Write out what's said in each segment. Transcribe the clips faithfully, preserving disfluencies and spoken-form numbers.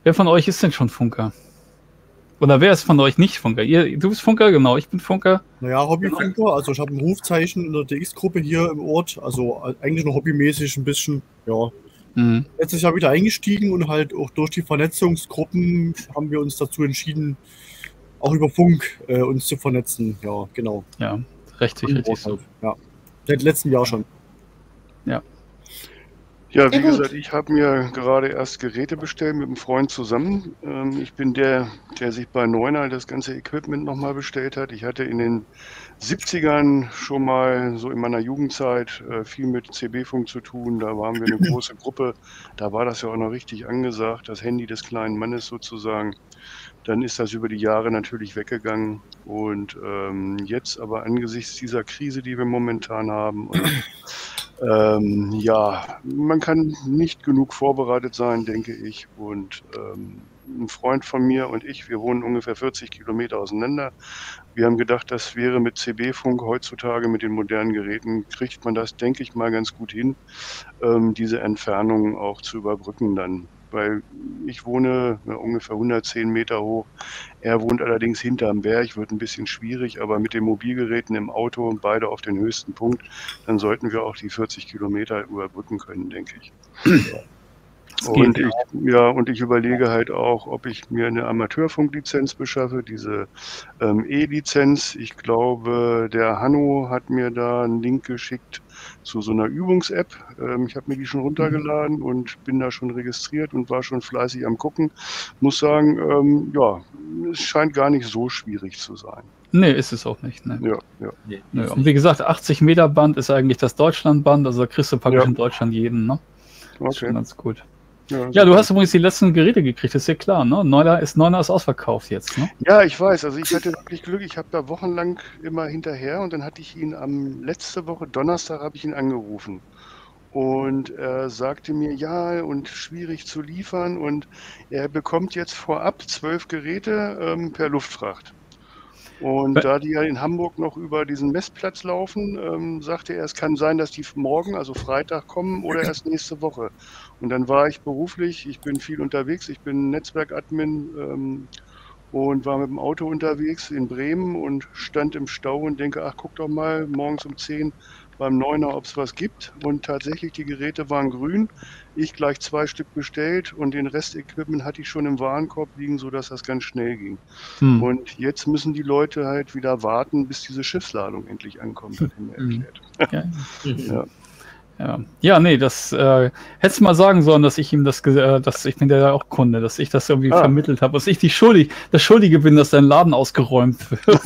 Wer von euch ist denn schon Funker? Oder wer ist von euch nicht Funker? Ihr, du bist Funker, genau, ich bin Funker. Naja, Hobbyfunker, also ich habe ein Rufzeichen in der D X-Gruppe hier im Ort, also eigentlich noch hobbymäßig ein bisschen, ja. Mhm. Letztes Jahr wieder eingestiegen und halt auch durch die Vernetzungsgruppen haben wir uns dazu entschieden, auch über Funk äh, uns zu vernetzen, ja, genau. Ja, richtig, und richtig so. Ja, seit letztem Jahr schon. Ja. Ja, wie gesagt, ich habe mir gerade erst Geräte bestellt mit einem Freund zusammen. Ähm, ich bin der, der sich bei Neuner das ganze Equipment nochmal bestellt hat. Ich hatte in den siebzigern schon mal so in meiner Jugendzeit äh, viel mit C B-Funk zu tun. Da waren wir eine große Gruppe. Da war das ja auch noch richtig angesagt, das Handy des kleinen Mannes sozusagen. Dann ist das über die Jahre natürlich weggegangen. Und ähm, jetzt aber angesichts dieser Krise, die wir momentan haben, und Ähm, ja, man kann nicht genug vorbereitet sein, denke ich. Und ähm, ein Freund von mir und ich, wir wohnen ungefähr vierzig Kilometer auseinander. Wir haben gedacht, das wäre mit C B-Funk heutzutage, mit den modernen Geräten, kriegt man das, denke ich mal, ganz gut hin, ähm, diese Entfernung auch zu überbrücken dann. Weil ich wohne ja, ungefähr hundertzehn Meter hoch. Er wohnt allerdings hinterm Berg, wird ein bisschen schwierig, aber mit den Mobilgeräten im Auto, beide auf den höchsten Punkt, dann sollten wir auch die vierzig Kilometer überbrücken können, denke ich. Und ich, ja, und ich überlege halt auch, ob ich mir eine Amateurfunklizenz beschaffe, diese ähm, E-Lizenz. Ich glaube, der Hanno hat mir da einen Link geschickt zu so einer Übungs-App. Ähm, ich habe mir die schon runtergeladen und bin da schon registriert und war schon fleißig am Gucken. Muss sagen, ähm, ja, es scheint gar nicht so schwierig zu sein. Nee, ist es auch nicht. Ne? Ja, ja. Nee, nee. Und wie gesagt, achtzig Meter Band ist eigentlich das Deutschlandband, also da kriegst du praktisch ja. in Deutschland jeden. Ne? Das ist okay. schon ganz gut. Ja, ja, du hast übrigens die letzten Geräte gekriegt, ist ja klar, ne? Neuner ist, Neuner ist ausverkauft jetzt, ne? Ja, ich weiß, also ich hatte wirklich Glück, ich habe da wochenlang immer hinterher und dann hatte ich ihn am letzte Woche, Donnerstag, habe ich ihn angerufen. Und er sagte mir, ja, und schwierig zu liefern und er bekommt jetzt vorab zwölf Geräte ähm, per Luftfracht. Und da die ja in Hamburg noch über diesen Messplatz laufen, ähm, sagte er, es kann sein, dass die morgen, also Freitag, kommen oder erst nächste Woche. Und dann war ich beruflich, ich bin viel unterwegs, ich bin Netzwerkadmin ähm, und war mit dem Auto unterwegs in Bremen und stand im Stau und denke, ach, guck doch mal, morgens um zehn beim Neuner, ob es was gibt. Und tatsächlich, die Geräte waren grün. Ich gleich zwei Stück bestellt und den Rest-Equipment hatte ich schon im Warenkorb liegen, sodass das ganz schnell ging. Hm. Und jetzt müssen die Leute halt wieder warten, bis diese Schiffsladung endlich ankommt, hat er mir erklärt. Ja. ja. Ja. ja, nee, das äh, hättest du mal sagen sollen, dass ich ihm das, äh, dass ich bin ja auch Kunde, dass ich das irgendwie ah. vermittelt habe, dass ich die Schuldig, das Schuldige bin, dass dein Laden ausgeräumt wird.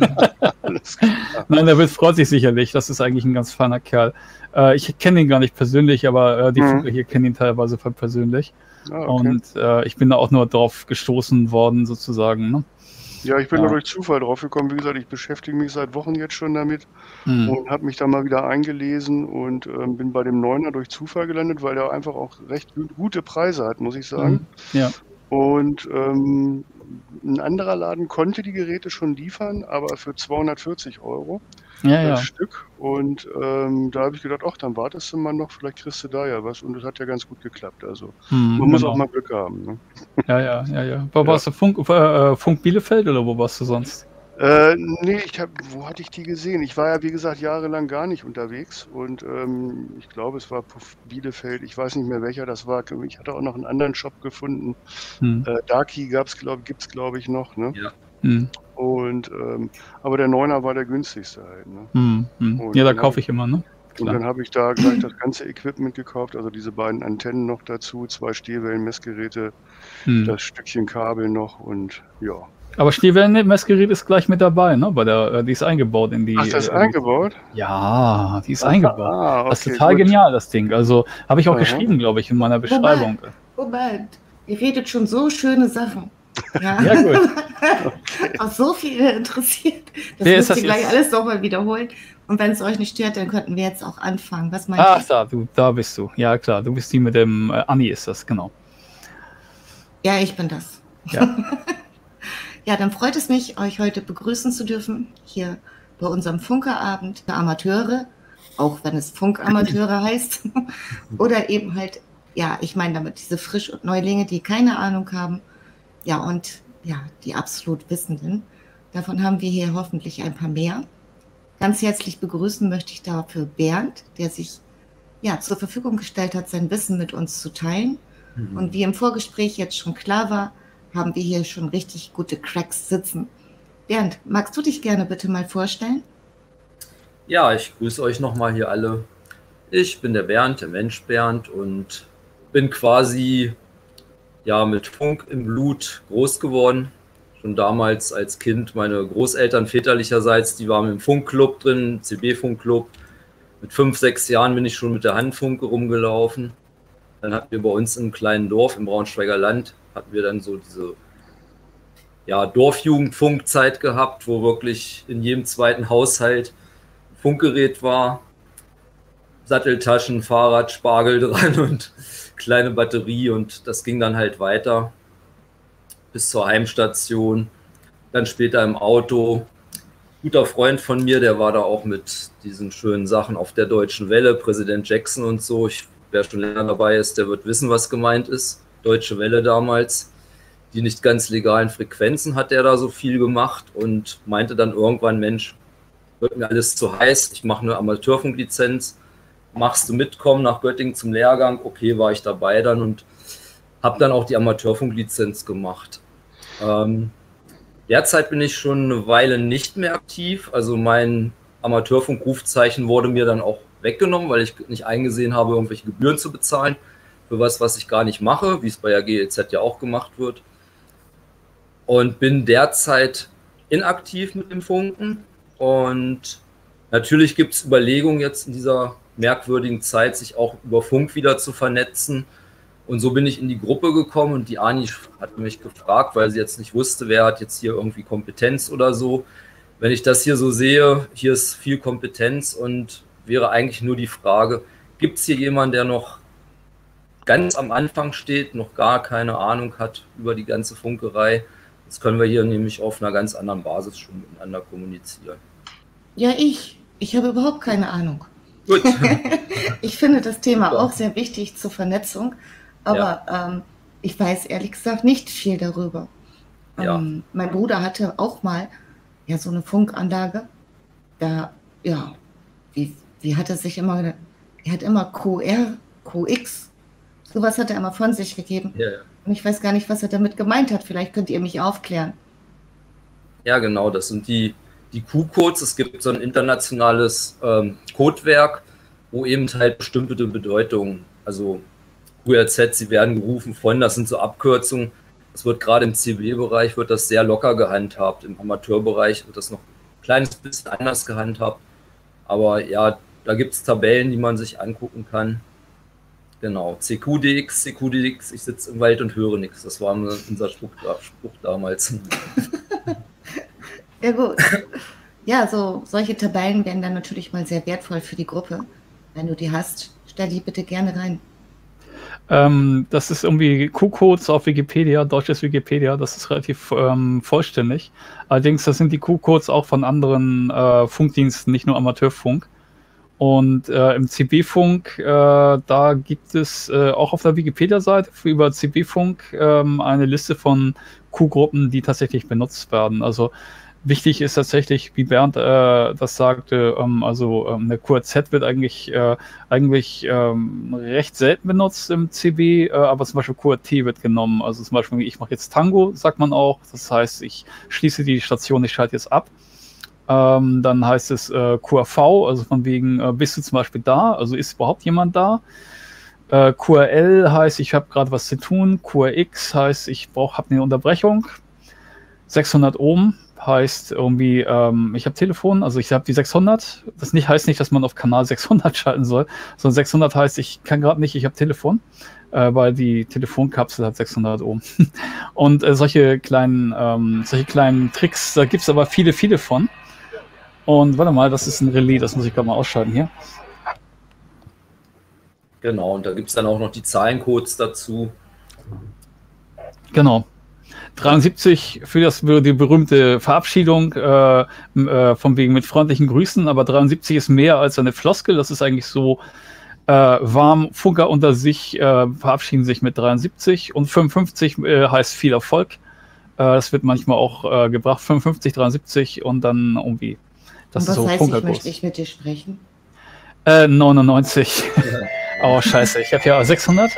Nein, der Wild freut sich sicherlich. Das ist eigentlich ein ganz feiner Kerl. Äh, ich kenne ihn gar nicht persönlich, aber äh, die mhm. Funker hier kennen ihn teilweise persönlich. Ah, okay. Und äh, ich bin da auch nur drauf gestoßen worden, sozusagen. Ne? Ja, ich bin ja. da durch Zufall drauf gekommen. Wie gesagt, ich beschäftige mich seit Wochen jetzt schon damit mhm. und habe mich da mal wieder eingelesen und ähm, bin bei dem Neuner durch Zufall gelandet, weil er einfach auch recht gute Preise hat, muss ich sagen. Mhm. Ja. Und ähm, ein anderer Laden konnte die Geräte schon liefern, aber für zweihundertvierzig Euro ja, das ja. Stück. Und ähm, da habe ich gedacht, ach, dann wartest du mal noch, vielleicht kriegst du da ja was. Und das hat ja ganz gut geklappt. Also hm, man muss genau. auch mal Glück haben. Ne? Ja, ja, ja, ja. Wo ja. warst du? Funk, äh, Funk Bielefeld oder wo warst du sonst? Äh, nee, ich hab, wo hatte ich die gesehen? Ich war ja, wie gesagt, jahrelang gar nicht unterwegs und ähm, ich glaube, es war Bielefeld, ich weiß nicht mehr welcher das war. Ich hatte auch noch einen anderen Shop gefunden. Hm. Äh, Darky gab's, glaub, gibt's, glaube ich, noch. Ne? Ja. Hm. Und, ähm, aber der Neuner war der günstigste halt. Ne? Hm, hm. Ja, da kaufe ich immer, ne? Klar. Und dann habe ich da gleich das ganze Equipment gekauft, also diese beiden Antennen noch dazu, zwei Stehwellen-Messgeräte, hm. das Stückchen Kabel noch und ja. Aber Stehwellen-Messgerät ist gleich mit dabei, ne? Bei der, die ist eingebaut in die. Ach, das ist äh, eingebaut? Ja, die ist Aha, eingebaut. Ah, okay, das ist total gut. genial, das Ding. Also habe ich auch Aha. geschrieben, glaube ich, in meiner Beschreibung. Robert, ihr redet schon so schöne Sachen. Ja, ja gut. Okay. Auch so viel interessiert. Das Wer müsst ihr gleich jetzt? alles nochmal wiederholen. Und wenn es euch nicht stört, dann könnten wir jetzt auch anfangen. Was meinst Ach, da, du, da bist du. Ja, klar. Du bist die mit dem äh, Anni, ist das, genau. Ja, ich bin das. Ja. Ja, dann freut es mich, euch heute begrüßen zu dürfen, hier bei unserem Funkerabend für Amateure, auch wenn es Funkamateure heißt, oder eben halt ja, ich meine damit diese Frisch- und Neulinge, die keine Ahnung haben, ja, und ja, die absolut Wissenden. Davon haben wir hier hoffentlich ein paar mehr. Ganz herzlich begrüßen möchte ich dafür Bernd, der sich ja zur Verfügung gestellt hat, sein Wissen mit uns zu teilen. Mhm. Und wie im Vorgespräch jetzt schon klar war, haben wir hier schon richtig gute Cracks sitzen. Bernd, magst du dich gerne bitte mal vorstellen? Ja, ich grüße euch nochmal hier alle. Ich bin der Bernd, der Mensch Bernd, und bin quasi ja mit Funk im Blut groß geworden. Schon damals als Kind, meine Großeltern väterlicherseits, die waren im Funkclub drin, C B-Funkclub. Mit fünf, sechs Jahren bin ich schon mit der Handfunke rumgelaufen. Dann hatten wir bei uns im kleinen Dorf im Braunschweiger Land, hatten wir dann so diese ja, Dorfjugendfunkzeit gehabt, wo wirklich in jedem zweiten Haushalt ein Funkgerät war. Satteltaschen, Fahrrad, Spargel dran und kleine Batterie, und das ging dann halt weiter bis zur Heimstation, dann später im Auto. Guter Freund von mir, der war da auch mit diesen schönen Sachen auf der Deutschen Welle, Präsident Jackson und so. Ich, wer schon länger dabei ist, der wird wissen, was gemeint ist. Deutsche Welle damals. Die nicht ganz legalen Frequenzen hat der da so viel gemacht und meinte dann irgendwann, Mensch, wird mir alles zu heiß, ich mache eine Amateurfunklizenz. Machst du mitkommen nach Göttingen zum Lehrgang? Okay, war ich dabei dann und habe dann auch die Amateurfunklizenz gemacht. Ähm, derzeit bin ich schon eine Weile nicht mehr aktiv. Also mein Amateurfunkrufzeichen wurde mir dann auch weggenommen, weil ich nicht eingesehen habe, irgendwelche Gebühren zu bezahlen für was, was ich gar nicht mache, wie es bei der G E Z ja auch gemacht wird. Und bin derzeit inaktiv mit dem Funken. Und natürlich gibt es Überlegungen jetzt in dieser merkwürdigen Zeit, sich auch über Funk wieder zu vernetzen. Und so bin ich in die Gruppe gekommen, und die Ani hat mich gefragt, weil sie jetzt nicht wusste, wer hat jetzt hier irgendwie Kompetenz oder so. Wenn ich das hier so sehe, hier ist viel Kompetenz, und wäre eigentlich nur die Frage, gibt es hier jemanden, der noch ganz am Anfang steht, noch gar keine Ahnung hat über die ganze Funkerei? Jetzt können wir hier nämlich auf einer ganz anderen Basis schon miteinander kommunizieren. Ja, ich. Ich habe überhaupt keine Ahnung. Gut. Ich finde das Thema auch sehr wichtig zur Vernetzung. Aber ja. ähm, ich weiß ehrlich gesagt nicht viel darüber. Ja. Ähm, mein Bruder hatte auch mal ja, so eine Funkanlage. Da, ja, wie, wie hat er sich immer, er hat immer Q R, Q X, sowas hat er immer von sich gegeben. Ja, ja. Und ich weiß gar nicht, was er damit gemeint hat. Vielleicht könnt ihr mich aufklären. Ja, genau, das sind die, die Q-Codes. Es gibt so ein internationales ähm, Codewerk, wo eben halt bestimmte Bedeutungen, also Q R Z, sie werden gerufen von, das sind so Abkürzungen. Das wird gerade im C B-Bereich wird das sehr locker gehandhabt. Im Amateurbereich wird das noch ein kleines bisschen anders gehandhabt. Aber ja, da gibt es Tabellen, die man sich angucken kann. Genau, C Q D X, C Q D X, ich sitze im Wald und höre nichts. Das war unser Spruch, Spruch damals. Ja gut. Ja, so solche Tabellen wären dann natürlich mal sehr wertvoll für die Gruppe. Wenn du die hast, stell die bitte gerne rein. Ähm, das ist irgendwie Q-Codes auf Wikipedia, deutsches Wikipedia, das ist relativ ähm, vollständig. Allerdings, das sind die Q-Codes auch von anderen äh, Funkdiensten, nicht nur Amateurfunk. Und äh, im C B-Funk, äh, da gibt es äh, auch auf der Wikipedia-Seite über C B-Funk ähm, eine Liste von Q-Gruppen, die tatsächlich benutzt werden. Also wichtig ist tatsächlich, wie Bernd äh, das sagte, ähm, also ähm, eine Q R Z wird eigentlich, äh, eigentlich ähm, recht selten benutzt im C B, äh, aber zum Beispiel Q R T wird genommen. Also zum Beispiel, ich mache jetzt Tango, sagt man auch. Das heißt, ich schließe die Station, ich schalte jetzt ab. Ähm, dann heißt es äh, Q R V, also von wegen, äh, bist du zum Beispiel da? Also ist überhaupt jemand da? Äh, Q R L heißt, ich habe gerade was zu tun. Q R X heißt, ich brauche, habe eine Unterbrechung. sechshundert Ohm heißt irgendwie, ähm, ich habe Telefon, also ich habe die sechshundert. Das nicht, heißt nicht, dass man auf Kanal sechshundert schalten soll, sondern sechshundert heißt, ich kann gerade nicht, ich habe Telefon, äh, weil die Telefonkapsel hat sechshundert Ohm. Und äh, solche kleinen, ähm, solche kleinen Tricks, da gibt es aber viele, viele von. Und warte mal, das ist ein Relais, das muss ich gerade mal ausschalten hier. Genau, und da gibt es dann auch noch die Zahlencodes dazu. Genau. dreiundsiebzig für das für die berühmte Verabschiedung äh, äh, von wegen mit freundlichen Grüßen, aber dreiundsiebzig ist mehr als eine Floskel. Das ist eigentlich so Äh, Warmfunker unter sich äh, verabschieden sich mit dreiundsiebzig und fünfundfünfzig äh, heißt viel Erfolg. Äh, das wird manchmal auch äh, gebracht, fünfundfünfzig, dreiundsiebzig und dann irgendwie. Das und was ist so heißt, Funkerkurs. Ich möchte ich mit dir sprechen? Äh, neunundneunzig. Oh, scheiße, ich habe ja sechshundert.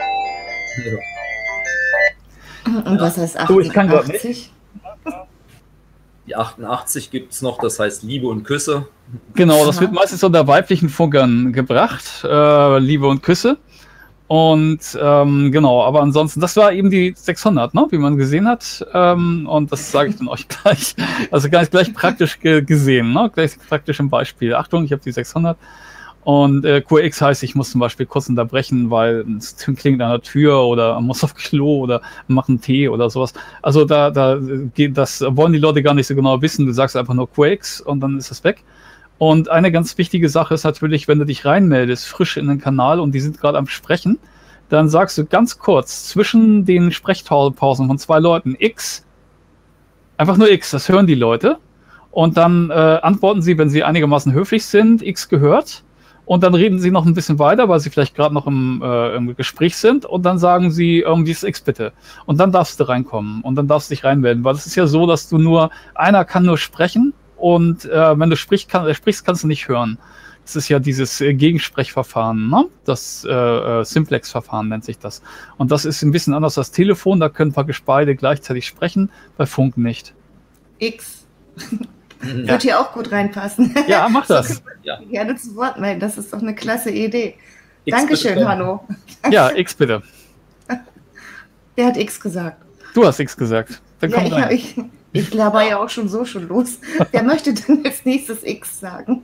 Und was heißt achtundachtzig? Die achtundachtzig gibt es noch, das heißt Liebe und Küsse. Genau, das wird meistens unter weiblichen Funkern gebracht, äh, Liebe und Küsse. Und ähm, genau, aber ansonsten, das war eben die sechshundert, ne, wie man gesehen hat. Ähm, und das sage ich dann euch gleich. Also gleich, gleich praktisch ge gesehen, ne? Gleich praktisch im Beispiel. Achtung, ich habe die sechshundert. Und äh, Q X heißt, ich muss zum Beispiel kurz unterbrechen, weil es klingt an der Tür oder man muss auf Klo oder machen Tee oder sowas. Also da, da geht das wollen die Leute gar nicht so genau wissen. Du sagst einfach nur Q X und dann ist es weg. Und eine ganz wichtige Sache ist natürlich, wenn du dich reinmeldest, frisch in den Kanal und die sind gerade am Sprechen, dann sagst du ganz kurz zwischen den Sprechpausen von zwei Leuten X, einfach nur X, das hören die Leute. Und dann äh, antworten sie, wenn sie einigermaßen höflich sind, X gehört. Und dann reden sie noch ein bisschen weiter, weil sie vielleicht gerade noch im, äh, im Gespräch sind. Und dann sagen sie irgendwie das X bitte. Und dann darfst du reinkommen. Und dann darfst du dich reinmelden. Weil es ist ja so, dass du nur, einer kann nur sprechen. Und äh, wenn du sprich, kann, äh, sprichst, kannst du nicht hören. Das ist ja dieses äh, Gegensprechverfahren, ne? Das äh, äh, Simplex-Verfahren nennt sich das. Und das ist ein bisschen anders als Telefon. Da können praktisch beide gleichzeitig sprechen. Bei Funk nicht. X. Ja. Wird hier auch gut reinpassen. Ja, mach das. Ja. Gerne zu Wort melden, das ist doch eine klasse Idee. X Dankeschön, bitte. Hanno. Ja, X bitte. Wer hat X gesagt? Du hast X gesagt. Dann komm ja, rein. Ich, ich, ich laber ja auch schon so schon los. Wer möchte denn als nächstes X sagen?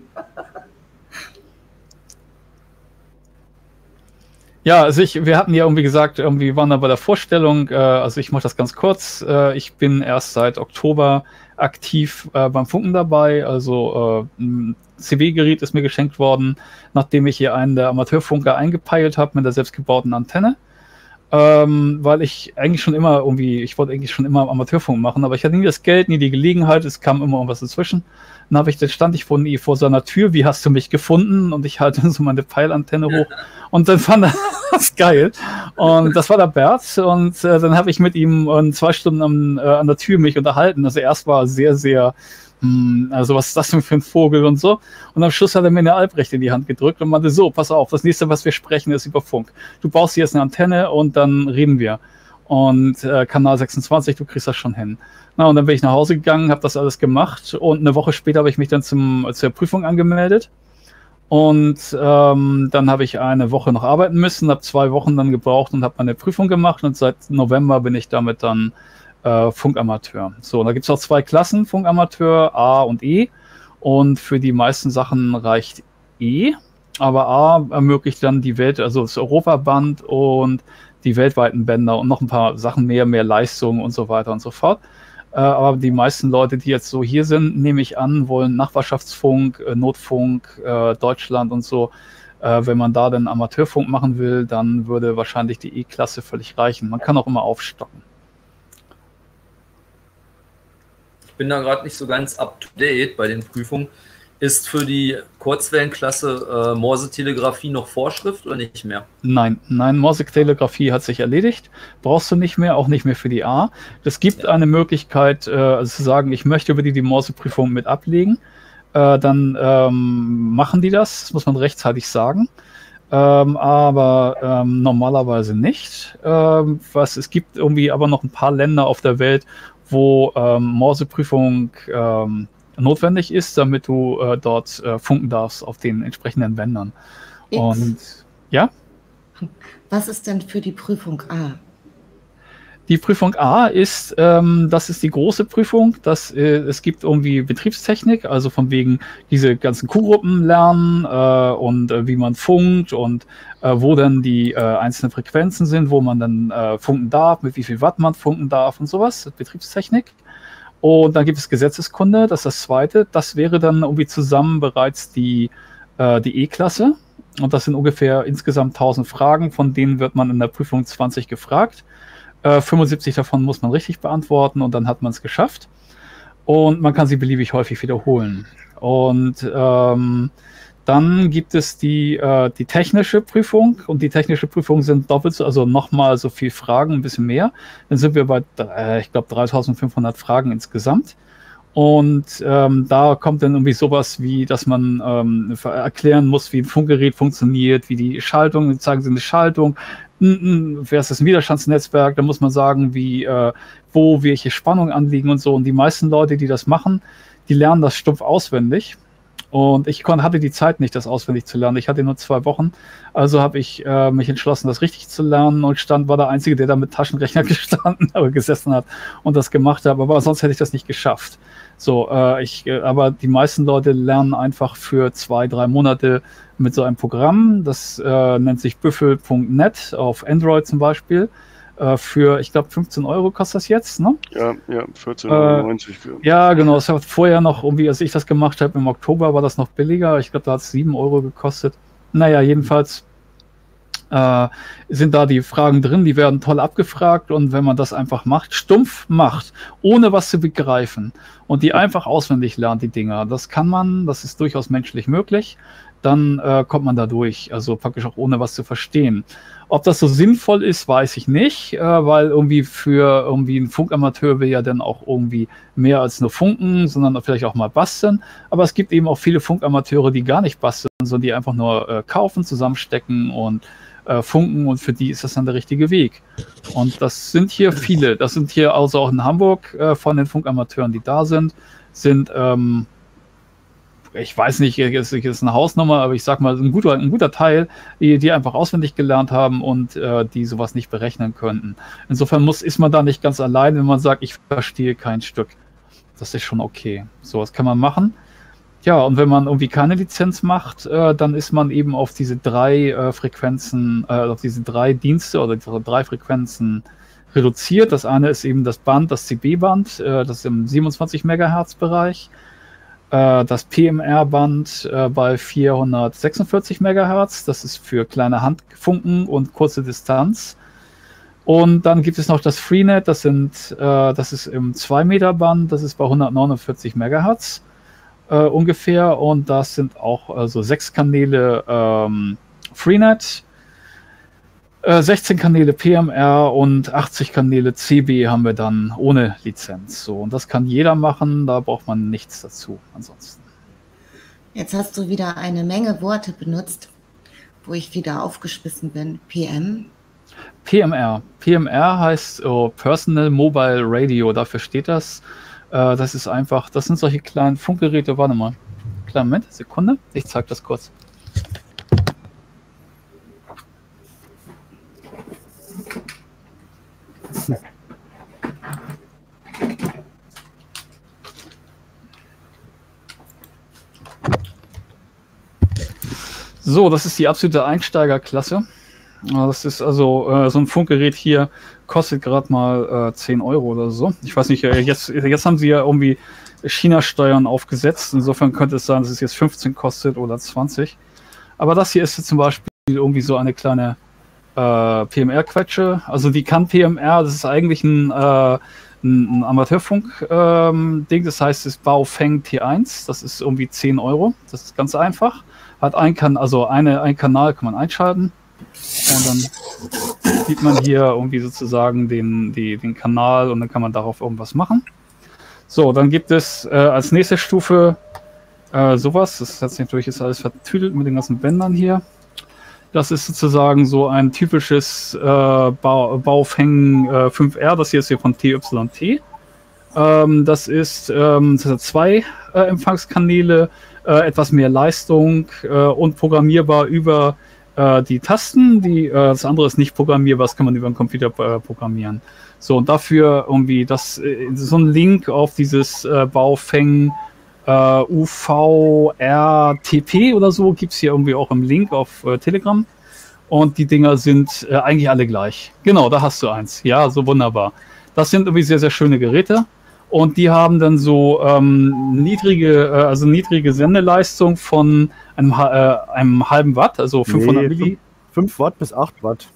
Ja, also ich, wir hatten ja irgendwie gesagt, irgendwie waren da bei der Vorstellung, äh, also ich mache das ganz kurz, äh, ich bin erst seit Oktober aktiv äh, beim Funken dabei, also äh, ein C W-Gerät ist mir geschenkt worden, nachdem ich hier einen der Amateurfunker eingepeilt habe mit der selbstgebauten Antenne, ähm, weil ich eigentlich schon immer irgendwie, ich wollte eigentlich schon immer Amateurfunk machen, aber ich hatte nie das Geld, nie die Gelegenheit, es kam immer irgendwas dazwischen. Dann habe ich, dann stand ich vor, vor seiner Tür, wie hast du mich gefunden? Und ich halte so meine Peilantenne hoch und dann fand er das geil. Und das war der Bert und äh, dann habe ich mit ihm äh, zwei Stunden am, äh, an der Tür mich unterhalten. Also erst war er sehr, sehr, mh, also was ist das denn für ein Vogel und so. Und am Schluss hat er mir eine Albrecht in die Hand gedrückt und meinte, so, pass auf, das nächste, was wir sprechen, ist über Funk. Du baust hier jetzt eine Antenne und dann reden wir. Und äh, Kanal sechsundzwanzig, du kriegst das schon hin. Na, und dann bin ich nach Hause gegangen, habe das alles gemacht und eine Woche später habe ich mich dann zum, zur Prüfung angemeldet. Und ähm, dann habe ich eine Woche noch arbeiten müssen, habe zwei Wochen dann gebraucht und habe meine Prüfung gemacht und seit November bin ich damit dann äh, Funkamateur. So, und da gibt es auch zwei Klassen, Funkamateur, A und E. Und für die meisten Sachen reicht E, aber A ermöglicht dann die Welt, also das Europaband und die weltweiten Bänder und noch ein paar Sachen mehr, mehr Leistung und so weiter und so fort. Äh, aber die meisten Leute, die jetzt so hier sind, nehme ich an, wollen Nachbarschaftsfunk, äh, Notfunk, äh, Deutschland und so. Äh, wenn man da dann Amateurfunk machen will, dann würde wahrscheinlich die E-Klasse völlig reichen. Man kann auch immer aufstocken. Ich bin da gerade nicht so ganz up to date bei den Prüfungen. Ist für die Kurzwellenklasse äh, Morse-Telegrafie noch Vorschrift oder nicht mehr? Nein, nein, Morse-Telegrafie hat sich erledigt. Brauchst du nicht mehr, auch nicht mehr für die A. Es gibt ja eine Möglichkeit, äh, also zu sagen, ich möchte über die, die Morse-Prüfung mit ablegen. Äh, dann ähm, machen die das, das muss man rechtzeitig sagen. Ähm, aber ähm, normalerweise nicht. Ähm, was, es gibt irgendwie aber noch ein paar Länder auf der Welt, wo ähm, Morse-Prüfung ähm, notwendig ist, damit du äh, dort äh, funken darfst auf den entsprechenden Bändern. X. Und ja? Was ist denn für die Prüfung A? Die Prüfung A ist, ähm, das ist die große Prüfung. Das, äh, es gibt irgendwie Betriebstechnik, also von wegen diese ganzen Q-Gruppen lernen äh, und äh, wie man funkt und äh, wo dann die äh, einzelnen Frequenzen sind, wo man dann äh, funken darf, mit wie viel Watt man funken darf und sowas. Betriebstechnik. Und dann gibt es Gesetzeskunde, das ist das zweite. Das wäre dann irgendwie zusammen bereits die, äh, die E-Klasse. Und das sind ungefähr insgesamt tausend Fragen, von denen wird man in der Prüfung zwanzig gefragt. Äh, fünfundsiebzig davon muss man richtig beantworten und dann hat man es geschafft. Und man kann sie beliebig häufig wiederholen. Und ähm, Dann gibt es die, äh, die technische Prüfung und die technische Prüfung sind doppelt so, also nochmal so viel Fragen, ein bisschen mehr. Dann sind wir bei, äh, ich glaube, dreitausendfünfhundert Fragen insgesamt. Und ähm, da kommt dann irgendwie sowas wie, dass man ähm, erklären muss, wie ein Funkgerät funktioniert, wie die Schaltung, jetzt sagen sie eine Schaltung, wer ist das, ein Widerstandsnetzwerk, da muss man sagen, wie, äh, wo welche Spannungen anliegen und so. Und die meisten Leute, die das machen, die lernen das stumpf auswendig. Und ich kon, hatte die Zeit nicht, das auswendig zu lernen. Ich hatte nur zwei Wochen. Also habe ich äh, mich entschlossen, das richtig zu lernen und stand, war der Einzige, der da mit Taschenrechner gestanden, aber gesessen hat und das gemacht hat. Aber sonst hätte ich das nicht geschafft. So, äh, ich, äh, aber die meisten Leute lernen einfach für zwei, drei Monate mit so einem Programm. Das äh, nennt sich büffel punkt net auf Android zum Beispiel. Für, ich glaube, fünfzehn Euro kostet das jetzt, ne? Ja, ja, vierzehn Euro neunzig für. Ja, genau. Das hat vorher noch, irgendwie, als ich das gemacht habe, im Oktober war das noch billiger. Ich glaube, da hat es sieben Euro gekostet. Naja, jedenfalls äh, sind da die Fragen drin, die werden toll abgefragt und wenn man das einfach macht, stumpf macht, ohne was zu begreifen und die einfach auswendig lernt, die Dinger, das kann man, das ist durchaus menschlich möglich, dann äh, kommt man da durch, also praktisch auch ohne was zu verstehen. Ob das so sinnvoll ist, weiß ich nicht, äh, weil irgendwie für irgendwie ein Funkamateur will ja dann auch irgendwie mehr als nur funken, sondern vielleicht auch mal basteln. Aber es gibt eben auch viele Funkamateure, die gar nicht basteln, sondern die einfach nur äh, kaufen, zusammenstecken und äh, funken und für die ist das dann der richtige Weg. Und das sind hier viele. Das sind hier also auch in Hamburg äh, von den Funkamateuren, die da sind, sind ähm, ich weiß nicht, es ist eine Hausnummer, aber ich sag mal, ein guter, ein guter Teil, die, die einfach auswendig gelernt haben und äh, die sowas nicht berechnen könnten. Insofern muss, ist man da nicht ganz allein, wenn man sagt, ich verstehe kein Stück. Das ist schon okay. So, was kann man machen. Ja, und wenn man irgendwie keine Lizenz macht, äh, dann ist man eben auf diese drei äh, Frequenzen, äh, auf diese drei Dienste oder diese drei Frequenzen reduziert. Das eine ist eben das Band, das C B-Band, äh, das ist im siebenundzwanzig Megahertz Bereich. Das P M R-Band äh, bei vierhundertsechsundvierzig Megahertz, das ist für kleine Handfunken und kurze Distanz. Und dann gibt es noch das Freenet, das sind, äh, das ist im zwei Meter Band, das ist bei hundertneunundvierzig Megahertz äh, ungefähr. Und das sind auch äh, so sechs Kanäle ähm, Freenet, äh, sechzehn Kanäle P M R und achtzig Kanäle C B haben wir dann ohne Lizenz. So, und das kann jeder machen, da braucht man nichts dazu ansonsten. Jetzt hast du wieder eine Menge Worte benutzt, wo ich wieder aufgeschmissen bin. P M? P M R. P M R heißt oh, Personal Mobile Radio, dafür steht das. Äh, das ist einfach, das sind solche kleinen Funkgeräte, warte mal. Kleinen Moment, Sekunde, ich zeige das kurz. So, das ist die absolute Einsteigerklasse. Das ist also äh, so ein Funkgerät hier, kostet gerade mal äh, zehn Euro oder so. Ich weiß nicht, äh, jetzt, jetzt haben sie ja irgendwie China-Steuern aufgesetzt. Insofern könnte es sein, dass es jetzt fünfzehn kostet oder zwanzig. Aber das hier ist jetzt zum Beispiel irgendwie so eine kleine äh, P M R-Quetsche. Also die kann P M R, das ist eigentlich ein, äh, ein, ein Amateurfunk-Ding. Ähm, das heißt, es ist Baofeng T eins. Das ist irgendwie zehn Euro. Das ist ganz einfach. Hat ein, kan also eine, ein Kanal kann man einschalten. Und dann sieht man hier irgendwie sozusagen den, die, den Kanal und dann kann man darauf irgendwas machen. So, dann gibt es äh, als nächste Stufe äh, sowas. Das ist jetzt natürlich ist alles vertüdelt mit den ganzen Bändern hier. Das ist sozusagen so ein typisches äh, Bau, Baofeng äh, fünf R. Das hier ist hier von T Y T. Ähm, das ist ähm, das hat zwei äh, Empfangskanäle, äh, etwas mehr Leistung äh, und programmierbar über äh, die Tasten. Die, äh, das andere ist nicht programmierbar, das kann man über den Computer äh, programmieren. So, und dafür irgendwie das, äh, so ein Link auf dieses äh, Baofeng äh, U V R T P oder so gibt es hier irgendwie auch im Link auf äh, Telegram. Und die Dinger sind äh, eigentlich alle gleich. Genau, da hast du eins. Ja, so wunderbar. Das sind irgendwie sehr, sehr schöne Geräte. Und die haben dann so ähm, niedrige, äh, also niedrige Sendeleistung von einem, äh, einem halben Watt, also fünfhundert nee, Milli. fünf Watt bis acht Watt.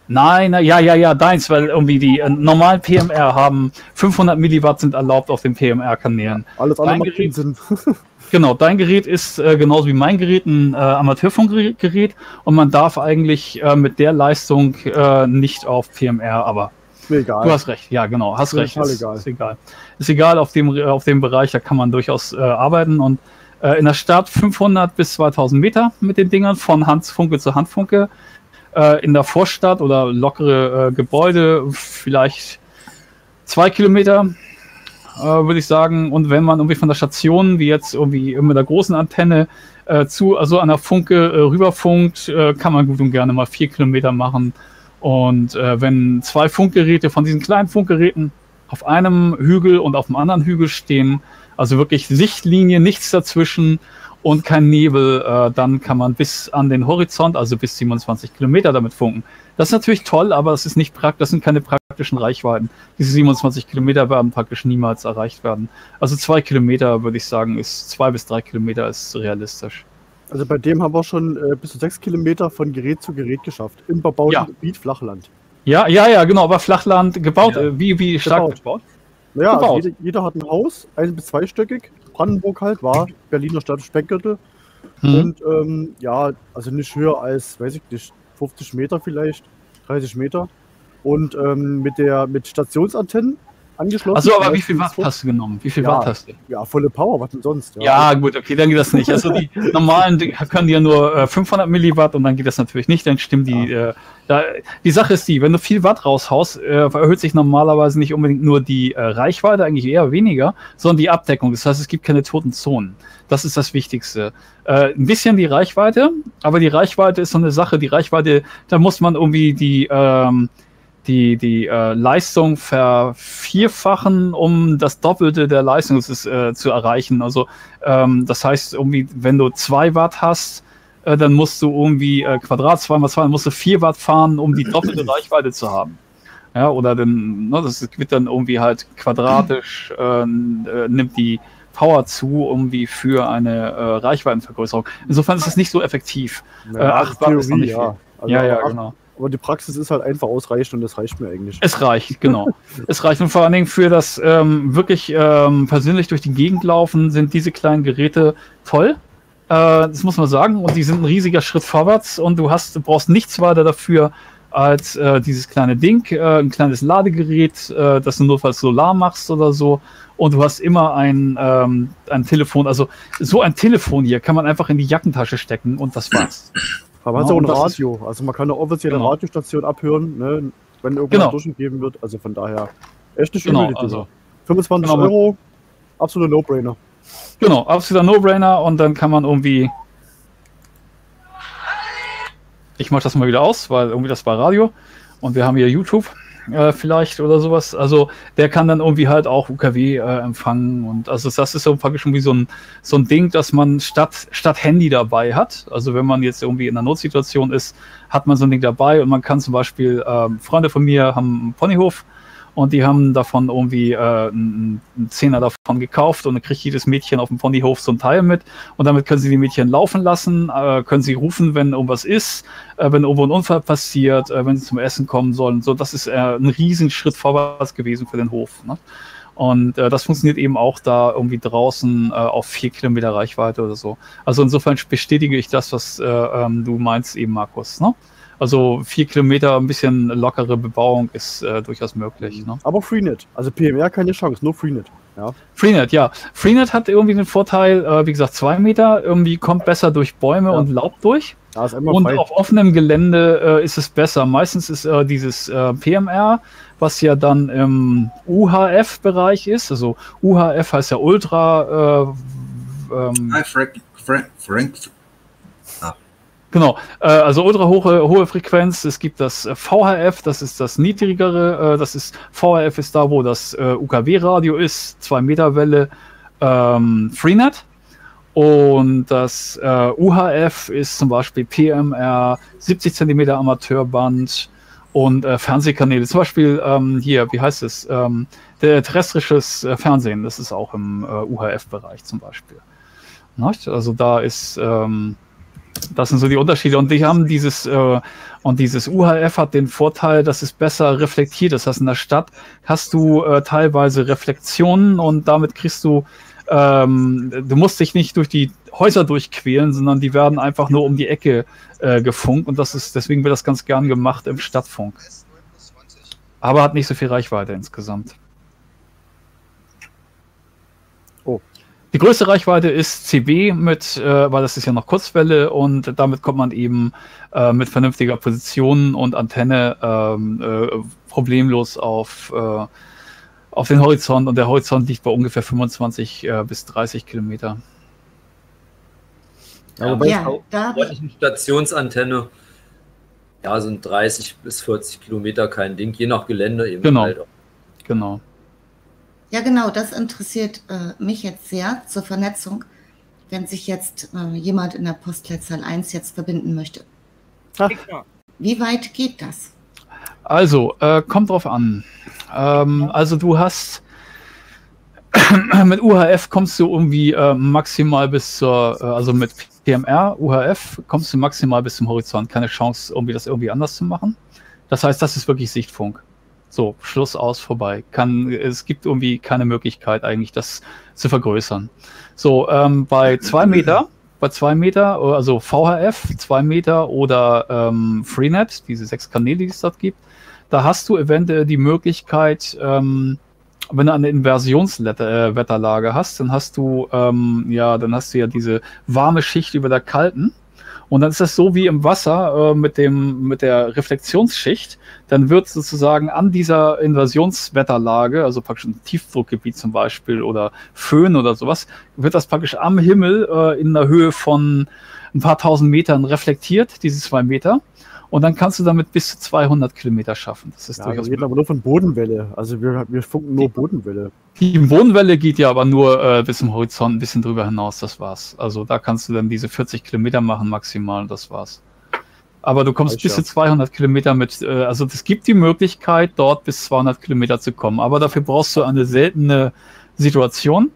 Nein, na, ja, ja, ja, deins, weil irgendwie die äh, normalen P M R haben fünfhundert Milliwatt sind erlaubt auf den P M R-Kanälen. Alles andere macht keinen Sinn. Genau, dein Gerät ist äh, genauso wie mein Gerät ein äh, Amateurfunkgerät und man darf eigentlich äh, mit der Leistung äh, nicht auf P M R, aber mir egal. Du hast recht, ja genau, hast mir recht. Ist, egal. ist egal. Ist egal, auf dem, auf dem Bereich, da kann man durchaus äh, arbeiten und äh, in der Stadt fünfhundert bis zweitausend Meter mit den Dingern von Handfunke zu Handfunke. Äh, in der Vorstadt oder lockere äh, Gebäude vielleicht zwei Kilometer, äh, würde ich sagen. Und wenn man irgendwie von der Station, wie jetzt irgendwie mit der großen Antenne, äh, zu also an der Funke äh, rüberfunkt, äh, kann man gut und gerne mal vier Kilometer machen. Und äh, wenn zwei Funkgeräte von diesen kleinen Funkgeräten auf einem Hügel und auf dem anderen Hügel stehen, also wirklich Sichtlinie, nichts dazwischen und kein Nebel, äh, dann kann man bis an den Horizont, also bis siebenundzwanzig Kilometer damit funken. Das ist natürlich toll, aber es ist nicht praktisch, das sind keine praktischen Reichweiten. Diese siebenundzwanzig Kilometer werden praktisch niemals erreicht werden. Also zwei Kilometer, würde ich sagen, ist zwei bis drei Kilometer ist realistisch. Also bei dem haben wir schon äh, bis zu sechs Kilometer von Gerät zu Gerät geschafft. Im bebauten ja. Gebiet Flachland. Ja, ja, ja, genau, aber Flachland gebaut, ja. äh, wie, wie stark gebaut? gebaut? Naja, also jeder, jeder hat ein Haus, ein- bis zweistöckig. Brandenburg halt war Berliner Stadt Speckgürtel. Hm. Und ähm, ja, also nicht höher als, weiß ich nicht, fünfzig Meter vielleicht, dreißig Meter. Und ähm, mit der mit Stationsantennen angeschlossen. Achso, aber wie viel Watt hast du genommen? Wie viel ja, Watt hast du? Ja, volle Power, was denn sonst? Ja, ja gut, okay, dann geht das nicht. Also die normalen die können ja nur äh, fünfhundert Milliwatt und dann geht das natürlich nicht, dann stimmt die. Ja. Äh, da, die Sache ist die, wenn du viel Watt raushaust, äh, erhöht sich normalerweise nicht unbedingt nur die äh, Reichweite, eigentlich eher weniger, sondern die Abdeckung. Das heißt, es gibt keine toten Zonen. Das ist das Wichtigste. Äh, ein bisschen die Reichweite, aber die Reichweite ist so eine Sache, die Reichweite, da muss man irgendwie die ähm, die, die äh, Leistung vervierfachen, um das Doppelte der Leistung ist, äh, zu erreichen. Also ähm, das heißt, irgendwie, wenn du zwei Watt hast, äh, dann musst du irgendwie äh, Quadrat zwei mal zwei, dann musst du vier Watt fahren, um die doppelte Reichweite zu haben. Ja, oder dann, ne, das wird dann irgendwie halt quadratisch, äh, äh, nimmt die Power zu, irgendwie für eine äh, Reichweitenvergrößerung. Insofern ist es nicht so effektiv. Ja, äh, acht Watt ist noch nicht ja. viel. Also ja, ja, acht, genau. Aber die Praxis ist halt einfach ausreichend und das reicht mir eigentlich. Es reicht, genau. Es reicht. Und vor allen Dingen für das ähm, wirklich ähm, persönlich durch die Gegend laufen, sind diese kleinen Geräte toll. Äh, das muss man sagen. Und die sind ein riesiger Schritt vorwärts. Und du hast, du brauchst nichts weiter dafür als äh, dieses kleine Ding, äh, ein kleines Ladegerät, äh, das du notfalls Solar machst oder so. Und du hast immer ein, ähm, ein Telefon. Also so ein Telefon hier kann man einfach in die Jackentasche stecken und das war's. Aber man hat ja auch ein Radio, also man kann eine offizielle genau. Radiostation abhören, ne, wenn irgendwann genau. durchgegeben wird. Also von daher echt nicht genau, übel, die also fünfundzwanzig genau. Euro, absoluter No-Brainer. Genau, absoluter No-Brainer und dann kann man irgendwie. Ich mach das mal wieder aus, weil irgendwie das war Radio und wir haben hier YouTube äh, vielleicht oder sowas. Also der kann dann irgendwie halt auch U K W äh, empfangen und also das ist so praktisch schon wie so ein so ein Ding, dass man statt statt Handy dabei hat. Also wenn man jetzt irgendwie in einer Notsituation ist, hat man so ein Ding dabei und man kann zum Beispiel ähm, Freunde von mir haben einen Ponyhof und die haben davon irgendwie äh, einen, einen Zehner davon gekauft und dann kriegt jedes Mädchen auf dem Ponyhof so ein Teil mit und damit können sie die Mädchen laufen lassen, äh, können sie rufen, wenn irgendwas ist, äh, wenn irgendwo ein Unfall passiert, äh, wenn sie zum Essen kommen sollen. So, das ist äh, ein riesen Schritt vorwärts gewesen für den Hof. Ne? Und äh, das funktioniert eben auch da irgendwie draußen äh, auf vier Kilometer Reichweite oder so. Also insofern bestätige ich das, was äh, ähm, du meinst eben, Markus. Ne? Also vier Kilometer, ein bisschen lockere Bebauung ist äh, durchaus möglich. Ne? Aber Freenet, also P M R keine Chance, nur Freenet. Ja. Freenet, ja. Freenet hat irgendwie den Vorteil, äh, wie gesagt, zwei Meter, irgendwie kommt besser durch Bäume ja. und Laub durch. Ja, ist immer und frei. Auf offenem Gelände äh, ist es besser. Meistens ist äh, dieses äh, P M R, was ja dann im U H F-Bereich ist, also U H F heißt ja Ultra. Äh, ähm, Hi, Frank. Frank, Frank. Ah. Genau, äh, also ultra hohe, hohe Frequenz. Es gibt das äh, V H F, das ist das niedrigere, äh, das ist V H F ist da, wo das äh, U K W-Radio ist, zwei Meter Welle, ähm, Freenet. Und das äh, U H F ist zum Beispiel P M R, siebzig Zentimeter Amateurband und äh, Fernsehkanäle. Zum Beispiel ähm, hier, wie heißt es? Ähm, der terrestrisches äh, Fernsehen, das ist auch im äh, U H F-Bereich zum Beispiel. Nicht? Also da ist ähm, Das sind so die Unterschiede. Und die haben dieses, äh, und dieses U H F hat den Vorteil, dass es besser reflektiert. Das heißt, in der Stadt hast du äh, teilweise Reflexionen und damit kriegst du, ähm, du musst dich nicht durch die Häuser durchquälen, sondern die werden einfach nur um die Ecke äh, gefunkt. Und das ist, deswegen wird das ganz gern gemacht im Stadtfunk. Aber hat nicht so viel Reichweite insgesamt. Oh. Die größte Reichweite ist C B mit, äh, weil das ist ja noch Kurzwelle und damit kommt man eben äh, mit vernünftiger Position und Antenne ähm, äh, problemlos auf, äh, auf den Horizont und der Horizont liegt bei ungefähr fünfundzwanzig äh, bis dreißig Kilometer. Ja, ja, da habe ich eine Stationsantenne. Ja, sind dreißig bis vierzig Kilometer kein Ding, je nach Gelände eben. Genau, halt. genau. Ja, genau, das interessiert äh, mich jetzt sehr zur Vernetzung, wenn sich jetzt äh, jemand in der Postleitzahl eins jetzt verbinden möchte. Ach. Wie weit geht das? Also, äh, kommt drauf an. Ähm, also du hast mit U H F kommst du irgendwie äh, maximal bis zur, äh, also mit P M R, U H F kommst du maximal bis zum Horizont. Keine Chance, irgendwie das irgendwie anders zu machen. Das heißt, das ist wirklich Sichtfunk. So, Schluss, aus, vorbei. Kann, es gibt irgendwie keine Möglichkeit eigentlich, das zu vergrößern. So, ähm, bei zwei Meter, bei zwei Meter, also V H F, zwei Meter oder ähm, Freenet, diese sechs Kanäle, die es dort gibt, da hast du eventuell die Möglichkeit, ähm, wenn du eine Inversionswetterlage hast, dann hast du, ähm, ja, dann hast du ja diese warme Schicht über der kalten. Und dann ist das so wie im Wasser äh, mit dem, mit der Reflexionsschicht. Dann wird sozusagen an dieser Inversionswetterlage, also praktisch ein Tiefdruckgebiet zum Beispiel oder Föhn oder sowas, wird das praktisch am Himmel äh, in einer Höhe von ein paar tausend Metern reflektiert, diese zwei Meter. Und dann kannst du damit bis zu zweihundert Kilometer schaffen. Das ist ja, durchaus. Wir reden aber nur von Bodenwelle. Also wir, wir funken nur Bodenwelle. Die Bodenwelle geht ja aber nur äh, bis zum Horizont, ein bisschen drüber hinaus, das war's. Also da kannst du dann diese vierzig Kilometer machen maximal, das war's. Aber du kommst Weiß bis ja. zu zweihundert Kilometer mit, äh, also es gibt die Möglichkeit, dort bis zweihundert Kilometer zu kommen. Aber dafür brauchst du eine seltene Situation.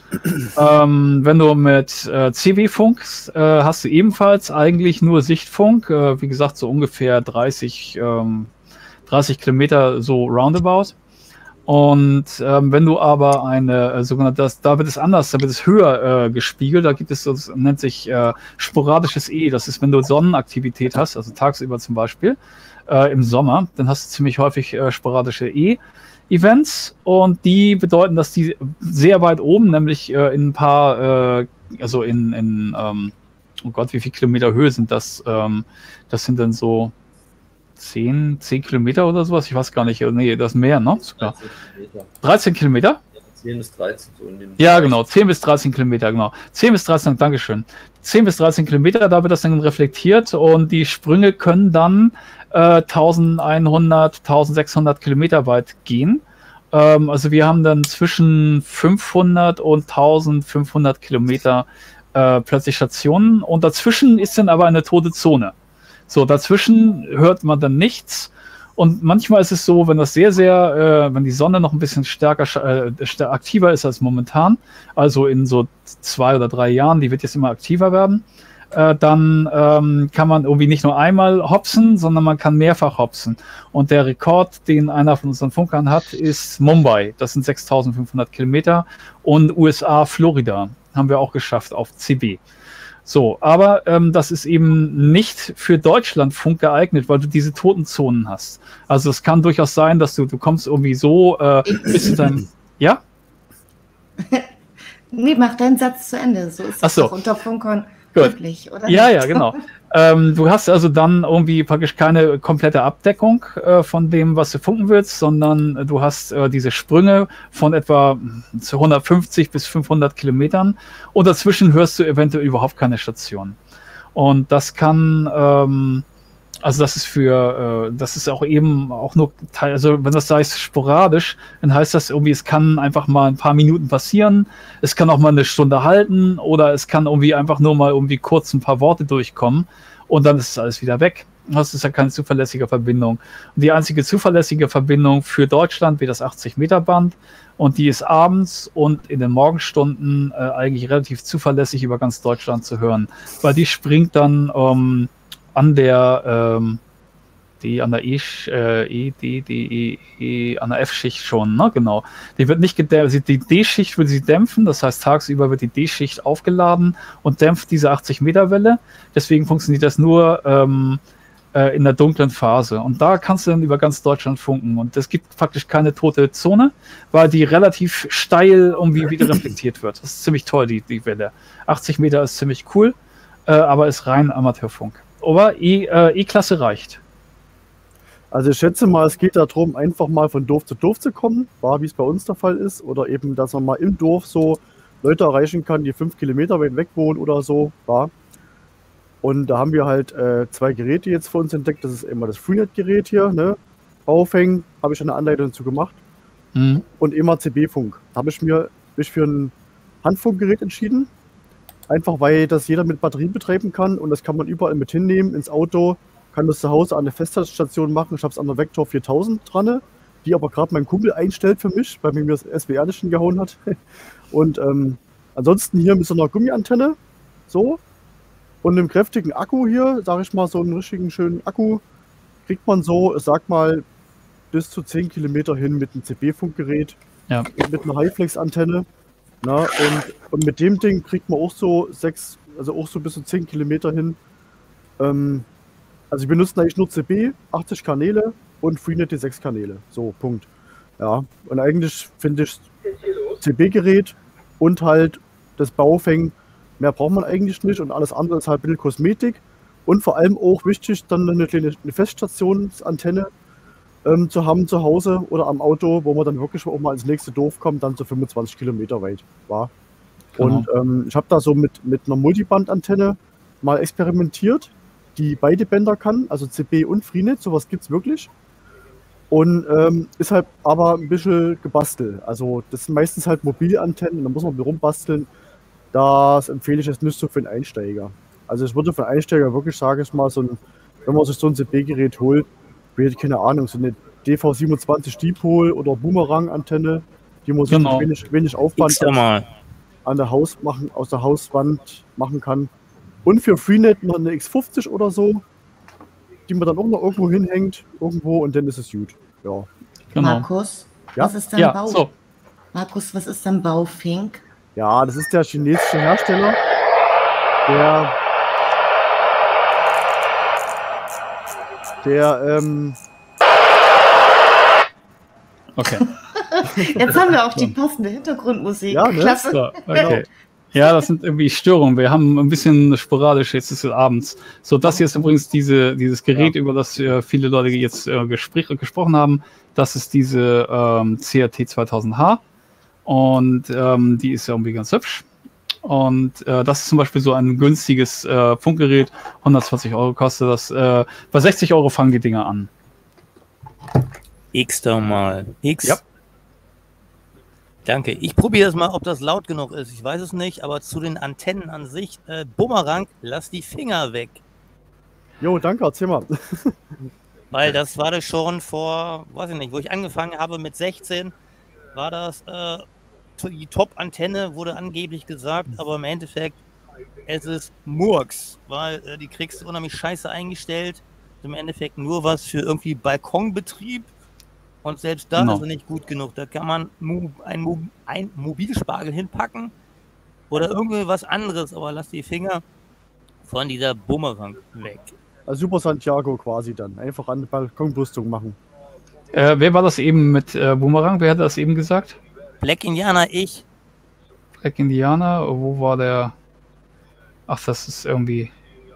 ähm, wenn du mit äh, C W funkst, äh, hast du ebenfalls eigentlich nur Sichtfunk, äh, wie gesagt, so ungefähr dreißig, ähm, dreißig Kilometer so roundabout. Und ähm, wenn du aber eine äh, sogenannte, das, da wird es anders, da wird es höher äh, gespiegelt, da gibt es so, das nennt sich äh, sporadisches E, das ist, wenn du Sonnenaktivität hast, also tagsüber zum Beispiel, äh, im Sommer, dann hast du ziemlich häufig äh, sporadische E-Events und die bedeuten, dass die sehr weit oben, nämlich äh, in ein paar, äh, also in, in ähm, oh Gott, wie viel Kilometer Höhe sind das? Ähm, das sind dann so zehn, zehn Kilometer oder sowas, ich weiß gar nicht, nee, das ist mehr, ne? Sogar. dreizehn Kilometer? zehn bis dreizehn. So in dem ja, genau, zehn bis dreizehn Kilometer, genau. zehn bis dreizehn, Dankeschön. zehn bis dreizehn Kilometer, da wird das dann reflektiert und die Sprünge können dann äh, eintausendeinhundert, eintausendsechshundert Kilometer weit gehen. Ähm, also wir haben dann zwischen fünfhundert und eintausendfünfhundert Kilometer äh, plötzlich Stationen und dazwischen ist dann aber eine tote Zone. So, dazwischen hört man dann nichts. Und manchmal ist es so, wenn das sehr, sehr, äh, wenn die Sonne noch ein bisschen stärker, äh, stärker aktiver ist als momentan, also in so zwei oder drei Jahren, die wird jetzt immer aktiver werden, äh, dann ähm, kann man irgendwie nicht nur einmal hopsen, sondern man kann mehrfach hopsen. Und der Rekord, den einer von unseren Funkern hat, ist Mumbai. Das sind sechstausendfünfhundert Kilometer. Und U S A, Florida, haben wir auch geschafft auf C B. So, aber ähm, das ist eben nicht für Deutschlandfunk geeignet, weil du diese toten Zonen hast. Also es kann durchaus sein, dass du, du kommst irgendwie so äh, bis zu deinem... Ja? Nee, mach deinen Satz zu Ende. So ist das so. doch unter Funkern Gut. üblich, oder? Ja, nicht? ja, genau. ähm, du hast also dann irgendwie praktisch keine komplette Abdeckung äh, von dem, was du funken willst, sondern äh, du hast äh, diese Sprünge von etwa zu hundertfünfzig bis fünfhundert Kilometern und dazwischen hörst du eventuell überhaupt keine Station. Und das kann, ähm, also das ist für, äh, das ist auch eben auch nur Teil, also wenn das heißt sporadisch, dann heißt das irgendwie, es kann einfach mal ein paar Minuten passieren, es kann auch mal eine Stunde halten oder es kann irgendwie einfach nur mal irgendwie kurz ein paar Worte durchkommen und dann ist alles wieder weg. hast, ist ja keine zuverlässige Verbindung. Und die einzige zuverlässige Verbindung für Deutschland wäre das achtzig Meter Band und die ist abends und in den Morgenstunden äh, eigentlich relativ zuverlässig über ganz Deutschland zu hören, weil die springt dann ähm, an der ähm, die an der E, äh, E, D, D, E, E, an der F-Schicht schon, ne, genau. Die wird nicht gedämpft, die D-Schicht will sie dämpfen, das heißt tagsüber wird die D-Schicht aufgeladen und dämpft diese achtzig Meter Welle, deswegen funktioniert das nur ähm, äh, in der dunklen Phase und da kannst du dann über ganz Deutschland funken und es gibt praktisch keine tote Zone, weil die relativ steil irgendwie wieder reflektiert wird. Das ist ziemlich toll, die, die Welle. achtzig Meter ist ziemlich cool, äh, aber ist rein Amateurfunk. Aber E, äh, E-Klasse reicht. Also ich schätze mal, es geht darum, einfach mal von Dorf zu Dorf zu kommen, war wie es bei uns der Fall ist, oder eben, dass man mal im Dorf so Leute erreichen kann, die fünf Kilometer weit weg wohnen oder so, war. Und da haben wir halt äh, zwei Geräte jetzt für uns entdeckt. Das ist immer das Freenet-Gerät hier, ne? Baufeng, habe ich eine Anleitung dazu gemacht. Mhm. Und immer C B-Funk. Da habe ich mir mich für ein Handfunkgerät entschieden. Einfach weil das jeder mit Batterien betreiben kann und das kann man überall mit hinnehmen, ins Auto. Kann das zu Hause an der Feststation machen. Ich habe es an der Vector viertausend dran, die aber gerade mein Kumpel einstellt für mich, weil mir das S W R nicht gehauen hat. Und ähm, ansonsten hier mit so einer Gummiantenne, so. Und einem kräftigen Akku hier, sage ich mal, so einen richtigen schönen Akku, kriegt man so, sag mal, bis zu zehn Kilometer hin mit einem C B-Funkgerät, ja. Mit einer Highflex-Antenne. Na, und, und mit dem Ding kriegt man auch so sechs, also auch so bis zu zehn Kilometer hin. Ähm, Also wir benutzen eigentlich nur C B, achtzig Kanäle und Freenet die sechs Kanäle. So, Punkt. Ja, und eigentlich finde ich C B-Gerät und halt das Baufeng, mehr braucht man eigentlich nicht und alles andere ist halt ein bisschen Kosmetik. Und vor allem auch wichtig, dann eine kleine eine Feststationsantenne ähm, zu haben zu Hause oder am Auto, wo man dann wirklich auch mal ins nächste Dorf kommt, dann so fünfundzwanzig Kilometer weit war. Genau. Und ähm, ich habe da so mit, mit einer Multiband-Antenne mal experimentiert, die beide Bänder kann, also C B und Freenet, sowas gibt es wirklich. Und ähm, ist halt aber ein bisschen gebastelt. Also das sind meistens halt Mobilantennen, da muss man rumbasteln. Das empfehle ich jetzt nicht so für einen Einsteiger. Also ich würde für einen Einsteiger wirklich, sage ich mal, so ein, wenn man sich so ein C B-Gerät holt, wäre keine Ahnung, so eine D V siebenundzwanzig Dipol oder Boomerang-Antenne, die man genau. sich wenig, wenig Aufwand an, an der Haus machen, aus der Hauswand machen kann. Und für Freenet noch eine X fünfzig oder so, die man dann auch noch irgendwo hinhängt, irgendwo, und dann ist es gut. Ja. Genau. Markus, ja? was ist dein ja, Bau? So. Markus, was ist dein Baufink? Ja, das ist der chinesische Hersteller, der, der, ähm, okay. Jetzt haben wir auch die passende Hintergrundmusik. Ja, ne? Klasse. So, okay. Ja, das sind irgendwie Störungen. Wir haben ein bisschen sporadisch, jetzt ist es abends. So, das hier ist übrigens diese, dieses Gerät, ja. über das äh, viele Leute jetzt äh, gespr gesprochen haben. Das ist diese ähm, C R T zweitausend H und ähm, die ist ja irgendwie ganz hübsch. Und äh, das ist zum Beispiel so ein günstiges äh, Funkgerät. hundertzwanzig Euro kostet das. Äh, bei sechzig Euro fangen die Dinger an. X doch mal. X. Ja. Danke. Ich probiere es mal, ob das laut genug ist. Ich weiß es nicht, aber zu den Antennen an sich, äh, Bumerang, lass die Finger weg. Jo, danke, erzähl mal. Weil das war das schon vor, weiß ich nicht, wo ich angefangen habe mit sechzehn, war das äh, die Top-Antenne, wurde angeblich gesagt, aber im Endeffekt, es ist Murks, weil äh, die kriegst du unheimlich scheiße eingestellt. Im Endeffekt nur was für irgendwie Balkonbetrieb. Und selbst da no. ist er nicht gut genug. Da kann man ein, Mo ein Mobilspargel hinpacken oder irgendwie was anderes, aber lass die Finger von dieser Bumerang weg. Also Super Santiago quasi dann. Einfach an die Balkonbrüstung machen. Äh, wer war das eben mit äh, Bumerang? Wer hat das eben gesagt? Black Indianer, ich. Black Indianer, wo war der? Ach, das ist irgendwie...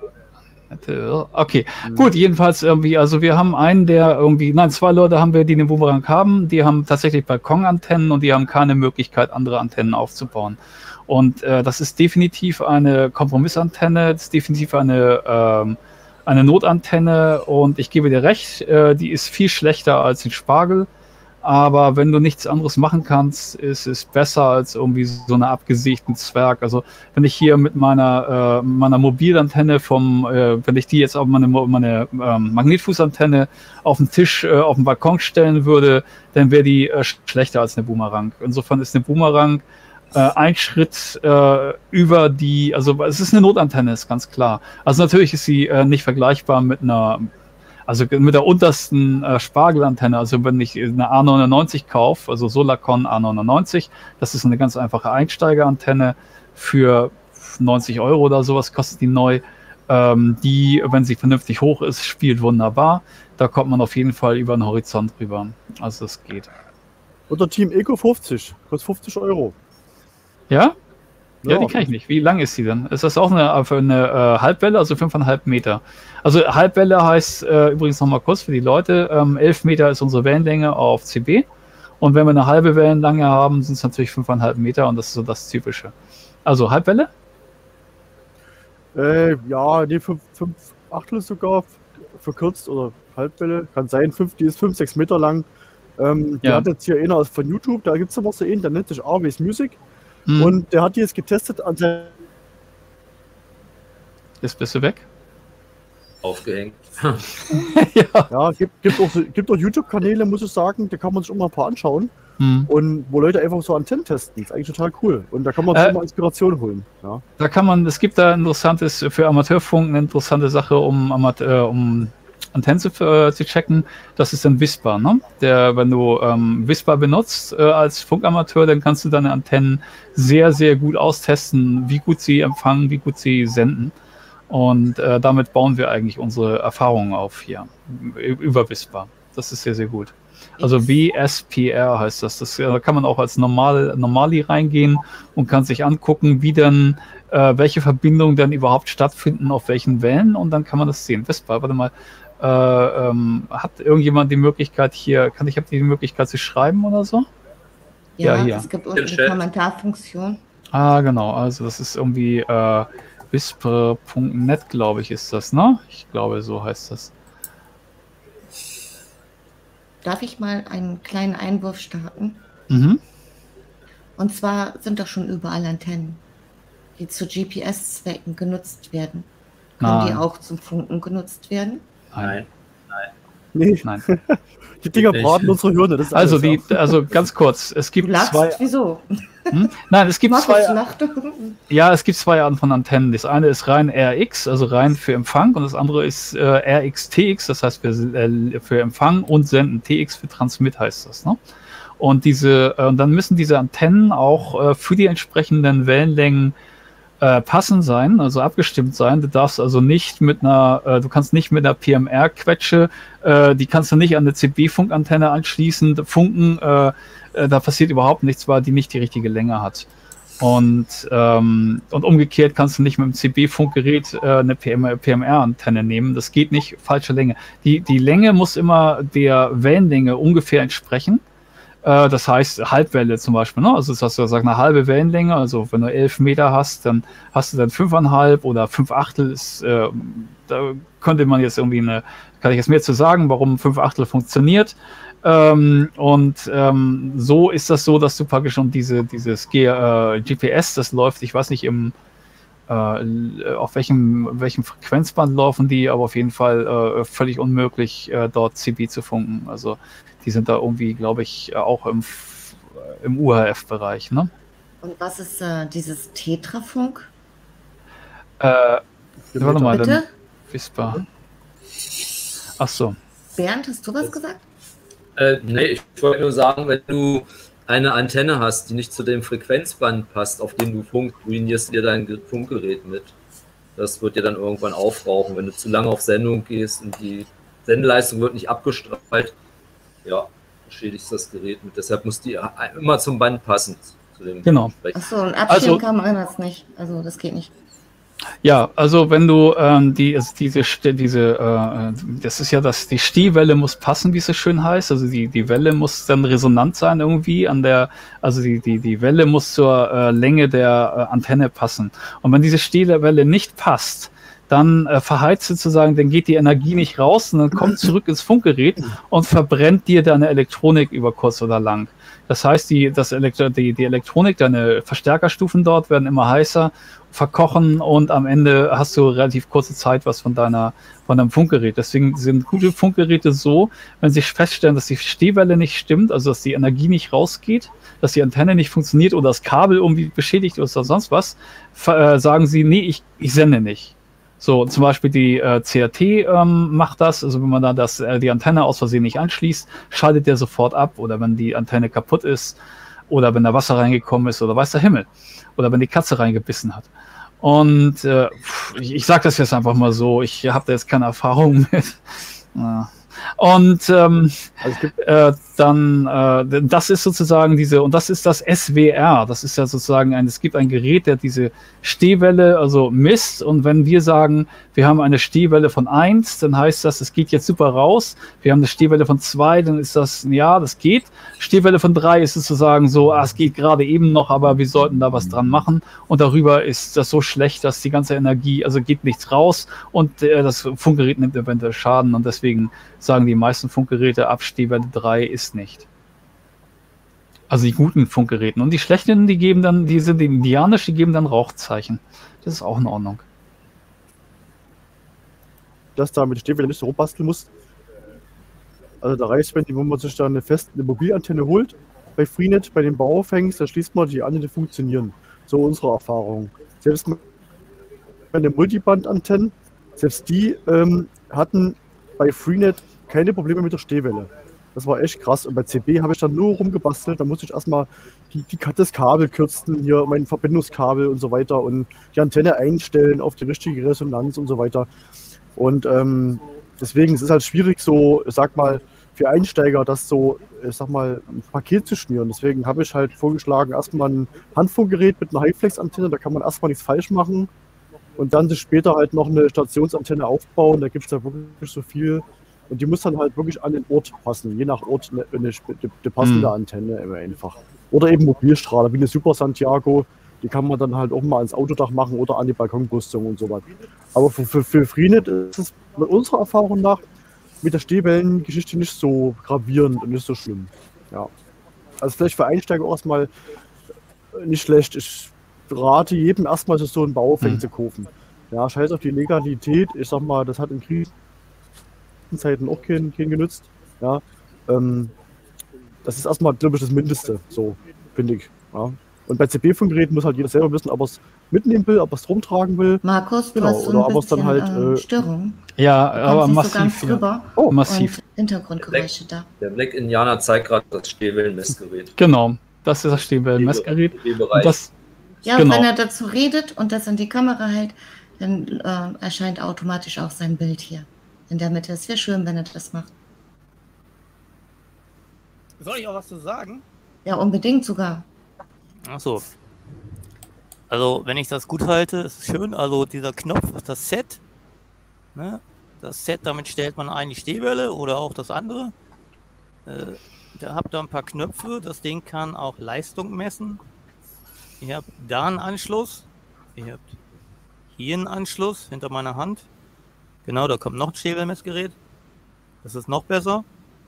Okay, mhm. Gut, jedenfalls irgendwie, also wir haben einen, der irgendwie, nein, zwei Leute haben wir, die den Bumerang haben, die haben tatsächlich Balkonantennen und die haben keine Möglichkeit, andere Antennen aufzubauen. Und äh, das ist definitiv eine Kompromissantenne, das ist definitiv eine, ähm, eine Notantenne und ich gebe dir recht, äh, die ist viel schlechter als ein Spargel, Aber wenn du nichts anderes machen kannst, ist es besser als irgendwie so eine abgesägten Zwerg. Also wenn ich hier mit meiner, äh, meiner Mobilantenne vom, äh, wenn ich die jetzt auf meine, meine ähm, Magnetfußantenne auf den Tisch, äh, auf den Balkon stellen würde, dann wäre die äh, schlechter als eine Boomerang. Insofern ist eine Boomerang äh, ein Schritt äh, über die, also es ist eine Notantenne, ist ganz klar. Also natürlich ist sie äh, nicht vergleichbar mit einer, also mit der untersten äh, Spargelantenne, also wenn ich eine A neunundneunzig kaufe, also Solarcon A neunundneunzig, das ist eine ganz einfache Einsteigerantenne für neunzig Euro oder sowas, kostet die neu. Ähm, die, wenn sie vernünftig hoch ist, spielt wunderbar. Da kommt man auf jeden Fall über den Horizont rüber. Also das geht. Oder Team Eco fünfzig, kostet fünfzig Euro. Ja? Ja, die kann ich nicht. Wie lang ist die denn? Ist das auch eine, eine äh, Halbwelle, also fünfeinhalb Meter? Also Halbwelle heißt äh, übrigens nochmal kurz für die Leute, ähm, elf Meter ist unsere Wellenlänge auf C B. Und wenn wir eine halbe Wellenlänge haben, sind es natürlich fünfeinhalb Meter und das ist so das Typische. Also Halbwelle? Äh, ja, nee, fünf, fünf Achtel sogar verkürzt oder Halbwelle. Kann sein, fünf, die ist fünf, sechs Meter lang. Ähm, die Ja. hat jetzt hier einer von YouTube, da gibt es noch so einen, der nennt sich Arvis Music. Hm. Und der hat die jetzt getestet an seinem. Jetzt bist du weg? Aufgehängt. Ja. Ja, gibt, gibt auch, gibt auch YouTube-Kanäle, muss ich sagen, da kann man sich auch mal ein paar anschauen. Hm. Und wo Leute einfach so Antennen testen. Das ist eigentlich total cool. Und da kann man sich Äh, immer Inspiration holen. Ja. Da kann man, es gibt da interessantes, für Amateurfunk eine interessante Sache, um, Amateur, um Antennen zu, äh, zu checken. Das ist dann Whisper, ne? Der, wenn du ähm, Whisper benutzt äh, als Funkamateur, dann kannst du deine Antennen sehr, sehr gut austesten, wie gut sie empfangen, wie gut sie senden. Und äh, damit bauen wir eigentlich unsere Erfahrungen auf hier über Whisper. Das ist sehr, sehr gut. Also W S P R heißt das. Das äh, kann man auch als Normal, Normali reingehen und kann sich angucken, wie dann, äh, welche Verbindungen dann überhaupt stattfinden, auf welchen Wellen, und dann kann man das sehen. Whisper, warte mal, äh, ähm, hat irgendjemand die Möglichkeit hier, kann ich habe die Möglichkeit zu schreiben oder so? Ja, Ja, hier. es gibt unten eine Kommentarfunktion. Ah, genau, also das ist irgendwie äh, whisper punkt net, glaube ich, ist das, ne? Ich glaube, so heißt das. Darf ich mal einen kleinen Einwurf starten? Mhm. Und zwar sind doch schon überall Antennen, die zu G P S-Zwecken genutzt werden. Können Nein. die auch zum Funken genutzt werden? Nein. Nee, Nein. die Dinger Nicht. braten unsere Hirne. Das ist Also alles, die, also ganz kurz, es Du gibt lachst, zwei. wieso? Hm? Nein, es gibt Markus zwei. lacht. Ja, es gibt zwei Arten von Antennen. Das eine ist rein R X, also rein für Empfang, und das andere ist äh, R X T X, das heißt für, äh, für Empfang und Senden. T X für Transmit heißt das, ne? Und diese, äh, dann müssen diese Antennen auch äh, für die entsprechenden Wellenlängen äh, passend sein, also abgestimmt sein. Du darfst also nicht mit einer, äh, du kannst nicht mit einer P M R-Quetsche, äh, die kannst du nicht an eine C B-Funkantenne anschließen, funken, äh, äh, da passiert überhaupt nichts, weil die nicht die richtige Länge hat. Und, ähm, und umgekehrt kannst du nicht mit dem C B-Funkgerät äh, eine P M R-Antenne nehmen. Das geht nicht, falsche Länge. Die, die Länge muss immer der Wellenlänge ungefähr entsprechen. Äh, das heißt Halbwelle zum Beispiel, ne? Also das hast du gesagt, eine halbe Wellenlänge. Also wenn du elf Meter hast, dann hast du dann fünfeinhalb oder fünf Achtel. Ist, äh, da könnte man jetzt irgendwie eine, kann ich jetzt mehr zu sagen, warum fünf Achtel funktioniert. Ähm, und ähm, so ist das so, dass du praktisch schon diese, dieses G, äh, G P S, das läuft, ich weiß nicht, im, äh, auf welchem, welchem Frequenzband laufen die, aber auf jeden Fall äh, völlig unmöglich, äh, dort C B zu funken. Also die sind da irgendwie, glaube ich, auch im, im U H F-Bereich. Ne? Und was ist äh, dieses Tetrafunk? Äh, warte mal, Bitte? dann Whisper. Ach so. Bernd, hast du was gesagt? Äh, nee, ich wollte nur sagen, wenn du eine Antenne hast, die nicht zu dem Frequenzband passt, auf dem du funkst, ruinierst dir dein Ge- Funkgerät mit. Das wird dir dann irgendwann aufrauchen, wenn du zu lange auf Sendung gehst und die Sendeleistung wird nicht abgestrahlt. Ja, schädigst das Gerät mit. Deshalb muss die immer zum Band passen. Zu dem Genau. Achso, und abschieben Also- kann man das nicht. Also das geht nicht. Ja, also wenn du ähm, die, also diese, St- diese, äh, das ist ja das, die Stehwelle muss passen, wie es so schön heißt. Also die, die Welle muss dann resonant sein irgendwie an der, also die, die, die Welle muss zur äh, Länge der äh, Antenne passen. Und wenn diese Stehwelle nicht passt, dann äh, verheizt sozusagen, dann geht die Energie nicht raus und dann kommt zurück ins Funkgerät und verbrennt dir deine Elektronik über kurz oder lang. Das heißt, die, das Elektro die, die Elektronik, deine Verstärkerstufen dort werden immer heißer, verkochen und am Ende hast du relativ kurze Zeit was von deiner, von deinem Funkgerät. Deswegen sind gute Funkgeräte so, wenn sie feststellen, dass die Stehwelle nicht stimmt, also dass die Energie nicht rausgeht, dass die Antenne nicht funktioniert oder das Kabel irgendwie beschädigt ist oder sonst was, äh, sagen sie, nee, ich, ich sende nicht. So, zum Beispiel die äh, C R T ähm, macht das, also wenn man da das, äh, die Antenne aus Versehen nicht anschließt, schaltet der sofort ab, oder wenn die Antenne kaputt ist oder wenn da Wasser reingekommen ist oder weiß der Himmel oder wenn die Katze reingebissen hat. Und äh, ich, ich sage das jetzt einfach mal so, ich habe da jetzt keine Erfahrung mit. Ja. Und ähm, also es gibt, äh, dann, äh, das ist sozusagen diese, und das ist das S W R, das ist ja sozusagen ein, es gibt ein Gerät, der diese Stehwelle also misst, und wenn wir sagen, wir haben eine Stehwelle von eins, dann heißt das, es geht jetzt super raus, wir haben eine Stehwelle von zwei, dann ist das, ja, das geht, Stehwelle von drei ist sozusagen so, ah, es geht gerade eben noch, aber wir sollten da was dran machen, und darüber ist das so schlecht, dass die ganze Energie, also geht nichts raus, und äh, das Funkgerät nimmt eventuell Schaden, und deswegen sagen die meisten Funkgeräte, ab Stehwelle drei ist nicht. Also die guten Funkgeräten. Und die schlechten, die geben dann, die sind indianisch, die geben dann Rauchzeichen. Das ist auch in Ordnung. Dass da mit der Stehwelle nicht so rumbasteln muss. Also da reicht es, wenn, wenn man sich da eine feste eine Mobilantenne holt, bei Freenet, bei den Bauaufhängs, da schließt man die an, die funktionieren. So unsere Erfahrung. Selbst meine Multiband-Antennen, selbst die ähm, hatten bei Freenet keine Probleme mit der Stehwelle. Das war echt krass. Und bei C B habe ich dann nur rumgebastelt. Da musste ich erstmal die, die, das Kabel kürzen, hier mein Verbindungskabel und so weiter, und die Antenne einstellen auf die richtige Resonanz und so weiter. Und ähm, deswegen ist es halt schwierig, so, ich sag mal, für Einsteiger das so, ich sag mal, ein Paket zu schnüren. Deswegen habe ich halt vorgeschlagen, erstmal ein Handfunkgerät mit einer Highflex-Antenne, da kann man erstmal nichts falsch machen. Und dann sich später halt noch eine Stationsantenne aufbauen. Da gibt es ja wirklich so viel. Und die muss dann halt wirklich an den Ort passen. Je nach Ort eine, eine, eine passende mhm. Antenne immer einfach. Oder eben Mobilstrahler, wie eine Super Santiago. Die kann man dann halt auch mal ans Autodach machen oder an die Balkonbrüstung und so weiter. Aber für, für, für Freenet ist es mit unserer Erfahrung nach mit der Stehwellengeschichte nicht so gravierend und nicht so schlimm. Ja. Also vielleicht für Einsteiger auch erstmal nicht schlecht. Ich rate jedem erstmal so einen Bauaufhänger mhm. zu kaufen. Ja, scheiß auf die Legalität. Ich sag mal, das hat in Krisenzeiten auch keinen kein genützt. Ja, ähm, das ist erstmal, glaube ich, das Mindeste, so, finde ich. Ja. Und bei C B-Funkgeräten muss halt jeder selber wissen, ob er es mitnehmen will, ob er es rumtragen will. Markus, du genau, hast so oder ein bisschen dann halt, ähm, äh, Störung. Ja, aber massiv. So ganz drüber. Oh, massiv. Und Hintergrundgeräusche da. Der Black Indianer zeigt gerade das Stehwellenmessgerät. Genau, das ist das Stehwellenmessgerät. Das, ja, genau. Und wenn er dazu redet und das in die Kamera hält, dann äh, erscheint automatisch auch sein Bild hier in der Mitte. Es wäre schön, wenn er das macht. Soll ich auch was zu sagen? Ja, unbedingt sogar. Ach so. Also, wenn ich das gut halte, ist es schön. Also, dieser Knopf, das Set. Ne? Das Set, damit stellt man ein die Stehwelle oder auch das andere. Äh, da habt ihr ein paar Knöpfe. Das Ding kann auch Leistung messen. Ihr habt da einen Anschluss. Ihr habt hier einen Anschluss hinter meiner Hand. Genau, da kommt noch ein Stehwellenmessgerät. Das ist noch besser.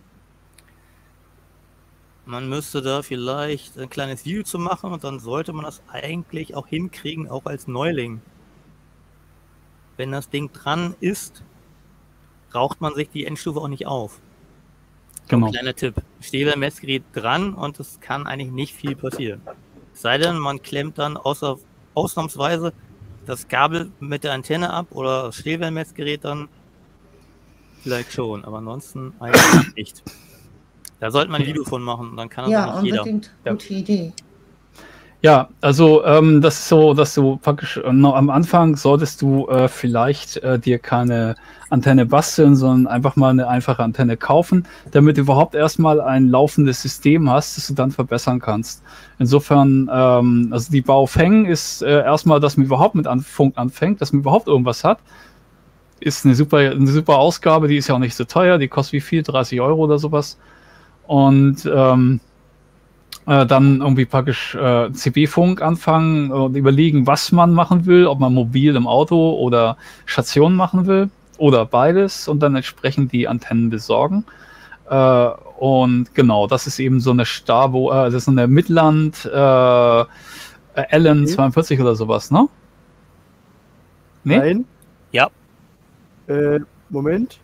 Man müsste da vielleicht ein kleines Video zu machen und dann sollte man das eigentlich auch hinkriegen, auch als Neuling. Wenn das Ding dran ist, raucht man sich die Endstufe auch nicht auf. Genau. Ein kleiner Tipp. Stehwellenmessgerät dran und es kann eigentlich nicht viel passieren. Es sei denn, man klemmt dann außer, ausnahmsweise das Kabel mit der Antenne ab oder das Stehwellenmessgerät dann vielleicht schon, aber ansonsten eigentlich nicht. Da sollte man ein Video von machen, dann kann das ja, auch nicht unbedingt. jeder. Gute Idee. Ja, also ähm, das ist so, dass du praktisch äh, noch am Anfang solltest du äh, vielleicht äh, dir keine Antenne basteln, sondern einfach mal eine einfache Antenne kaufen, damit du überhaupt erstmal ein laufendes System hast, das du dann verbessern kannst. Insofern, ähm, also die Baufeng ist äh, erstmal, dass man überhaupt mit an Funk anfängt, dass man überhaupt irgendwas hat. Ist eine super, eine super Ausgabe, die ist ja auch nicht so teuer, die kostet wie viel? dreißig Euro oder sowas. Und ähm, äh, dann irgendwie praktisch äh, C B-Funk anfangen und überlegen, was man machen will, ob man mobil im Auto oder Station machen will oder beides und dann entsprechend die Antennen besorgen. Äh, und genau, das ist eben so eine Starbo, äh, das ist so eine Midland äh, Allen okay. zweiundvierzig oder sowas, ne? Nee? Nein. Ja. Äh, Moment.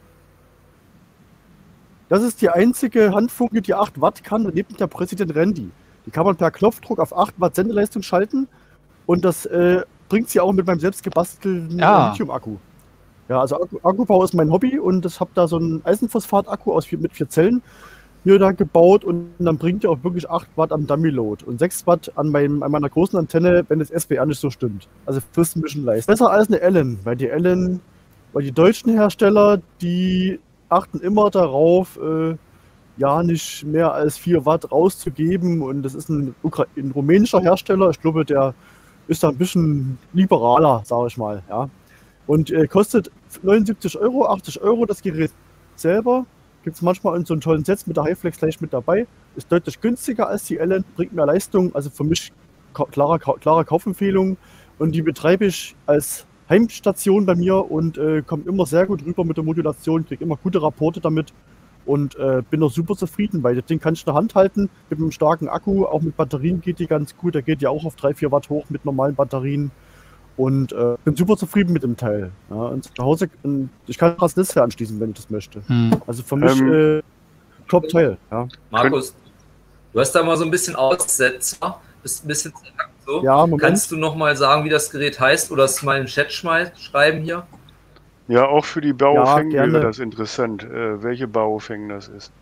Das ist die einzige Handfunke, die acht Watt kann, daneben der Präsident Randy. Die kann man per Knopfdruck auf acht Watt Sendeleistung schalten und das äh, bringt sie auch mit meinem selbst gebastelten ja. Lithium-Akku. Ja, also Akku, Akkubau ist mein Hobby und ich habe da so einen Eisenphosphat-Akku aus vier, mit vier Zellen hier da gebaut und dann bringt er auch wirklich acht Watt am Dummy-Load und sechs Watt an, meinem, an meiner großen Antenne, wenn das S W R nicht so stimmt. Also fürst ein bisschen Leistung. Besser als eine Allen, weil die Allen, weil die deutschen Hersteller, die achten immer darauf, äh, ja nicht mehr als vier Watt rauszugeben und das ist ein, Ukra ein rumänischer Hersteller, ich glaube, der ist da ein bisschen liberaler, sage ich mal, ja. Und äh, kostet neunundsiebzig Euro, achtzig Euro das Gerät selber. Gibt es manchmal in so einem tollen Set mit der Highflex gleich mit dabei. Ist deutlich günstiger als die Allen, bringt mehr Leistung. Also für mich klare, klare Kaufempfehlung. Und die betreibe ich als Heimstation bei mir und äh, komme immer sehr gut rüber mit der Modulation. Kriege immer gute Rapporte damit und äh, bin auch super zufrieden, weil das Ding kann ich in der Hand halten mit einem starken Akku. Auch mit Batterien geht die ganz gut. Der geht ja auch auf drei, vier Watt hoch mit normalen Batterien. Und äh, bin super zufrieden mit dem Teil. Ja, und zu Hause, und ich kann das Netzwerk anschließen, wenn ich das möchte. Hm. Also für mich ähm, äh, Top-Teil. Ja. Markus, du hast da mal so ein bisschen Aussetzer, bist ein bisschen so. Ja, kannst du noch mal sagen, wie das Gerät heißt oder es mal in den Chat schreiben hier? Ja, auch für die Baofeng ja, wäre das interessant, äh, welche Baofeng das ist.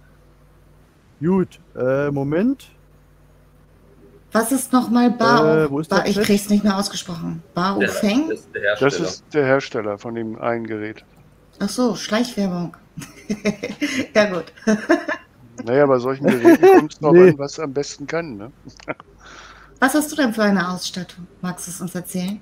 Gut, äh, Moment. Was ist nochmal Bao? Äh, ba ich krieg's nicht mehr ausgesprochen. Baofeng? Das, das ist der Hersteller von dem einen Gerät. Ach so, Schleichwerbung. Ja gut. Naja, bei solchen Geräten kommt es noch nee. an, was am besten kann. Ne? Was hast du denn für eine Ausstattung? Magst du es uns erzählen?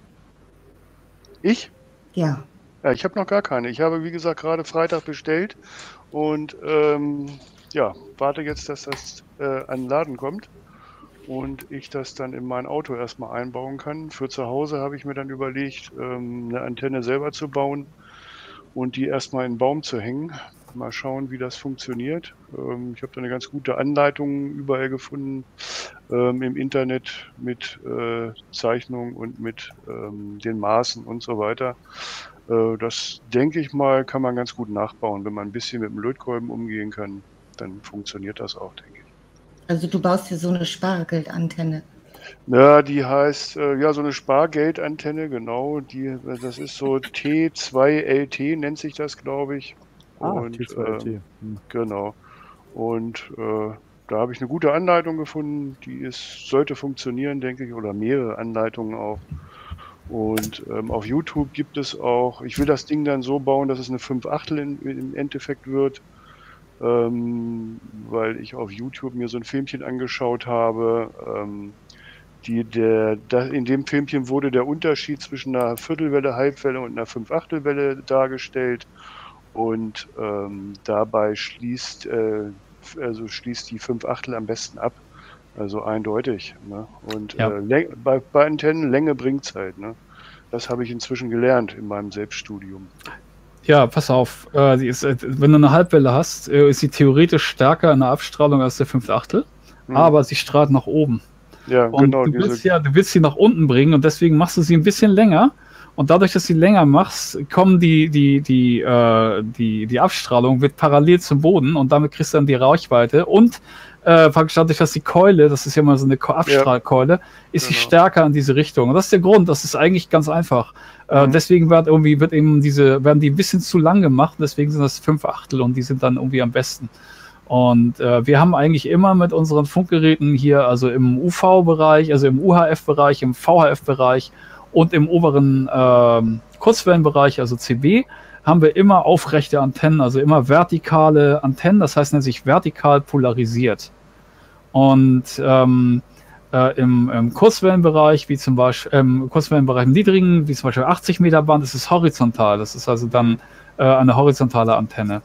Ich? Ja. Ja, ich habe noch gar keine. Ich habe, wie gesagt, gerade Freitag bestellt und ähm, ja, warte jetzt, dass das äh, an den Laden kommt. Und ich das dann in mein Auto erstmal einbauen kann. Für zu Hause habe ich mir dann überlegt, eine Antenne selber zu bauen und die erstmal in den Baum zu hängen. Mal schauen, wie das funktioniert. Ich habe da eine ganz gute Anleitung überall gefunden im Internet mit Zeichnungen und mit den Maßen und so weiter. Das, denke ich mal, kann man ganz gut nachbauen. Wenn man ein bisschen mit dem Lötkolben umgehen kann, dann funktioniert das auch, denke ich. Also du baust hier so eine Spargeldantenne. Ja, die heißt, äh, ja, so eine Spargeldantenne, genau. Die, das ist so T zwei L T, nennt sich das, glaube ich. Ah, und, T zwei L T. Äh, hm. Genau. Und äh, da habe ich eine gute Anleitung gefunden, die ist, sollte funktionieren, denke ich, oder mehrere Anleitungen auch. Und ähm, auf YouTube gibt es auch, ich will das Ding dann so bauen, dass es eine fünf Achtel in, im Endeffekt wird. Ähm, weil ich auf YouTube mir so ein Filmchen angeschaut habe. Ähm, die, der, da, in dem Filmchen wurde der Unterschied zwischen einer Viertelwelle, Halbwelle und einer Fünfachtelwelle dargestellt. Und ähm, dabei schließt, äh, also schließt die Fünfachtel am besten ab. Also eindeutig. Ne? Und ja. äh, bei, bei Antennen Länge bringt's halt. Ne? Das habe ich inzwischen gelernt in meinem Selbststudium. Ja, pass auf, äh, die ist, äh, wenn du eine Halbwelle hast, äh, ist sie theoretisch stärker in der Abstrahlung als der Fünfachtel, hm. aber sie strahlt nach oben. Ja, und genau. Du willst, ja, du willst sie nach unten bringen und deswegen machst du sie ein bisschen länger und dadurch, dass du sie länger machst, kommen die, die, die, äh, die, die Abstrahlung wird parallel zum Boden und damit kriegst du dann die Reichweite und äh, praktisch dadurch, dass die Keule, das ist ja mal so eine Abstrahlkeule, ja. ist genau. sie stärker in diese Richtung. Und das ist der Grund, das ist eigentlich ganz einfach. Äh, mhm. Deswegen wird irgendwie wird eben diese, werden die ein bisschen zu lang gemacht, deswegen sind das fünf Achtel und die sind dann irgendwie am besten. Und äh, wir haben eigentlich immer mit unseren Funkgeräten hier, also im U V-Bereich, also im U H F-Bereich, im V H F-Bereich und im oberen äh, Kurzwellenbereich, also C B, haben wir immer aufrechte Antennen, also immer vertikale Antennen, das heißt, nennt sich vertikal polarisiert. Und ähm, äh, im, im Kurzwellenbereich, wie zum Beispiel im ähm, Kurzwellenbereich im niedrigen, wie zum Beispiel achtzig Meter Band, ist es horizontal. Das ist also dann äh, eine horizontale Antenne.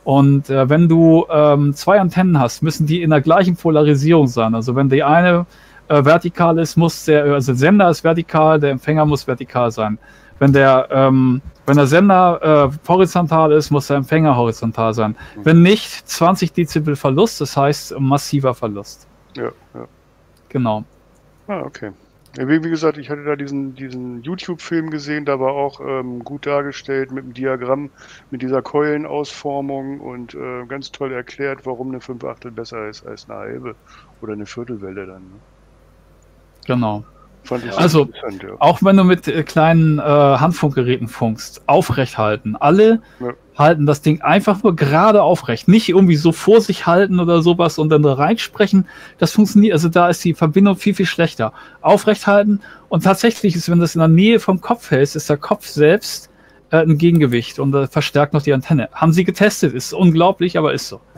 Und äh, wenn du ähm, zwei Antennen hast, müssen die in der gleichen Polarisierung sein. Also wenn die eine äh, vertikal ist, muss der, also der Sender ist vertikal, der Empfänger muss vertikal sein. Wenn der, ähm, wenn der Sender äh, horizontal ist, muss der Empfänger horizontal sein. Mhm. Wenn nicht, zwanzig Dezibel Verlust, das heißt massiver Verlust. Ja, ja. Genau. Ah, okay. Ja, wie, wie gesagt, ich hatte da diesen, diesen YouTube-Film gesehen, da war auch ähm, gut dargestellt mit dem Diagramm, mit dieser Keulenausformung und äh, ganz toll erklärt, warum eine fünf Achtel besser ist als eine halbe oder eine Viertelwelle dann. Ne? Genau. Fand ich also, interessant, ja. Auch wenn du mit äh, kleinen äh, Handfunkgeräten funkst, aufrecht halten. Alle ja. halten das Ding einfach nur gerade aufrecht. Nicht irgendwie so vor sich halten oder sowas und dann da reinsprechen. Das funktioniert, also da ist die Verbindung viel, viel schlechter. Aufrecht halten und tatsächlich ist, wenn das in der Nähe vom Kopf hält, ist der Kopf selbst äh, ein Gegengewicht und äh, verstärkt noch die Antenne. Haben sie getestet, ist unglaublich, aber ist so.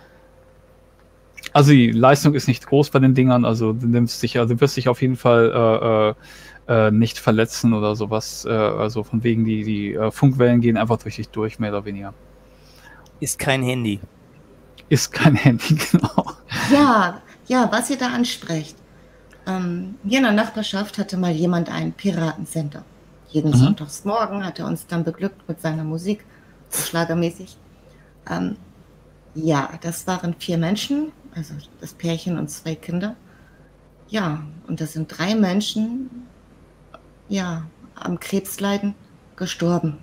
Also die Leistung ist nicht groß bei den Dingern, also du nimmst dich, also du wirst dich auf jeden Fall äh, äh, nicht verletzen oder sowas. Äh, also von wegen die, die äh, Funkwellen gehen einfach durch dich durch, mehr oder weniger. Ist kein Handy. Ist kein Handy, genau. Ja, ja, was ihr da ansprecht. Ähm, hier in der Nachbarschaft hatte mal jemand einen Piratensender. Jeden mhm. Sonntagsmorgen hat er uns dann beglückt mit seiner Musik, schlagermäßig. Ähm, ja, das waren vier Menschen, also das Pärchen und zwei Kinder. Ja, und da sind drei Menschen, ja, am Krebsleiden gestorben.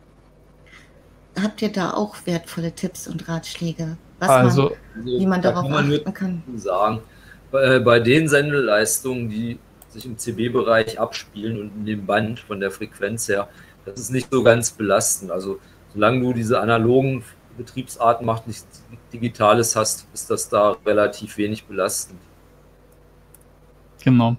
Habt ihr da auch wertvolle Tipps und Ratschläge, was also, man, wie man darauf kann man achten kann? Sagen, bei, bei den Sendeleistungen, die sich im C B-Bereich abspielen und in dem Band von der Frequenz her, das ist nicht so ganz belastend. Also solange du diese analogen Betriebsarten machst, nichts Digitales hast, ist das da relativ wenig belastend. Genau.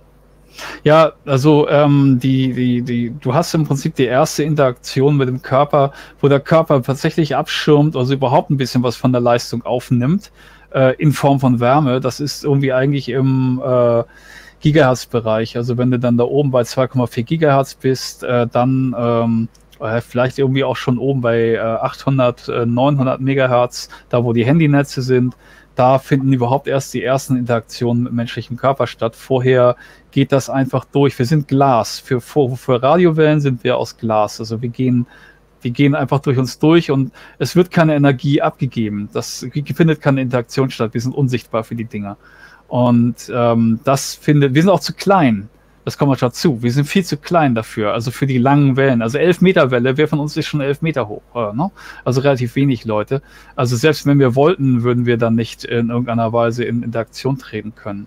Ja, also ähm, die, die, die, du hast im Prinzip die erste Interaktion mit dem Körper, wo der Körper tatsächlich abschirmt, also überhaupt ein bisschen was von der Leistung aufnimmt, äh, in Form von Wärme. Das ist irgendwie eigentlich im äh, Gigahertz-Bereich. Also wenn du dann da oben bei zwei Komma vier Gigahertz bist, äh, dann ähm, vielleicht irgendwie auch schon oben bei äh, achthundert, äh, neunhundert Megahertz, da wo die Handynetze sind, da finden überhaupt erst die ersten Interaktionen mit menschlichem Körper statt. Vorher geht das einfach durch. Wir sind Glas. Für, für, für Radiowellen sind wir aus Glas. Also wir gehen, wir gehen einfach durch uns durch und es wird keine Energie abgegeben. Das findet keine Interaktion statt. Wir sind unsichtbar für die Dinger. Und ähm, das findet, wir sind auch zu klein. Das kommt schon dazu. Wir sind viel zu klein dafür, also für die langen Wellen. Also elf Meter Welle, wer von uns ist schon elf Meter hoch? Äh, ne? Also relativ wenig Leute. Also selbst wenn wir wollten, würden wir dann nicht in irgendeiner Weise in Interaktion treten können.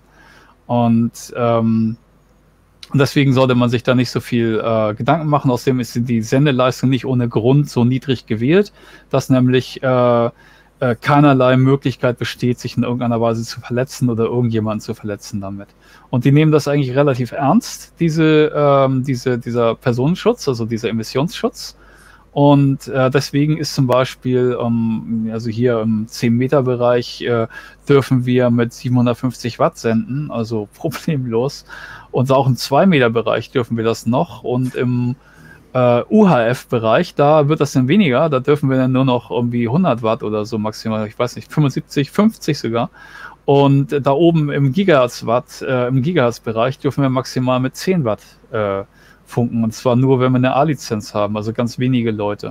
Und ähm, deswegen sollte man sich da nicht so viel äh, Gedanken machen. Außerdem ist die Sendeleistung nicht ohne Grund so niedrig gewählt, dass nämlich äh, äh, keinerlei Möglichkeit besteht, sich in irgendeiner Weise zu verletzen oder irgendjemanden zu verletzen damit. Und die nehmen das eigentlich relativ ernst, diese, ähm, diese, dieser Personenschutz, also dieser Emissionsschutz. Und äh, deswegen ist zum Beispiel, ähm, also hier im zehn Meter Bereich äh, dürfen wir mit siebenhundertfünfzig Watt senden, also problemlos. Und auch im zwei Meter Bereich dürfen wir das noch. Und im äh, U H F-Bereich, da wird das dann weniger, da dürfen wir dann nur noch irgendwie hundert Watt oder so maximal, ich weiß nicht, fünfundsiebzig, fünfzig sogar. Und da oben im Gigahertz-Watt, äh, im Gigahertz-Bereich dürfen wir maximal mit zehn Watt äh, funken. Und zwar nur, wenn wir eine A-Lizenz haben, also ganz wenige Leute.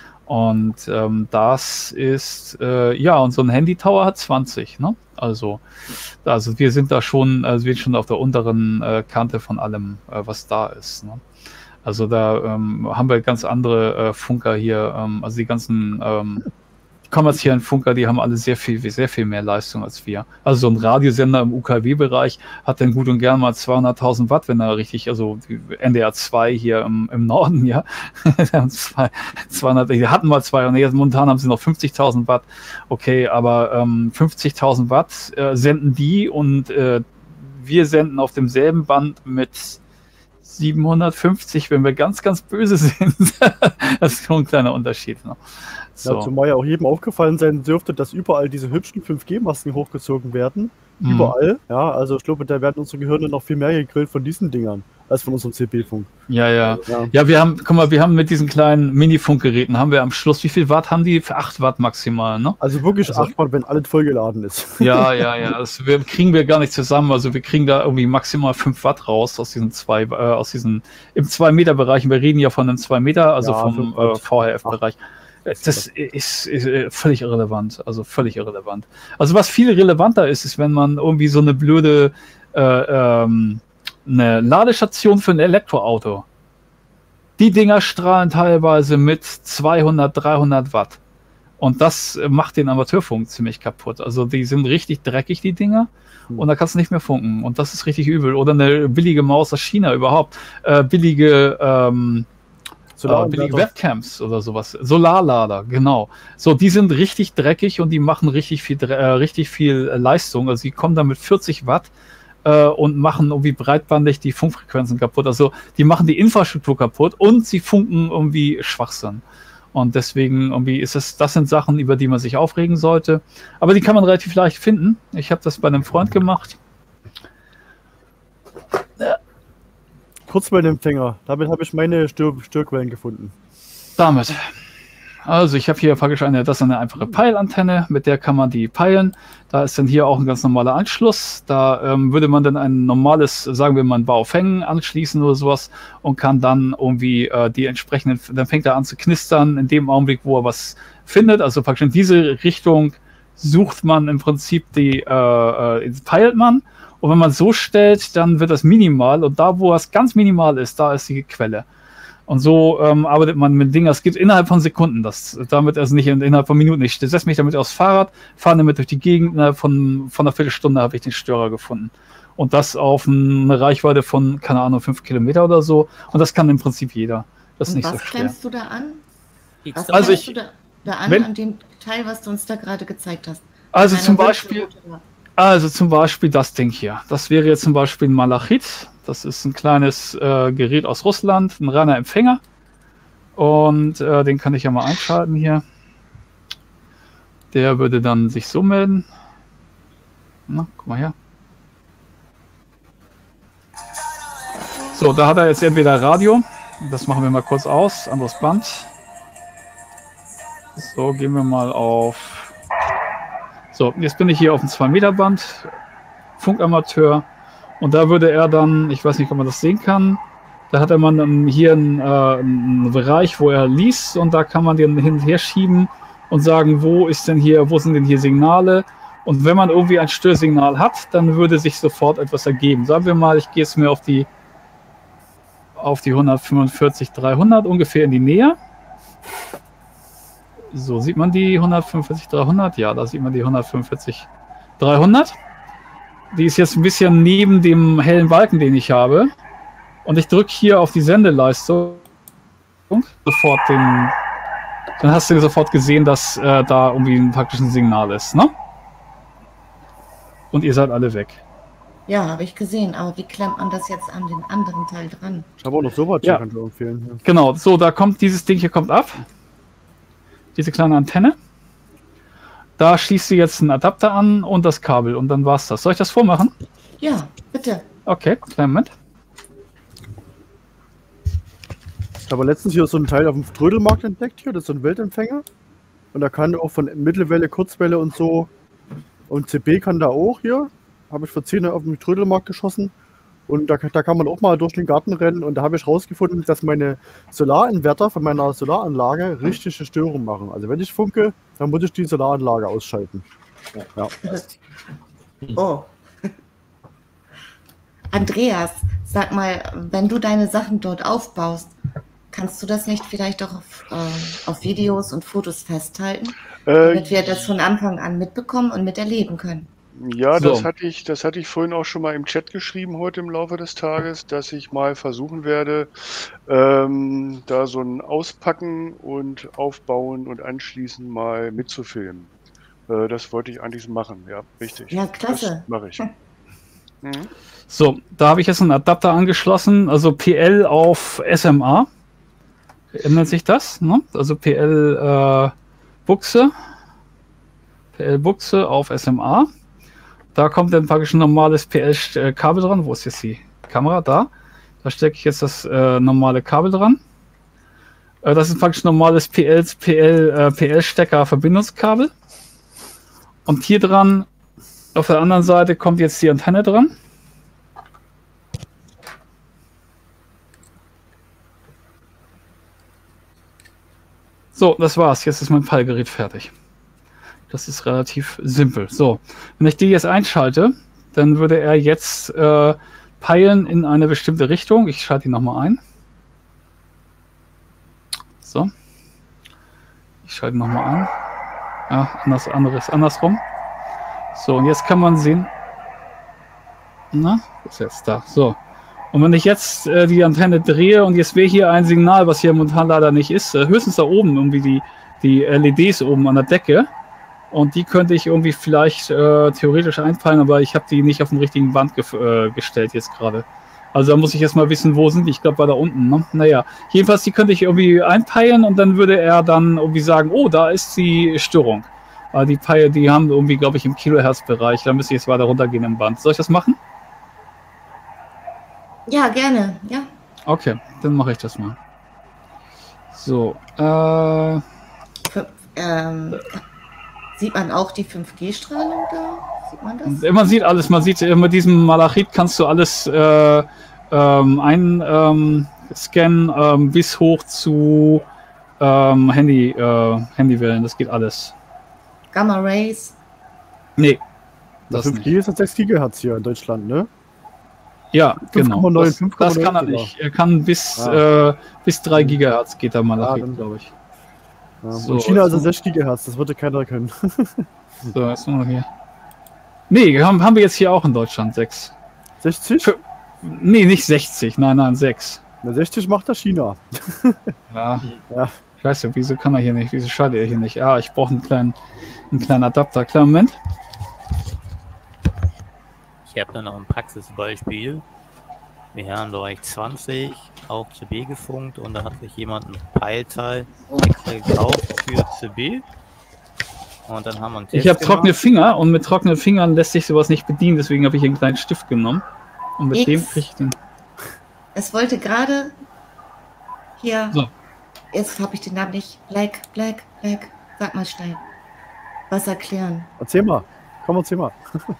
Und ähm, das ist, äh, ja, und so ein Handy-Tower hat zwanzig, ne? Also, also wir sind da schon, also wir sind schon auf der unteren äh, Kante von allem, äh, was da ist, ne? Also da ähm, haben wir ganz andere äh, Funker hier, ähm, also die ganzen ähm, kommerziellen Funker, die haben alle sehr viel, sehr viel mehr Leistung als wir. Also so ein Radiosender im U K W-Bereich hat dann gut und gern mal zweihunderttausend Watt, wenn er richtig, also N D R zwei hier im, im Norden, ja, zweihundert, die hatten mal zweihundert, momentan haben sie noch fünfzigtausend Watt, okay, aber ähm, fünfzigtausend Watt äh, senden die und äh, wir senden auf demselben Band mit siebenhundertfünfzig, wenn wir ganz, ganz böse sind. Das ist schon ein kleiner Unterschied. Ne? So. Ja, zumal ja auch jedem aufgefallen sein dürfte, dass überall diese hübschen fünf G-Masken hochgezogen werden. Mhm. Überall. Ja, also ich glaube, da werden unsere Gehirne noch viel mehr gegrillt von diesen Dingern, als von unserem C B-Funk. Ja, ja, ja. Ja, wir haben, guck mal, wir haben mit diesen kleinen Mini-Funkgeräten, haben wir am Schluss, wie viel Watt haben die? Für acht Watt maximal, ne? Also wirklich also, acht Watt, wenn alles vollgeladen ist. Ja, ja, ja. Das wir, kriegen wir gar nicht zusammen. Also wir kriegen da irgendwie maximal fünf Watt raus aus diesen zwei, äh, aus diesen, im zwei Meter Bereich. Wir reden ja von einem zwei Meter, also ja, vom äh, V H F-Bereich. Das ist, ist völlig irrelevant, also völlig irrelevant. Also was viel relevanter ist, ist, wenn man irgendwie so eine blöde äh, ähm, eine Ladestation für ein Elektroauto. Die Dinger strahlen teilweise mit zweihundert, dreihundert Watt. Und das macht den Amateurfunk ziemlich kaputt. Also die sind richtig dreckig, die Dinger. Und da kannst du nicht mehr funken. Und das ist richtig übel. Oder eine billige Maus aus China überhaupt. Äh, billige ähm, Solar- billige Webcams oder sowas. Solarlader, genau. So, die sind richtig dreckig und die machen richtig viel, äh, richtig viel Leistung. Also die kommen dann mit vierzig Watt äh, und machen irgendwie breitbandig die Funkfrequenzen kaputt. Also die machen die Infrastruktur kaputt und sie funken irgendwie Schwachsinn. Und deswegen irgendwie ist es, das sind Sachen, über die man sich aufregen sollte. Aber die kann man relativ leicht finden. Ich habe das bei einem Freund gemacht. Ja. Kurzwellenempfänger. Damit habe ich meine Stör Störquellen gefunden. Damit. Also ich habe hier praktisch eine, das ist eine einfache Peilantenne, mit der kann man die peilen. Da ist dann hier auch ein ganz normaler Anschluss. Da ähm, würde man dann ein normales, sagen wir mal, ein Baufeng anschließen oder sowas und kann dann irgendwie äh, die entsprechenden, dann fängt er an zu knistern in dem Augenblick, wo er was findet. Also praktisch in diese Richtung sucht man im Prinzip die, äh, äh, peilt man. Und wenn man so stellt, dann wird das minimal. Und da, wo es ganz minimal ist, da ist die Quelle. Und so ähm, arbeitet man mit Dingen. Es geht innerhalb von Sekunden. Das, damit also nicht innerhalb von Minuten. Ich setze mich damit aufs Fahrrad, fahre damit durch die Gegend. Innerhalb von, von einer Viertelstunde habe ich den Störer gefunden. Und das auf eine Reichweite von, keine Ahnung, fünf Kilometer oder so. Und das kann im Prinzip jeder. Das ist nicht so schwer. Was klemmst du da an? Was also ich, du da, da an, wenn, an dem Teil, was du uns da gerade gezeigt hast? Also zum Beispiel... Also zum Beispiel das Ding hier. Das wäre jetzt zum Beispiel ein Malachit. Das ist ein kleines äh, Gerät aus Russland, ein reiner Empfänger. Und äh, den kann ich ja mal einschalten hier. Der würde dann sich so melden. Na, guck mal her. So, da hat er jetzt entweder Radio. Das machen wir mal kurz aus. Anderes Band. So, gehen wir mal auf... So, jetzt bin ich hier auf dem zwei Meter Band, Funkamateur, und da würde er dann, ich weiß nicht, ob man das sehen kann, da hat er man dann hier einen, äh, einen Bereich, wo er liest, und da kann man den hin und her schieben und sagen, wo ist denn hier, wo sind denn hier Signale, und wenn man irgendwie ein Störsignal hat, dann würde sich sofort etwas ergeben. Sagen wir mal, ich gehe jetzt mir auf die auf die hundertfünfundvierzig, dreihundert ungefähr in die Nähe. So, sieht man die hundertfünfundvierzig, dreihundert? Ja, da sieht man die hundertfünfundvierzig, dreihundert. Die ist jetzt ein bisschen neben dem hellen Balken, den ich habe. Und ich drücke hier auf die Sendeleistung. Sofort den... Dann hast du sofort gesehen, dass äh, da irgendwie ein praktisches Signal ist, ne? Und ihr seid alle weg. Ja, habe ich gesehen. Aber wie klemmt man das jetzt an den anderen Teil dran? Ich habe auch noch sowas, ja. Kann ich empfehlen. Ja. Genau, so, da kommt dieses Ding hier kommt ab. Diese kleine Antenne. Da schließt du jetzt einen Adapter an und das Kabel und dann war's das. Soll ich das vormachen? Ja, bitte. Okay, kleinen Moment. Ich habe letztens hier so einen Teil auf dem Trödelmarkt entdeckt hier, das ist so ein Weltempfänger. Und da kann auch von Mittelwelle, Kurzwelle und so. Und C B kann da auch hier. Habe ich vor zehn Jahren auf dem Trödelmarkt geschossen. Und da, da kann man auch mal durch den Garten rennen und da habe ich rausgefunden, dass meine Solarinverter von meiner Solaranlage richtige Störungen machen. Also wenn ich funke, dann muss ich die Solaranlage ausschalten. Ja. Oh. Andreas, sag mal, wenn du deine Sachen dort aufbaust, kannst du das nicht vielleicht auch auf, äh, auf Videos und Fotos festhalten, äh, damit wir das von Anfang an mitbekommen und miterleben können? Ja, so. das hatte ich, das hatte ich vorhin auch schon mal im Chat geschrieben heute im Laufe des Tages, dass ich mal versuchen werde, ähm, da so ein Auspacken und Aufbauen und Anschließen mal mitzufilmen. Äh, das wollte ich eigentlich machen, ja, richtig. Ja, klasse. Das mache ich. Mhm. So, da habe ich jetzt einen Adapter angeschlossen, also P L auf S M A. Ändert sich das, ne? Also P L, äh, Buchse, P L-Buchse auf S M A. Da kommt dann praktisch ein normales P L-Kabel dran. Wo ist jetzt die Kamera? Da. Da stecke ich jetzt das äh, normale Kabel dran. Äh, das ist praktisch ein normales P L, P L, äh, P L-Stecker-Verbindungskabel. Und hier dran, auf der anderen Seite, kommt jetzt die Antenne dran. So, das war's. Jetzt ist mein Peilgerät fertig. Das ist relativ simpel. So, wenn ich die jetzt einschalte, dann würde er jetzt äh, peilen in eine bestimmte Richtung. Ich schalte ihn nochmal ein. So. Ich schalte ihn nochmal ein. Ja, anders, anderes, andersrum. So, und jetzt kann man sehen. Na, was ist jetzt da? So. Und wenn ich jetzt äh, die Antenne drehe und jetzt wäre hier ein Signal, was hier momentan leider nicht ist, äh, höchstens da oben irgendwie die, die L E Ds oben an der Decke. Und die könnte ich irgendwie vielleicht äh, theoretisch einpeilen, aber ich habe die nicht auf den richtigen Band ge äh, gestellt jetzt gerade. Also da muss ich erst mal wissen, wo sind die. Ich glaube, war da unten. Ne? Naja, jedenfalls die könnte ich irgendwie einpeilen und dann würde er dann irgendwie sagen, oh, da ist die Störung. Aber die Peile, die haben irgendwie, glaube ich, im Kilohertz-Bereich. Da müsste ich jetzt weiter runtergehen im Band. Soll ich das machen? Ja, gerne, ja. Okay, dann mache ich das mal. So, äh... Für, ähm, sieht man auch die fünf G Strahlung da? Sieht man das? Man sieht alles, man sieht, mit diesem Malachit kannst du alles äh, ähm, einscannen, ähm, ähm, bis hoch zu ähm, Handy, äh, Handywellen, das geht alles. Gamma Rays? Nee. Das fünf G ist das sechs Gigahertz hier in Deutschland, ne? Ja, genau. Das, fünf, das kann er nicht. Er kann bis, ah. äh, bis drei Gigahertz geht er mal nach, ah, glaube ich. Ja, so, in China also sechs Gigahertz, das würde keiner können. So, jetzt noch hier. Nee, haben, haben wir jetzt hier auch in Deutschland sechs. sechzig? Für, nee, nicht sechzig, nein, nein, sechs. Na, sechzig macht das China. Ja. Ja. Ich weiß ja, wieso kann er hier nicht, wieso schaltet er hier nicht? Ah, ich brauche einen kleinen, einen kleinen Adapter. Kleinen Moment. Ich habe dann noch ein Praxisbeispiel. Wir haben Bereich zwanzig auf C B gefunkt und da hat sich jemand ein Peilteil extra gekauft für C B. Und dann haben wir einen Test Ich habe trockene Finger und mit trockenen Fingern lässt sich sowas nicht bedienen, deswegen habe ich einen kleinen Stift genommen. Und mit X. dem kriege ich den. Es wollte gerade hier. So. Jetzt habe ich den Namen nicht. Black, Black, Black. Sag mal schnell. Was erklären? Erzähl mal. Komm, erzähl mal.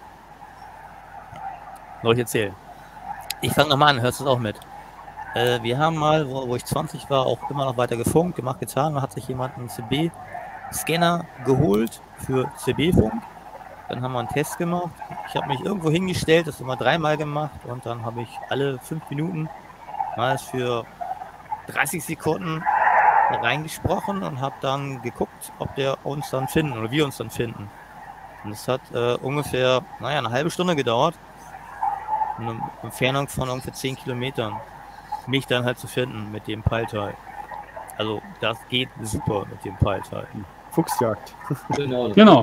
Soll ich erzählen? Ich fange nochmal an, hörst du es auch mit. Äh, wir haben mal, wo, wo ich zwanzig war, auch immer noch weiter gefunkt, gemacht, getan. Da hat sich jemand einen C B-Scanner geholt für C B-Funk. Dann haben wir einen Test gemacht. Ich habe mich irgendwo hingestellt, das immer dreimal gemacht und dann habe ich alle fünf Minuten mal für dreißig Sekunden reingesprochen und habe dann geguckt, ob der uns dann finden oder wir uns dann finden. Und es hat äh, ungefähr, naja, eine halbe Stunde gedauert. Eine Entfernung von ungefähr zehn Kilometern. Mich dann halt zu finden mit dem Peilteil. Also das geht super mit dem Peilteil. Fuchsjagd. Genau. Genau.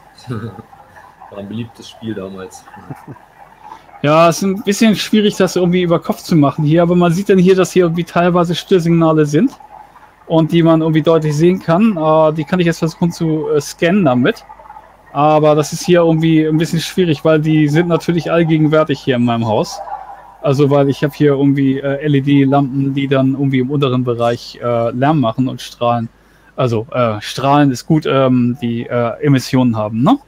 War ein beliebtes Spiel damals. Ja, es ist ein bisschen schwierig, das irgendwie über Kopf zu machen hier, aber man sieht dann hier, dass hier irgendwie teilweise Störsignale sind und die man irgendwie deutlich sehen kann. Äh, die kann ich jetzt versuchen zu äh, scannen damit. Aber das ist hier irgendwie ein bisschen schwierig, weil die sind natürlich allgegenwärtig hier in meinem Haus. Also weil ich habe hier irgendwie äh, L E D-Lampen, die dann irgendwie im unteren Bereich äh, Lärm machen und strahlen. Also äh, strahlen ist gut, ähm, die äh, Emissionen haben, ne?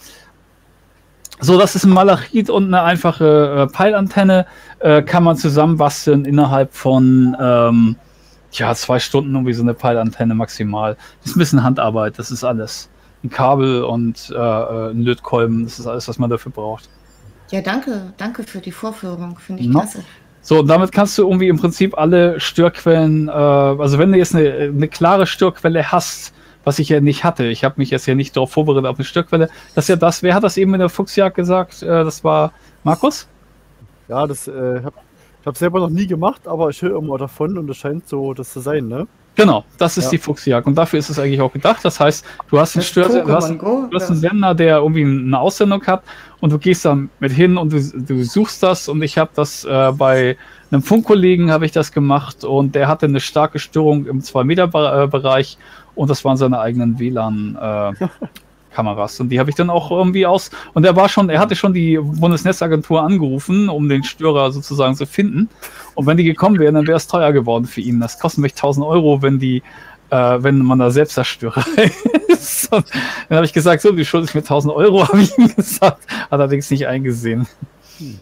So, das ist ein Malachit und eine einfache äh, Peilantenne. Äh, kann man zusammenbasteln innerhalb von ähm, ja, zwei Stunden irgendwie so eine Peilantenne maximal. Das ist ein bisschen Handarbeit, das ist alles. Ein Kabel und äh, ein Lötkolben, das ist alles, was man dafür braucht. Ja, danke, danke für die Vorführung, finde ich No. klasse. So, damit kannst du irgendwie im Prinzip alle Störquellen, äh, also wenn du jetzt eine, eine klare Störquelle hast, was ich ja nicht hatte, ich habe mich jetzt ja nicht darauf vorbereitet auf eine Störquelle, das ist ja das, wer hat das eben in der Fuchsjagd gesagt, äh, das war Markus? Ja, das äh, hab, ich habe selber noch nie gemacht, aber ich höre immer davon und es scheint so das zu sein, ne? Genau, das ist Ja. die Fuchsjagd und dafür ist es eigentlich auch gedacht. Das heißt, du hast einen, Das Stör du hast, Pokémon Go, du hast ja. einen Sender, der irgendwie eine Aussendung hat und du gehst da mit hin und du, du suchst das und ich habe das äh, bei einem Funkkollegen habe ich das gemacht und der hatte eine starke Störung im zwei Meter Bereich und das waren seine eigenen W L A N-Kameras. Äh, und die habe ich dann auch irgendwie aus. Und er war schon, er hatte schon die Bundesnetzagentur angerufen, um den Störer sozusagen zu finden. Und wenn die gekommen wären, dann wäre es teuer geworden für ihn. Das kostet mich tausend Euro, wenn die, äh, wenn man da Selbstzerstörer ist. Und dann habe ich gesagt, so, die Schuld ist mir tausend Euro, habe ich ihm gesagt, hat allerdings nicht eingesehen. Hm.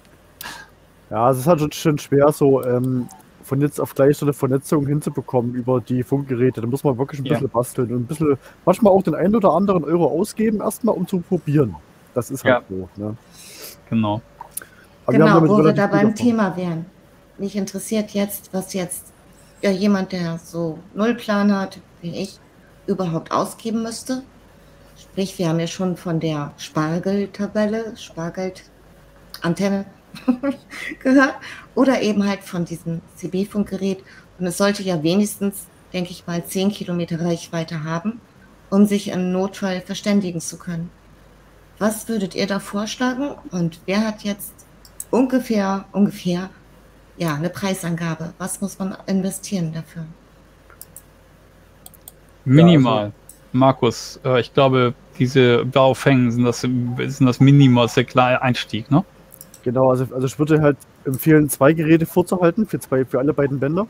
Ja, es ist halt schon schwer, so ähm, von jetzt auf gleich so eine Vernetzung hinzubekommen über die Funkgeräte. Da muss man wirklich ein bisschen ja. basteln und ein bisschen, manchmal auch den einen oder anderen Euro ausgeben, erstmal, um zu probieren. Das ist halt ja. so. Ne? Genau. Aber genau, wir wo wir da beim Thema wären. Mich interessiert jetzt, was jetzt ja, jemand, der so Nullplan hat, wie ich, überhaupt ausgeben müsste. Sprich, wir haben ja schon von der Spargeltabelle, Spargeldantenne gehört oder eben halt von diesem C B-Funkgerät. Und es sollte ja wenigstens, denke ich mal, zehn Kilometer Reichweite haben, um sich im Notfall verständigen zu können. Was würdet ihr da vorschlagen und wer hat jetzt ungefähr, ungefähr, ja, eine Preisangabe? Was muss man investieren dafür? Minimal. Ja, also Markus, äh, ich glaube, diese Baofeng sind das, sind das Minimal, der kleine Einstieg, ne? Genau, also, also ich würde halt empfehlen, zwei Geräte vorzuhalten, für, zwei, für alle beiden Bänder,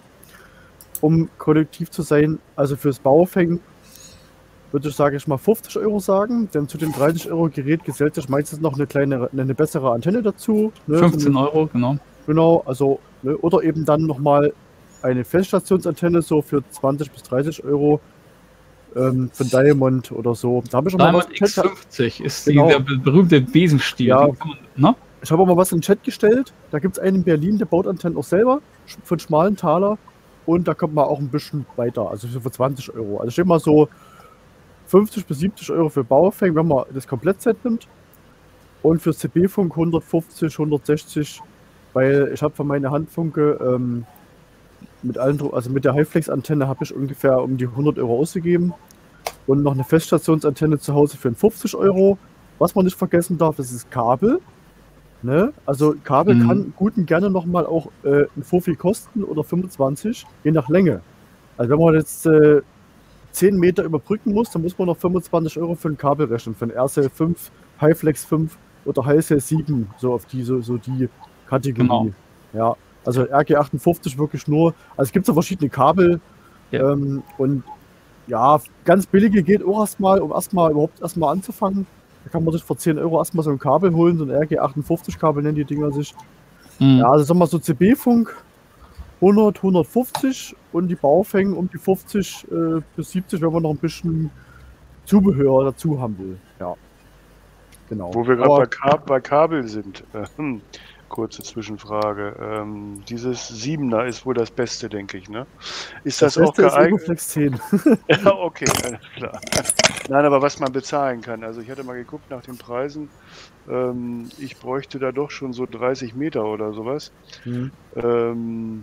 um kollektiv zu sein. Also fürs Baofeng würde ich, sage ich mal, fünfzig Euro sagen, denn zu dem dreißig Euro Gerät gesellt sich meistens noch eine kleine, eine bessere Antenne dazu. Ne? fünfzehn Euro, genau. Genau, also, ne? Oder eben dann nochmal eine Feststationsantenne, so für zwanzig bis dreißig Euro ähm, von Diamond oder so. Da habe ich schon Diamond mal was X fünfzig ist genau. die, der berühmte Besenstiel. Ja. Ne? Ich habe auch mal was in den Chat gestellt. Da gibt es einen in Berlin, der baut Antennen auch selber für einen schmalen Taler. Und da kommt man auch ein bisschen weiter, also für zwanzig Euro. Also ich denke mal so fünfzig bis siebzig Euro für Baofeng, wenn man das Komplettset nimmt. Und für C B-Funk hundertfünfzig, hundertsechzig, weil ich habe für meine Handfunke ähm, mit allen, also mit der Highflex-Antenne habe ich ungefähr um die hundert Euro ausgegeben. Und noch eine Feststationsantenne zu Hause für fünfzig Euro. Was man nicht vergessen darf, das ist Kabel. Ne? Also Kabel mhm. kann gut und gerne nochmal auch äh, ein Fuffi kosten oder fünfundzwanzig, je nach Länge. Also wenn man jetzt äh, zehn Meter überbrücken muss, dann muss man noch fünfundzwanzig Euro für ein Kabel rechnen, für ein R C L fünf, Highflex fünf oder H C L sieben, so auf die, so, so die Kategorie. Genau. Ja, also R G achtundfünfzig wirklich nur, also es gibt so verschiedene Kabel ja. ähm, und ja, ganz billige geht auch erstmal, um erstmal überhaupt erstmal anzufangen. Da kann man sich für zehn Euro erstmal so ein Kabel holen, so ein R G achtundfünfzig Kabel nennen die Dinger sich. Mhm. Ja, also sagen wir so C B-Funk hundert, hundertfünfzig und die Baofeng um die fünfzig äh, bis siebzig, wenn man noch ein bisschen Zubehör dazu haben will. Ja, genau. Wo wir gerade bei, Kab bei Kabel sind, äh, hm, kurze Zwischenfrage. Ähm, dieses Siebener ist wohl das Beste, denke ich, ne? Ist das, das auch geeignet? Egoflex zehn. Ja, okay, alles klar. Nein, aber was man bezahlen kann. Also ich hatte mal geguckt nach den Preisen. Ähm, ich bräuchte da doch schon so dreißig Meter oder sowas. Mhm. Ähm,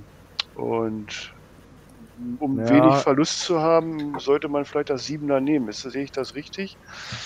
und um ja. wenig Verlust zu haben, sollte man vielleicht das Siebener nehmen. Ist, sehe ich das richtig?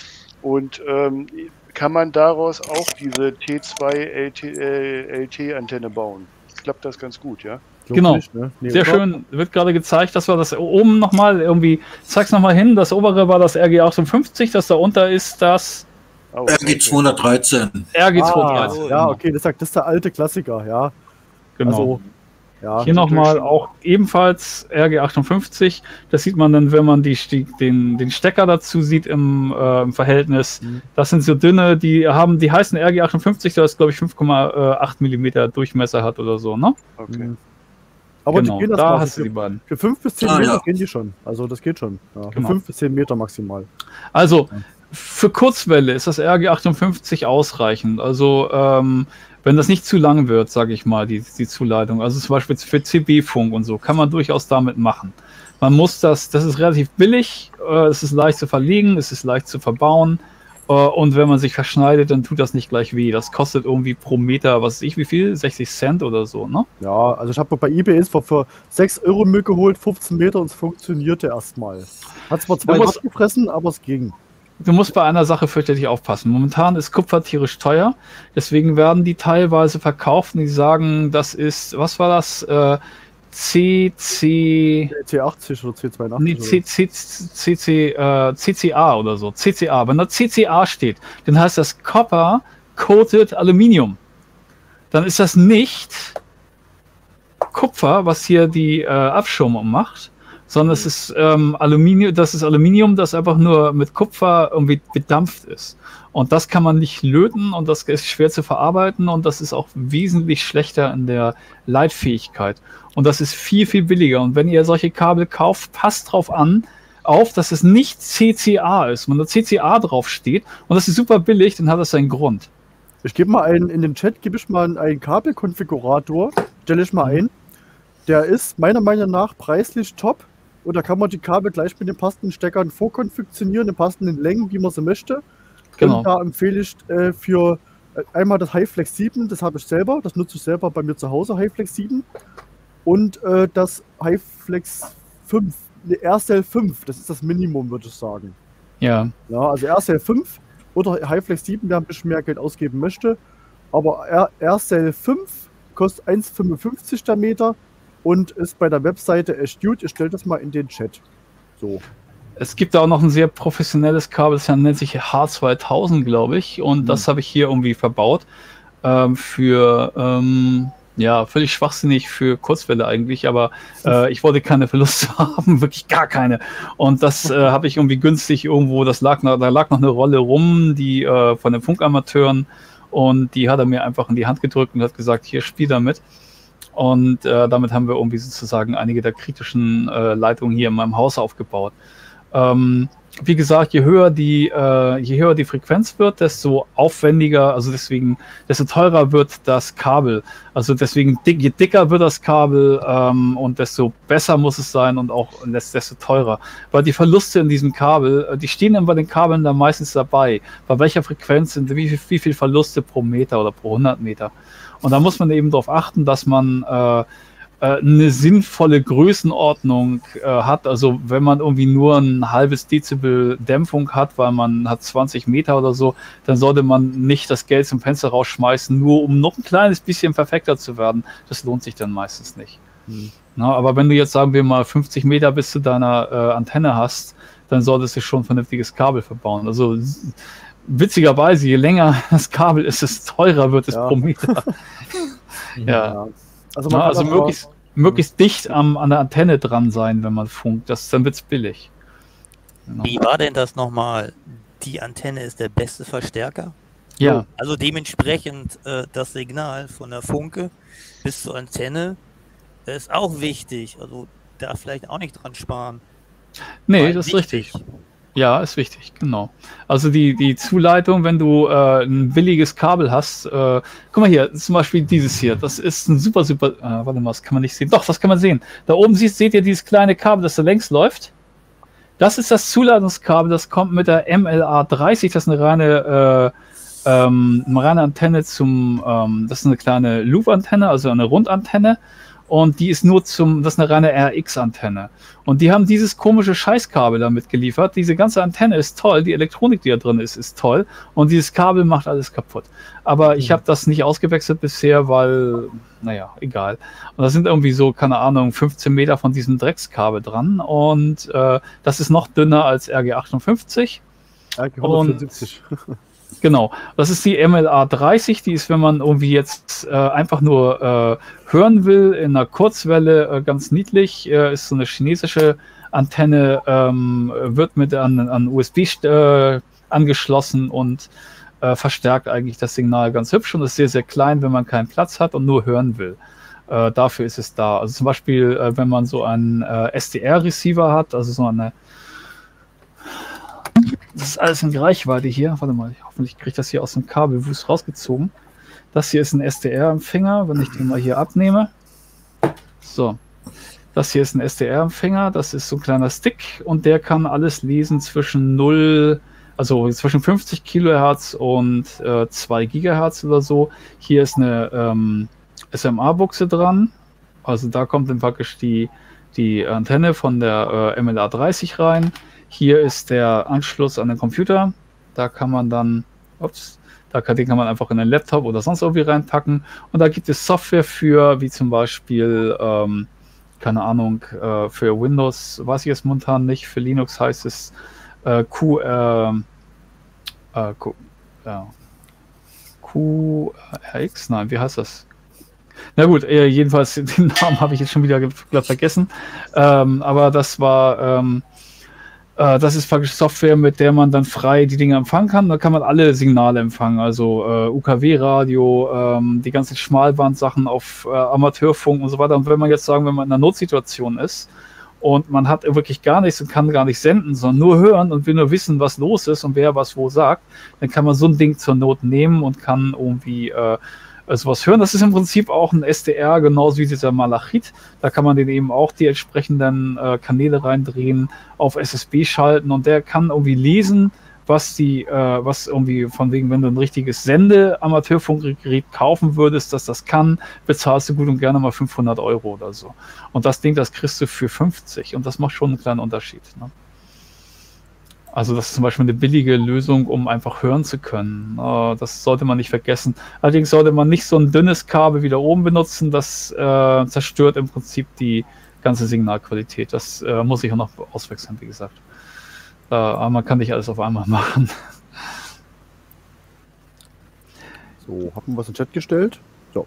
Und ähm, kann man daraus auch diese T zwei L T-Antenne bauen? Klappt das ganz gut, ja? Genau, nicht, ne? Nee, sehr oder? Schön. Wird gerade gezeigt, dass wir das oben nochmal irgendwie, zeig's nochmal hin, das obere war das R G achtundfünfzig, das da unter ist das oh, R G zweihundertdreizehn. R G zweihundertdreizehn. Ah, ja, okay, das sagt, das ist der alte Klassiker, ja. Genau. Also, ja, hier nochmal auch ebenfalls R G achtundfünfzig. Das sieht man dann, wenn man die, den, den Stecker dazu sieht im, äh, im Verhältnis. Mhm. Das sind so dünne, die haben, die heißen R G achtundfünfzig, das glaube ich fünf Komma acht Millimeter Durchmesser hat oder so, ne? Okay. Mhm. Aber genau, die gehen das da mal. hast für, du die beiden. Für fünf bis zehn ah, Meter ja. gehen die schon. Also das geht schon. Ja, genau. Für fünf bis zehn Meter maximal. Also für Kurzwelle ist das R G achtundfünfzig ausreichend. Also ähm, wenn das nicht zu lang wird, sage ich mal, die, die Zuleitung. Also zum Beispiel für C B-Funk und so, kann man durchaus damit machen. Man muss das, das ist relativ billig, äh, es ist leicht zu verlegen, es ist leicht zu verbauen. Äh, und wenn man sich verschneidet, dann tut das nicht gleich weh. Das kostet irgendwie pro Meter, was weiß ich, wie viel? sechzig Cent oder so, ne? Ja, also ich habe bei eBay für, für sechs Euro Müll geholt, fünfzehn Meter, und es funktionierte erstmal. Hat zwar zwei Watt gefressen, aber es ging. Du musst bei einer Sache fürchterlich aufpassen. Momentan ist Kupfer tierisch teuer, deswegen werden die teilweise verkauft und die sagen, das ist, was war das, äh, C C... C achtzig oder C zweiundachtzig? Nee, C C, C C, äh, C C A oder so. C C A. Wenn da C C A steht, dann heißt das Copper Coated Aluminium. Dann ist das nicht Kupfer, was hier die äh, Abschirmung macht, sondern es ist ähm, Aluminium, das ist Aluminium, das einfach nur mit Kupfer irgendwie bedampft ist. Und das kann man nicht löten und das ist schwer zu verarbeiten und das ist auch wesentlich schlechter in der Leitfähigkeit. Und das ist viel, viel billiger. Und wenn ihr solche Kabel kauft, passt drauf an, auf, dass es nicht C C A ist. Wenn da C C A drauf steht und das ist super billig, dann hat das seinen Grund. Ich gebe mal einen, in den Chat gebe ich mal einen Kabelkonfigurator, stelle ich mal ein. Der ist meiner Meinung nach preislich top und da kann man die Kabel gleich mit den passenden Steckern vorkonfektionieren, in passenden Längen, wie man sie möchte. Genau. Und da empfehle ich äh, für äh, einmal das HiFlex sieben, das habe ich selber, das nutze ich selber bei mir zu Hause, HiFlex sieben. Und äh, das HiFlex fünf, ne, AirCell fünf, das ist das Minimum, würde ich sagen. Ja. Ja, also AirCell fünf oder HiFlex sieben, wer ein bisschen mehr Geld ausgeben möchte. Aber AirCell fünf kostet eins Komma fünfundfünfzig der Meter und ist bei der Webseite Astute. Ich stelle das mal in den Chat. So. Es gibt da auch noch ein sehr professionelles Kabel, das nennt sich H zweitausend, glaube ich. Und mhm. das habe ich hier irgendwie verbaut. Ähm, für, ähm, ja, völlig schwachsinnig für Kurzwelle eigentlich. Aber äh, ich wollte keine Verluste haben, wirklich gar keine. Und das äh, habe ich irgendwie günstig irgendwo, das lag noch, da lag noch eine Rolle rum, die äh, von den Funkamateuren. Und die hat er mir einfach in die Hand gedrückt und hat gesagt, hier, spiel damit. Und äh, damit haben wir irgendwie sozusagen einige der kritischen äh, Leitungen hier in meinem Haus aufgebaut. Ähm, wie gesagt, je höher die, äh, je höher die Frequenz wird, desto aufwendiger, also deswegen, desto teurer wird das Kabel. Also deswegen, dick, je dicker wird das Kabel ähm, und desto besser muss es sein und auch desto teurer. Weil die Verluste in diesem Kabel, die stehen dann bei den Kabeln da meistens dabei. Bei welcher Frequenz sind wie viel, wie viel Verluste pro Meter oder pro hundert Meter. Und da muss man eben darauf achten, dass man äh, eine sinnvolle Größenordnung äh, hat. Also wenn man irgendwie nur ein halbes Dezibel Dämpfung hat, weil man hat zwanzig Meter oder so, dann sollte man nicht das Geld zum Fenster rausschmeißen, nur um noch ein kleines bisschen perfekter zu werden. Das lohnt sich dann meistens nicht. Hm. Na, aber wenn du jetzt, sagen wir mal, fünfzig Meter bis zu deiner äh, Antenne hast, dann solltest du schon ein vernünftiges Kabel verbauen. Also witzigerweise, je länger das Kabel ist, desto teurer wird es ja. pro Meter. ja. ja. Also, man ja, also möglichst, möglichst dicht am, an der Antenne dran sein, wenn man funkt. Das, dann wird es billig. Genau. Wie war denn das nochmal? Die Antenne ist der beste Verstärker? Ja. Also dementsprechend äh, das Signal von der Funke bis zur Antenne ist auch wichtig. Also da vielleicht auch nicht dran sparen. Nee, Weil das ist wichtig. richtig. Ja, ist wichtig, genau. Also die, die Zuleitung, wenn du äh, ein billiges Kabel hast, äh, guck mal hier, zum Beispiel dieses hier, das ist ein super, super, äh, warte mal, das kann man nicht sehen. Doch, das kann man sehen. Da oben seht, seht ihr dieses kleine Kabel, das da längs läuft. Das ist das Zuleitungskabel, das kommt mit der M L A dreißig, das ist eine reine, äh, ähm, eine reine Antenne zum, ähm, das ist eine kleine Loop-Antenne, also eine Rundantenne. Und die ist nur zum, das ist eine reine R X-Antenne. Und die haben dieses komische Scheißkabel damit geliefert. Diese ganze Antenne ist toll, die Elektronik, die da drin ist, ist toll. Und dieses Kabel macht alles kaputt. Aber mhm. ich habe das nicht ausgewechselt bisher, weil, naja, egal. Und da sind irgendwie so, keine Ahnung, fünfzehn Meter von diesem Dreckskabel dran. Und äh, das ist noch dünner als R G achtundfünfzig. R G hundertvierundsiebzig. Genau, das ist die M L A dreißig, die ist, wenn man irgendwie jetzt äh, einfach nur äh, hören will, in einer Kurzwelle, äh, ganz niedlich, äh, ist so eine chinesische Antenne, ähm, wird mit an, an U S B äh, angeschlossen und äh, verstärkt eigentlich das Signal ganz hübsch und ist sehr, sehr klein, wenn man keinen Platz hat und nur hören will. Äh, dafür ist es da. Also zum Beispiel, äh, wenn man so einen äh, S D R-Receiver hat, also so eine Das ist alles in Reichweite hier. Warte mal, hoffentlich kriege ich das hier aus dem Kabelwust rausgezogen. Das hier ist ein S D R-Empfänger, wenn ich den mal hier abnehme. So, das hier ist ein S D R-Empfänger, das ist so ein kleiner Stick und der kann alles lesen zwischen null, also zwischen fünfzig Kilohertz und äh, zwei Gigahertz oder so. Hier ist eine ähm, S M A-Buchse dran, also da kommt dann praktisch die, die Antenne von der äh, M L A dreißig rein. Hier ist der Anschluss an den Computer. Da kann man dann, ups, da kann, den kann man einfach in den Laptop oder sonst irgendwie reinpacken. Und da gibt es Software für, wie zum Beispiel ähm, keine Ahnung, äh, für Windows weiß ich jetzt momentan nicht, für Linux heißt es äh, Q, äh, äh, Q, ja, Q R X, nein, wie heißt das? Na gut, äh, jedenfalls den Namen habe ich jetzt schon wieder glaub, vergessen, ähm, aber das war, ähm, äh, das ist praktisch Software, mit der man dann frei die Dinge empfangen kann. Da kann man alle Signale empfangen, also äh, U K W-Radio, ähm, die ganzen Schmalband-Sachen auf äh, Amateurfunk und so weiter. Und wenn man jetzt sagen, wenn man in einer Notsituation ist und man hat wirklich gar nichts und kann gar nicht senden, sondern nur hören und will nur wissen, was los ist und wer was wo sagt, dann kann man so ein Ding zur Not nehmen und kann irgendwie äh, sowas hören. Das ist im Prinzip auch ein S D R, genauso wie dieser Malachit. Da kann man den eben auch die entsprechenden äh, Kanäle reindrehen, auf S S B schalten und der kann irgendwie lesen, was die, äh, was irgendwie von wegen, wenn du ein richtiges Sende-Amateurfunkgerät kaufen würdest, dass das kann, bezahlst du gut und gerne mal fünfhundert Euro oder so. Und das Ding, das kriegst du für fünfzig und das macht schon einen kleinen Unterschied. Ne? Also das ist zum Beispiel eine billige Lösung, um einfach hören zu können. Das sollte man nicht vergessen. Allerdings sollte man nicht so ein dünnes Kabel wie da oben benutzen. Das äh, zerstört im Prinzip die ganze Signalqualität. Das äh, muss ich auch noch auswechseln, wie gesagt. Äh, aber man kann nicht alles auf einmal machen. So, haben wir was in den Chat gestellt? So.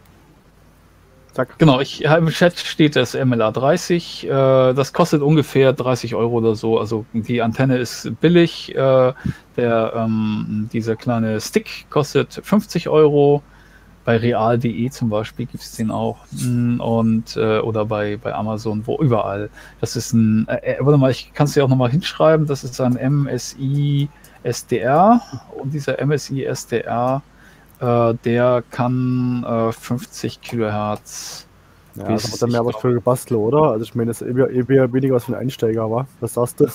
Zack. Genau, ich, im Chat steht das M L A dreißig, äh, das kostet ungefähr dreißig Euro oder so, also die Antenne ist billig, äh, der, ähm, dieser kleine Stick kostet fünfzig Euro, bei real punkt de zum Beispiel gibt es den auch und, äh, oder bei, bei Amazon, wo überall. Das ist ein, äh, warte mal, ich kann es dir auch nochmal hinschreiben, das ist ein M S I S D R und dieser M S I S D R Uh, der kann uh, fünfzig Kilohertz. Ja, da hat er mehr was für gebastelt, oder? Also ich meine, das ist eher weniger was für ein Einsteiger, war. Was sagst du?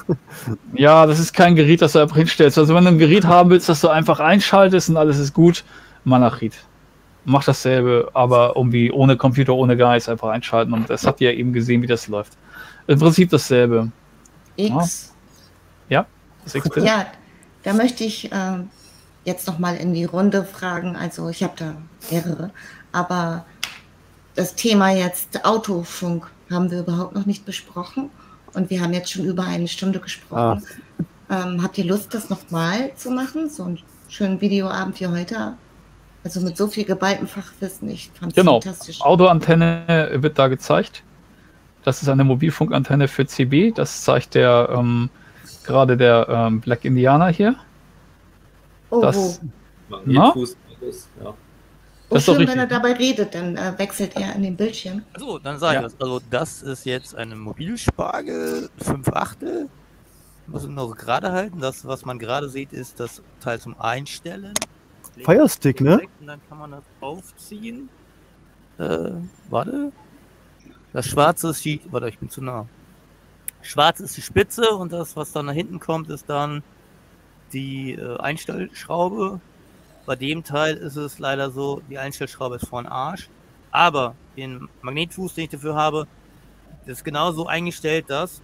Ja, das ist kein Gerät, das du einfach hinstellst. Also wenn du ein Gerät haben willst, das du einfach einschaltest und alles ist gut, Malachit. Macht dasselbe, aber irgendwie ohne Computer, ohne Geist einfach einschalten und das habt ihr ja eben gesehen, wie das läuft. Im Prinzip dasselbe. X. Ja, das X bitte. Ja, da möchte ich äh, jetzt noch mal in die Runde fragen. Also ich habe da mehrere, aber das Thema jetzt Autofunk haben wir überhaupt noch nicht besprochen und wir haben jetzt schon über eine Stunde gesprochen. Ah. Ähm, habt ihr Lust, das nochmal zu machen? So einen schönen Videoabend wie heute? Also mit so viel geballtem Fachwissen. Ich fand es genau. fantastisch. Autoantenne wird da gezeigt. Das ist eine Mobilfunkantenne für C B. Das zeigt der ähm, gerade der ähm, Black Indianer hier. Oh, das, Magnetfuß, ja. Oh, schön, wenn er dabei redet, dann äh, wechselt er in den Bildschirm. Also, dann sage ich ja. das. Also, das ist jetzt eine Mobilspargel fünf Achtel. Muss ich noch gerade halten. Das, was man gerade sieht, ist das Teil zum Einstellen. Firestick, ne? Und dann kann man das aufziehen. Äh, warte. Das Schwarze ist die. Warte, ich bin zu nah. Schwarz ist die Spitze und das, was dann nach hinten kommt, ist dann die äh, Einstellschraube. Bei dem Teil ist es leider so, die Einstellschraube ist vorn Arsch. Aber den Magnetfuß, den ich dafür habe, ist genauso eingestellt, dass.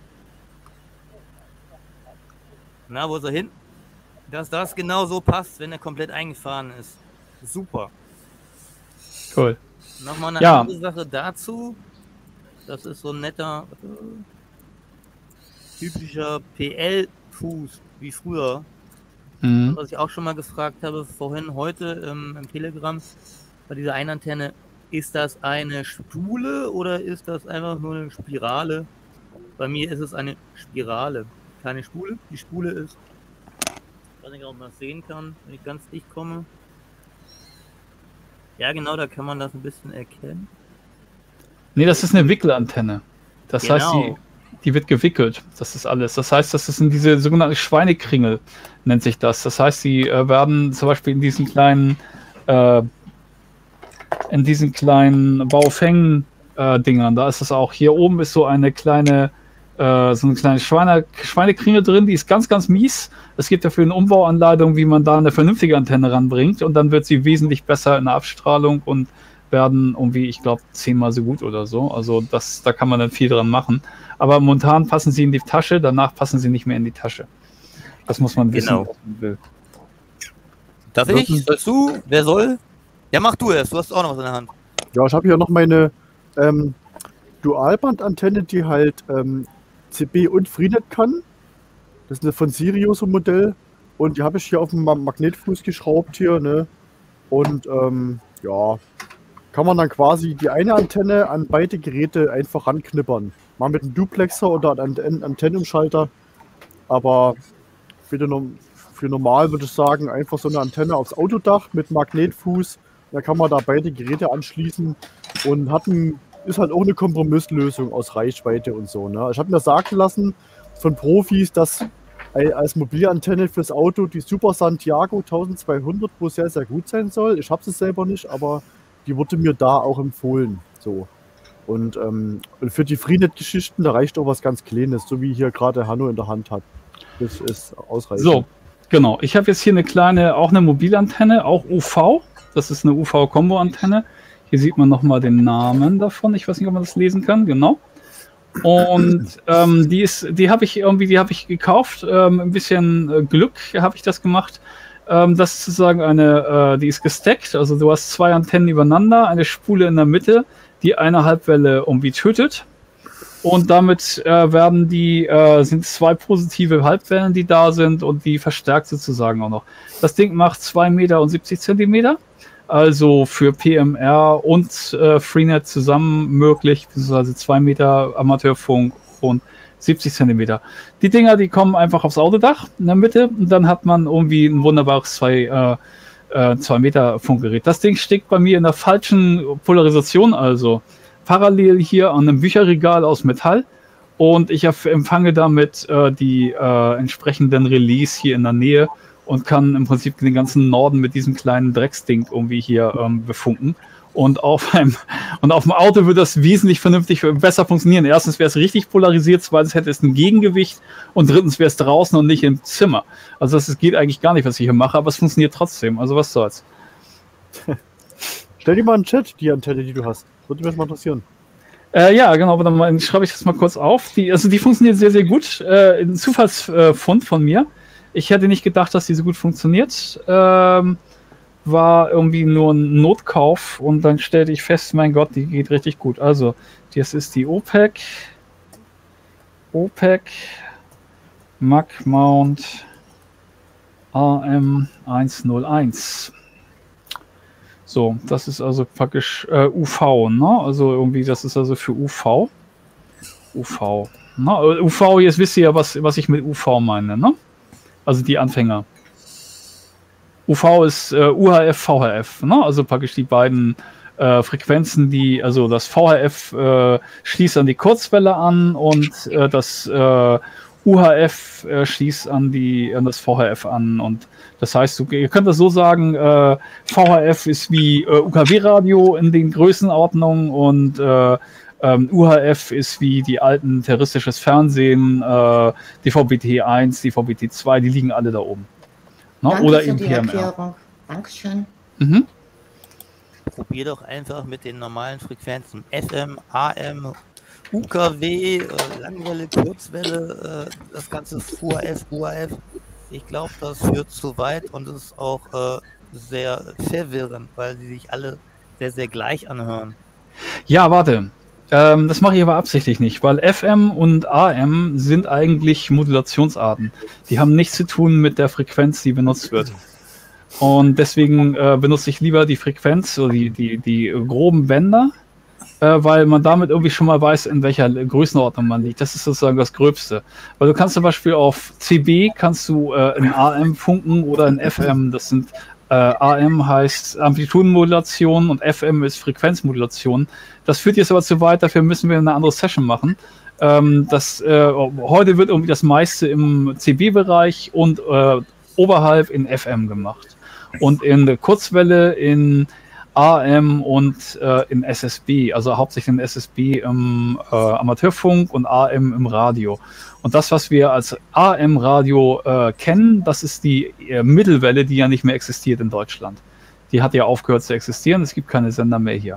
Na, wo ist er hin? Dass das genau so passt, wenn er komplett eingefahren ist. Super. Cool. Nochmal eine ja. andere Sache dazu. Das ist so ein netter, äh, typischer P L-Fuß, wie früher. Mhm. Was ich auch schon mal gefragt habe, vorhin, heute ähm, im Telegram, bei dieser einen Antenne, ist das eine Spule oder ist das einfach nur eine Spirale? Bei mir ist es eine Spirale, keine Spule. Die Spule ist, ich weiß nicht, ob man das sehen kann, wenn ich ganz dicht komme. Ja, genau, da kann man das ein bisschen erkennen. Nee, das ist eine Wickelantenne. Das genau. heißt, die, die wird gewickelt. Das ist alles. Das heißt, das sind diese sogenannten Schweinekringel, nennt sich das. Das heißt, sie äh, werden zum Beispiel in diesen kleinen, äh, in diesen kleinen Baofeng-Dingern, äh, da ist das auch. Hier oben ist so eine kleine, äh, so eine kleine Schweine, Schweinekringel drin, die ist ganz, ganz mies. Es gibt dafür eine Umbauanleitung, wie man da eine vernünftige Antenne ranbringt und dann wird sie wesentlich besser in der Abstrahlung und werden irgendwie, ich glaube, zehnmal so gut oder so. Also das, da kann man dann viel dran machen. Aber momentan passen sie in die Tasche, danach passen sie nicht mehr in die Tasche. Das muss man wissen, genau. was man will. Darf ich? Sollst du? Wer soll? Ja, mach du erst. Du hast auch noch was in der Hand. Ja, ich habe hier noch meine ähm, Dualbandantenne, die halt ähm, C B und Freenet kann. Das ist eine von Sirius ein Modell. Und die habe ich hier auf dem Magnetfuß geschraubt hier, ne? Und ähm, ja, kann man dann quasi die eine Antenne an beide Geräte einfach ranknippern. Mal mit einem Duplexer oder einem Antennenumschalter. Aber für, den, für normal würde ich sagen, einfach so eine Antenne aufs Autodach mit Magnetfuß. Da kann man da beide Geräte anschließen und hat ein, ist halt auch eine Kompromisslösung aus Reichweite und so. Ne? Ich habe mir sagen lassen von Profis, dass als Mobilantenne fürs Auto die Super Santiago eintausendzweihundert wohl sehr, sehr gut sein soll. Ich habe sie selber nicht, aber die wurde mir da auch empfohlen. So. Und, ähm, und für die Freenet-Geschichten, da reicht auch was ganz Kleines, so wie hier gerade Hanno in der Hand hat. Das ist ausreichend. So, genau. Ich habe jetzt hier eine kleine, auch eine Mobilantenne, auch U V. Das ist eine U V-Kombo-Antenne. Hier sieht man nochmal den Namen davon. Ich weiß nicht, ob man das lesen kann. Genau. Und ähm, die ist, die habe ich irgendwie, die habe ich gekauft. Ähm, ein bisschen äh, Glück habe ich das gemacht. Ähm, das ist sozusagen eine, äh, die ist gestackt. Also du hast zwei Antennen übereinander, eine Spule in der Mitte, die eine Halbwelle irgendwie tötet. Und damit äh, werden die, äh, sind zwei positive Halbwellen, die da sind und die verstärkt sozusagen auch noch. Das Ding macht zwei Meter und siebzig Zentimeter. Also für P M R und äh, Freenet zusammen möglich, beziehungsweise zwei Meter Amateurfunk und siebzig Zentimeter. Die Dinger, die kommen einfach aufs Autodach in der Mitte und dann hat man irgendwie ein wunderbares zwei Meter Funkgerät. Das Ding steckt bei mir in der falschen Polarisation, also parallel hier an einem Bücherregal aus Metall und ich empfange damit äh, die äh, entsprechenden Relais hier in der Nähe und kann im Prinzip den ganzen Norden mit diesem kleinen Drecksding irgendwie hier ähm, befunken. Und auf einem und auf dem Auto würde das wesentlich vernünftig besser funktionieren. Erstens wäre es richtig polarisiert, zweitens hätte es ein Gegengewicht und drittens wäre es draußen und nicht im Zimmer. Also das geht eigentlich gar nicht, was ich hier mache, aber es funktioniert trotzdem. Also was soll's. Stell dir mal einen Chat, die Antenne, die du hast. Würde mich mal interessieren. Äh, ja, genau, aber dann schreibe ich das mal kurz auf. Die, also die funktioniert sehr, sehr gut. Äh, ein Zufallsfund von mir. Ich hätte nicht gedacht, dass die so gut funktioniert. Ähm, war irgendwie nur ein Notkauf und dann stellte ich fest, mein Gott, die geht richtig gut. Also, das ist die OPEC. OPEC Mag Mount A M hunderteins. So, das ist also praktisch äh, U V, ne? Also irgendwie, das ist also für U V. U V. Ne? U V, jetzt wisst ihr ja, was, was ich mit U V meine, ne? Also die Anfänger. U V ist äh, U H F, V H F, ne? Also praktisch die beiden äh, Frequenzen, die, also das V H F äh, schließt an die Kurzwelle an und äh, das äh, U H F äh, schließt an, die, an das V H F an. Und das heißt, du, ihr könnt das so sagen, äh, V H F ist wie äh, U K W-Radio in den Größenordnungen und äh, ähm, U H F ist wie die alten terroristisches Fernsehen, äh, D V B T eins, D V B T zwei, die liegen alle da oben. Ne? Danke Oder für im die P M R. Erklärung. Dankeschön. Mhm. Probier doch einfach mit den normalen Frequenzen F M, A M, U K W, äh, Langwelle, Kurzwelle, äh, das ganze V H F, U H F. Ich glaube, das führt zu weit und ist auch äh, sehr verwirrend, weil sie sich alle sehr, sehr gleich anhören. Ja, warte. Ähm, das mache ich aber absichtlich nicht, weil F M und A M sind eigentlich Modulationsarten. Die haben nichts zu tun mit der Frequenz, die benutzt wird. Und deswegen äh, benutze ich lieber die Frequenz, so die, die, die groben Bänder, äh, weil man damit irgendwie schon mal weiß, in welcher Größenordnung man liegt. Das ist sozusagen das Gröbste. Weil du kannst zum Beispiel auf C B kannst du äh, in A M funken oder in F M. Das sind äh, A M heißt Amplitudenmodulation und F M ist Frequenzmodulation. Das führt jetzt aber zu weit, dafür müssen wir eine andere Session machen. Ähm, das, äh, heute wird irgendwie das meiste im C B-Bereich und äh, oberhalb in F M gemacht. Und in der Kurzwelle in A M und äh, in S S B, also hauptsächlich in S S B im äh, Amateurfunk und A M im Radio. Und das, was wir als A M-Radio äh, kennen, das ist die äh, Mittelwelle, die ja nicht mehr existiert in Deutschland. Die hat ja aufgehört zu existieren, es gibt keine Sender mehr hier.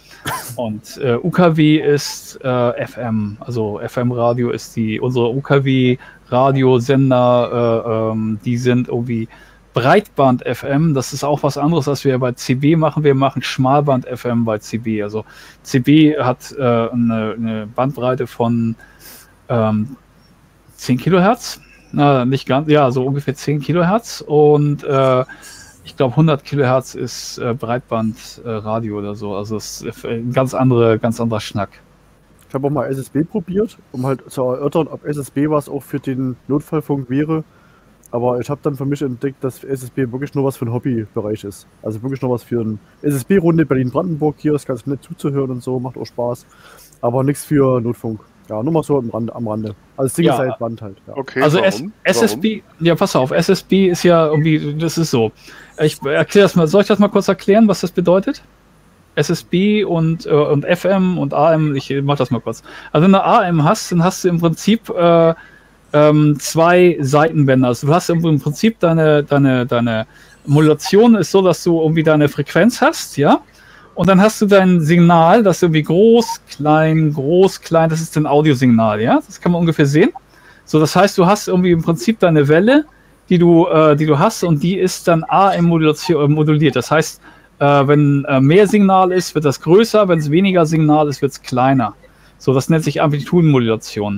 Und äh, U K W ist äh, F M, also F M-Radio ist die, unsere U K W-Radiosender, äh, ähm, die sind irgendwie Breitband-F M, das ist auch was anderes, als wir bei C B machen. Wir machen Schmalband-F M bei C B. Also C B hat äh, eine, eine Bandbreite von ähm, zehn Kilohertz. Na, nicht ganz, ja, so ungefähr zehn Kilohertz. Und äh, ich glaube hundert Kilohertz ist äh, Breitbandradio äh, oder so. Also es ist ein ganz, andere, ganz anderer Schnack. Ich habe auch mal S S B probiert, um halt zu erörtern, ob S S B was auch für den Notfallfunk wäre. Aber ich habe dann für mich entdeckt, dass S S B wirklich nur was für ein Hobbybereich ist. Also wirklich nur was für eine S S B-Runde Berlin-Brandenburg. Hier ist ganz nett zuzuhören und so, macht auch Spaß. Aber nichts für Notfunk. Ja, nur mal so am Rande. Am Rande. Also Single-Side-Band halt. Ja. Okay, also warum? S S B, warum? Ja, pass auf, S S B ist ja irgendwie, das ist so. Ich erkläre das mal, soll ich das mal kurz erklären, was das bedeutet? S S B und, äh, und F M und A M, ich mach das mal kurz. Also wenn du A M hast, dann hast du im Prinzip äh, ähm, zwei Seitenbänder. Also du hast im Prinzip deine, deine, deine Modulation ist so, dass du irgendwie deine Frequenz hast, ja? Und dann hast du dein Signal, das ist irgendwie groß, klein, groß, klein, das ist dein Audiosignal, ja? Das kann man ungefähr sehen. So, das heißt, du hast irgendwie im Prinzip deine Welle, die du, äh, die du hast, und die ist dann A M moduliert. Das heißt, äh, wenn äh, mehr Signal ist, wird das größer, wenn es weniger Signal ist, wird es kleiner. So, das nennt sich Amplitudenmodulation.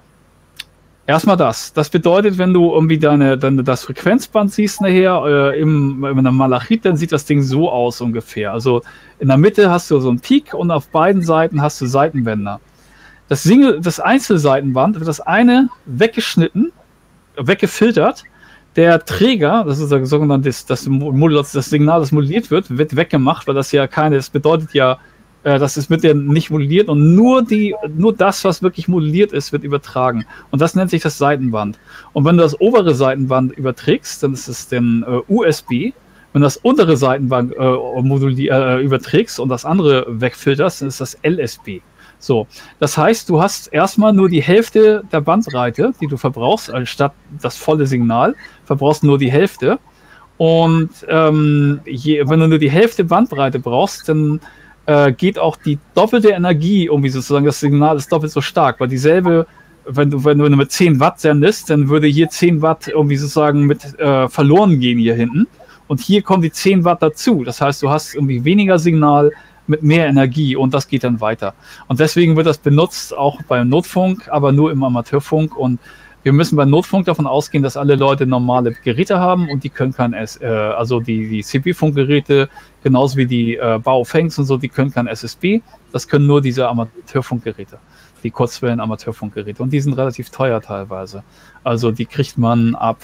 Erstmal das. Das bedeutet, wenn du irgendwie deine, deine, das Frequenzband siehst nachher äh, im, in einem Malachit, dann sieht das Ding so aus ungefähr. Also in der Mitte hast du so einen Peak und auf beiden Seiten hast du Seitenbänder. Das, Single, das Einzelseitenband wird das eine weggeschnitten, weggefiltert. Der Träger, das ist das sogenannte das, das, das Signal, das moduliert wird, wird weggemacht, weil das ja keine, das bedeutet ja, das ist, wird ja nicht moduliert, und nur, die, nur das, was wirklich moduliert ist, wird übertragen. Und das nennt sich das Seitenband. Und wenn du das obere Seitenband überträgst, dann ist es den äh, U S B. Wenn du das untere Seitenband äh, modulier, äh, überträgst und das andere wegfilterst, dann ist das L S B. So, das heißt, du hast erstmal nur die Hälfte der Bandbreite, die du verbrauchst, anstatt das volle Signal, verbrauchst nur die Hälfte. Und ähm, je, wenn du nur die Hälfte Bandbreite brauchst, dann Äh, geht auch die doppelte Energie, irgendwie sozusagen, das Signal ist doppelt so stark, weil dieselbe, wenn du, wenn du mit zehn Watt sendest, dann würde hier zehn Watt irgendwie sozusagen mit äh, verloren gehen hier hinten, und hier kommen die zehn Watt dazu. Das heißt, du hast irgendwie weniger Signal mit mehr Energie, und das geht dann weiter. Und deswegen wird das benutzt auch beim Notfunk, aber nur im Amateurfunk, und wir müssen beim Notfunk davon ausgehen, dass alle Leute normale Geräte haben, und die können kein, S äh, also die, die C B-Funkgeräte, genauso wie die äh, Baofengs und so, die können kein S S B, das können nur diese Amateurfunkgeräte, die Kurzwellen-Amateurfunkgeräte, und die sind relativ teuer teilweise. Also die kriegt man ab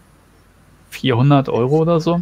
vierhundert Euro oder so.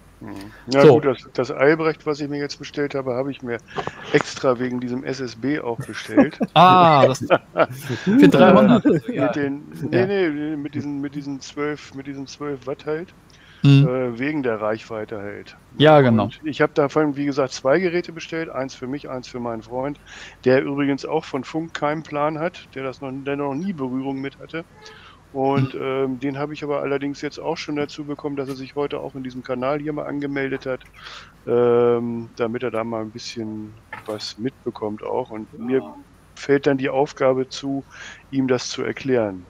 Ja so. Gut, das, das Albrecht, was ich mir jetzt bestellt habe, habe ich mir extra wegen diesem S S B auch bestellt. Ah, das für dreihundert. Ja. Mit den, nee, ja. nee, mit diesen, mit diesen zwölf, mit diesen zwölf Watt halt. Mhm. Äh, wegen der Reichweite halt. Ja, genau. Und ich habe davon, wie gesagt, zwei Geräte bestellt. Eins für mich, eins für meinen Freund, der übrigens auch von Funk keinen Plan hat, der das noch, der noch nie Berührung mit hatte. Und ähm, den habe ich aber allerdings jetzt auch schon dazu bekommen, dass er sich heute auch in diesem Kanal hier mal angemeldet hat, ähm, damit er da mal ein bisschen was mitbekommt auch. Und mir fällt dann die Aufgabe zu, ihm das zu erklären.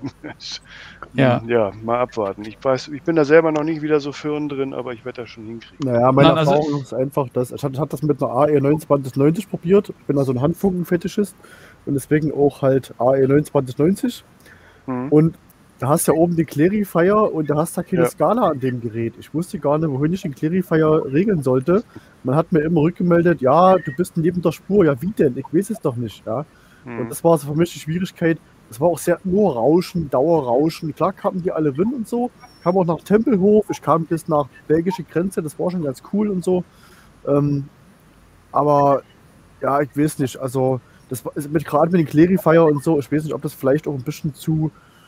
Ja. Ja, mal abwarten. Ich weiß, ich bin da selber noch nicht wieder so firm drin, aber ich werde das schon hinkriegen. Naja, meine Nein, also Erfahrung ist einfach, dass ich hatte das mit einer A E neunundzwanzig neunzig probiert. Ich bin also ein Handfunken-Fetischist und deswegen auch halt A E neunundzwanzig neunzig. Mhm. Und da hast du ja oben die Clarifier und da hast du keine ja. Skala an dem Gerät. Ich wusste gar nicht, wohin ich den Clarifier regeln sollte. Man hat mir immer rückgemeldet, ja, du bist neben der Spur. Ja, wie denn? Ich weiß es doch nicht. Ja. Mhm. Und das war so für mich die Schwierigkeit. Es war auch sehr nur Rauschen, Dauerrauschen. Klar kamen die alle Wind und so. Ich kam auch nach Tempelhof, ich kam bis nach belgische Grenze, das war schon ganz cool und so. Ähm, aber ja, ich weiß nicht. Also, das war mit, gerade mit den Clarifier und so, ich weiß nicht, ob das vielleicht auch ein bisschen zu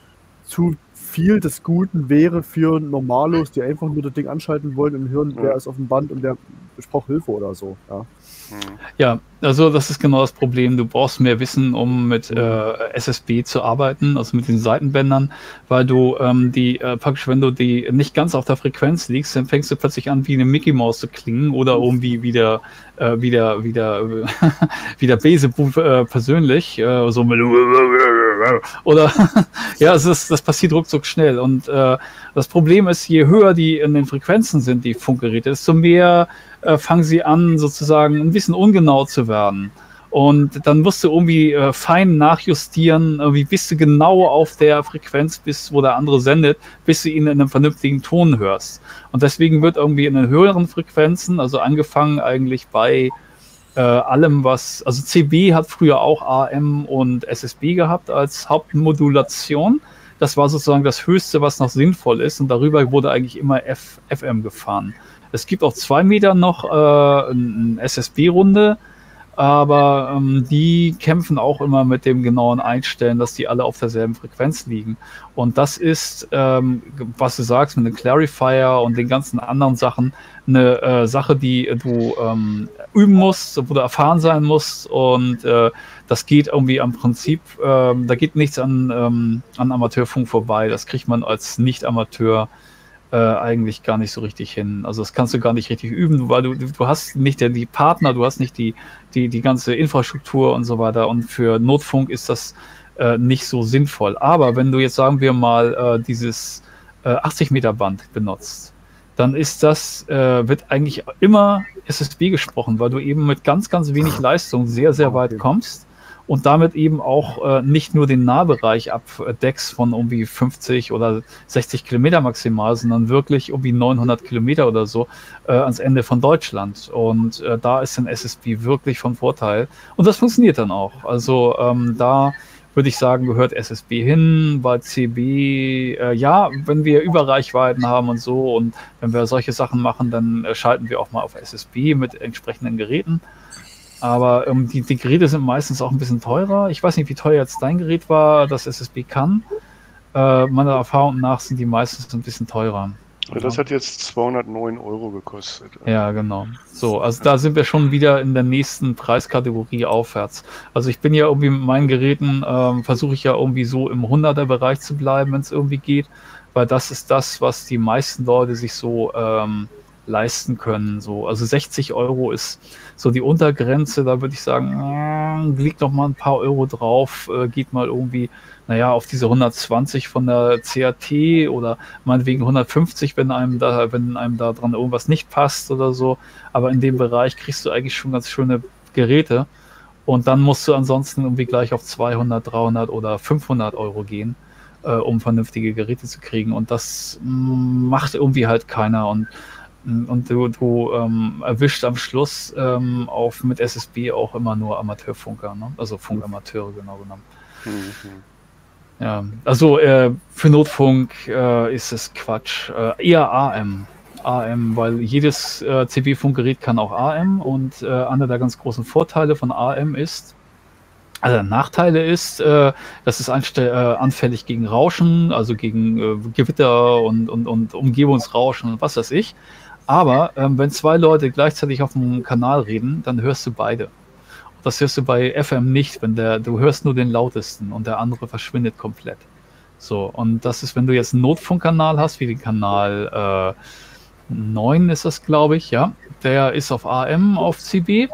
zu viel des Guten wäre für Normalos, die einfach nur das Ding anschalten wollen und hören, wer ist auf dem Band und wer braucht Hilfe oder so. Ja. Ja, also das ist genau das Problem. Du brauchst mehr Wissen, um mit äh, S S B zu arbeiten, also mit den Seitenbändern, weil du ähm, die, äh, praktisch, wenn du die nicht ganz auf der Frequenz liegst, dann fängst du plötzlich an, wie eine Mickey Maus zu klingen oder irgendwie wie der, äh, wie der, wie der, wie der Beelzebub äh, persönlich, äh, so mit oder ja, es ist, das passiert ruckzuck schnell. Und äh, das Problem ist, je höher die in den Frequenzen sind, die Funkgeräte, desto mehr äh, fangen sie an, sozusagen ein bisschen ungenau zu werden. Und dann musst du irgendwie äh, fein nachjustieren, irgendwie bis du genau auf der Frequenz bist, wo der andere sendet, bis du ihn in einem vernünftigen Ton hörst. Und deswegen wird irgendwie in den höheren Frequenzen, also angefangen eigentlich bei äh, allem, was, also C B hat früher auch A M und S S B gehabt als Hauptmodulation. Das war sozusagen das Höchste, was noch sinnvoll ist. Und darüber wurde eigentlich immer F M gefahren. Es gibt auf zwei Meter noch äh, eine S S B-Runde. Aber ähm, die kämpfen auch immer mit dem genauen Einstellen, dass die alle auf derselben Frequenz liegen. Und das ist, ähm, was du sagst, mit einem Clarifier und den ganzen anderen Sachen, eine äh, Sache, die du ähm, üben musst, wo du erfahren sein musst. Und äh, das geht irgendwie am Prinzip, äh, da geht nichts an, ähm, an Amateurfunk vorbei. Das kriegt man als Nicht-Amateur Äh, eigentlich gar nicht so richtig hin. Also das kannst du gar nicht richtig üben, weil du, du hast nicht die, die Partner, du hast nicht die, die, die ganze Infrastruktur und so weiter. Und für Notfunk ist das äh, nicht so sinnvoll. Aber wenn du jetzt, sagen wir mal, äh, dieses äh, achtzig Meter Band benutzt, dann ist das, äh, wird eigentlich immer S S B gesprochen, weil du eben mit ganz, ganz wenig Leistung sehr, sehr weit kommst. Und damit eben auch äh, nicht nur den Nahbereich abdeckst von irgendwie fünfzig oder sechzig Kilometer maximal, sondern wirklich irgendwie neunhundert Kilometer oder so äh, ans Ende von Deutschland. Und äh, da ist ein S S B wirklich von Vorteil. Und das funktioniert dann auch. Also ähm, da würde ich sagen, gehört S S B hin. Bei C B, äh, ja, wenn wir Überreichweiten haben und so und wenn wir solche Sachen machen, dann äh, schalten wir auch mal auf S S B mit entsprechenden Geräten. Aber ähm, die, die Geräte sind meistens auch ein bisschen teurer. Ich weiß nicht, wie teuer jetzt dein Gerät war, das S S B kann. Äh, meiner Erfahrung nach sind die meistens ein bisschen teurer. Ja, das hat jetzt zweihundertneun Euro gekostet. Ja, genau. So, also da sind wir schon wieder in der nächsten Preiskategorie aufwärts. Also ich bin ja irgendwie mit meinen Geräten, ähm, versuche ich ja irgendwie so im hunderter-Bereich zu bleiben, wenn es irgendwie geht. Weil das ist das, was die meisten Leute sich so ähm, leisten können. So. Also sechzig Euro ist so die Untergrenze, da würde ich sagen, äh, liegt noch mal ein paar Euro drauf, äh, geht mal irgendwie, naja, auf diese hundertzwanzig von der C A T oder meinetwegen hundertfünfzig, wenn einem da, wenn einem da dran irgendwas nicht passt oder so. Aber in dem Bereich kriegst du eigentlich schon ganz schöne Geräte. Und dann musst du ansonsten irgendwie gleich auf zweihundert, dreihundert oder fünfhundert Euro gehen, äh, um vernünftige Geräte zu kriegen. Und das mh, macht irgendwie halt keiner. Und Und du, du ähm, erwischt am Schluss ähm, auf mit S S B auch immer nur Amateurfunker, ne? Also Funkamateure genau genommen. Mhm. Ja, also äh, für Notfunk äh, ist es Quatsch. Äh, eher A M. A M, weil jedes äh, C B-Funkgerät kann auch A M und äh, einer der ganz großen Vorteile von A M ist, also Nachteile ist, äh, das ist anste- äh, anfällig gegen Rauschen, also gegen äh, Gewitter und, und, und Umgebungsrauschen und was weiß ich. Aber ähm, wenn zwei Leute gleichzeitig auf dem Kanal reden, dann hörst du beide. Das hörst du bei F M nicht, wenn der, du hörst nur den lautesten und der andere verschwindet komplett. So, und das ist, wenn du jetzt einen Notfunkkanal hast, wie den Kanal äh, neun ist das, glaube ich, ja, der ist auf A M, auf C B.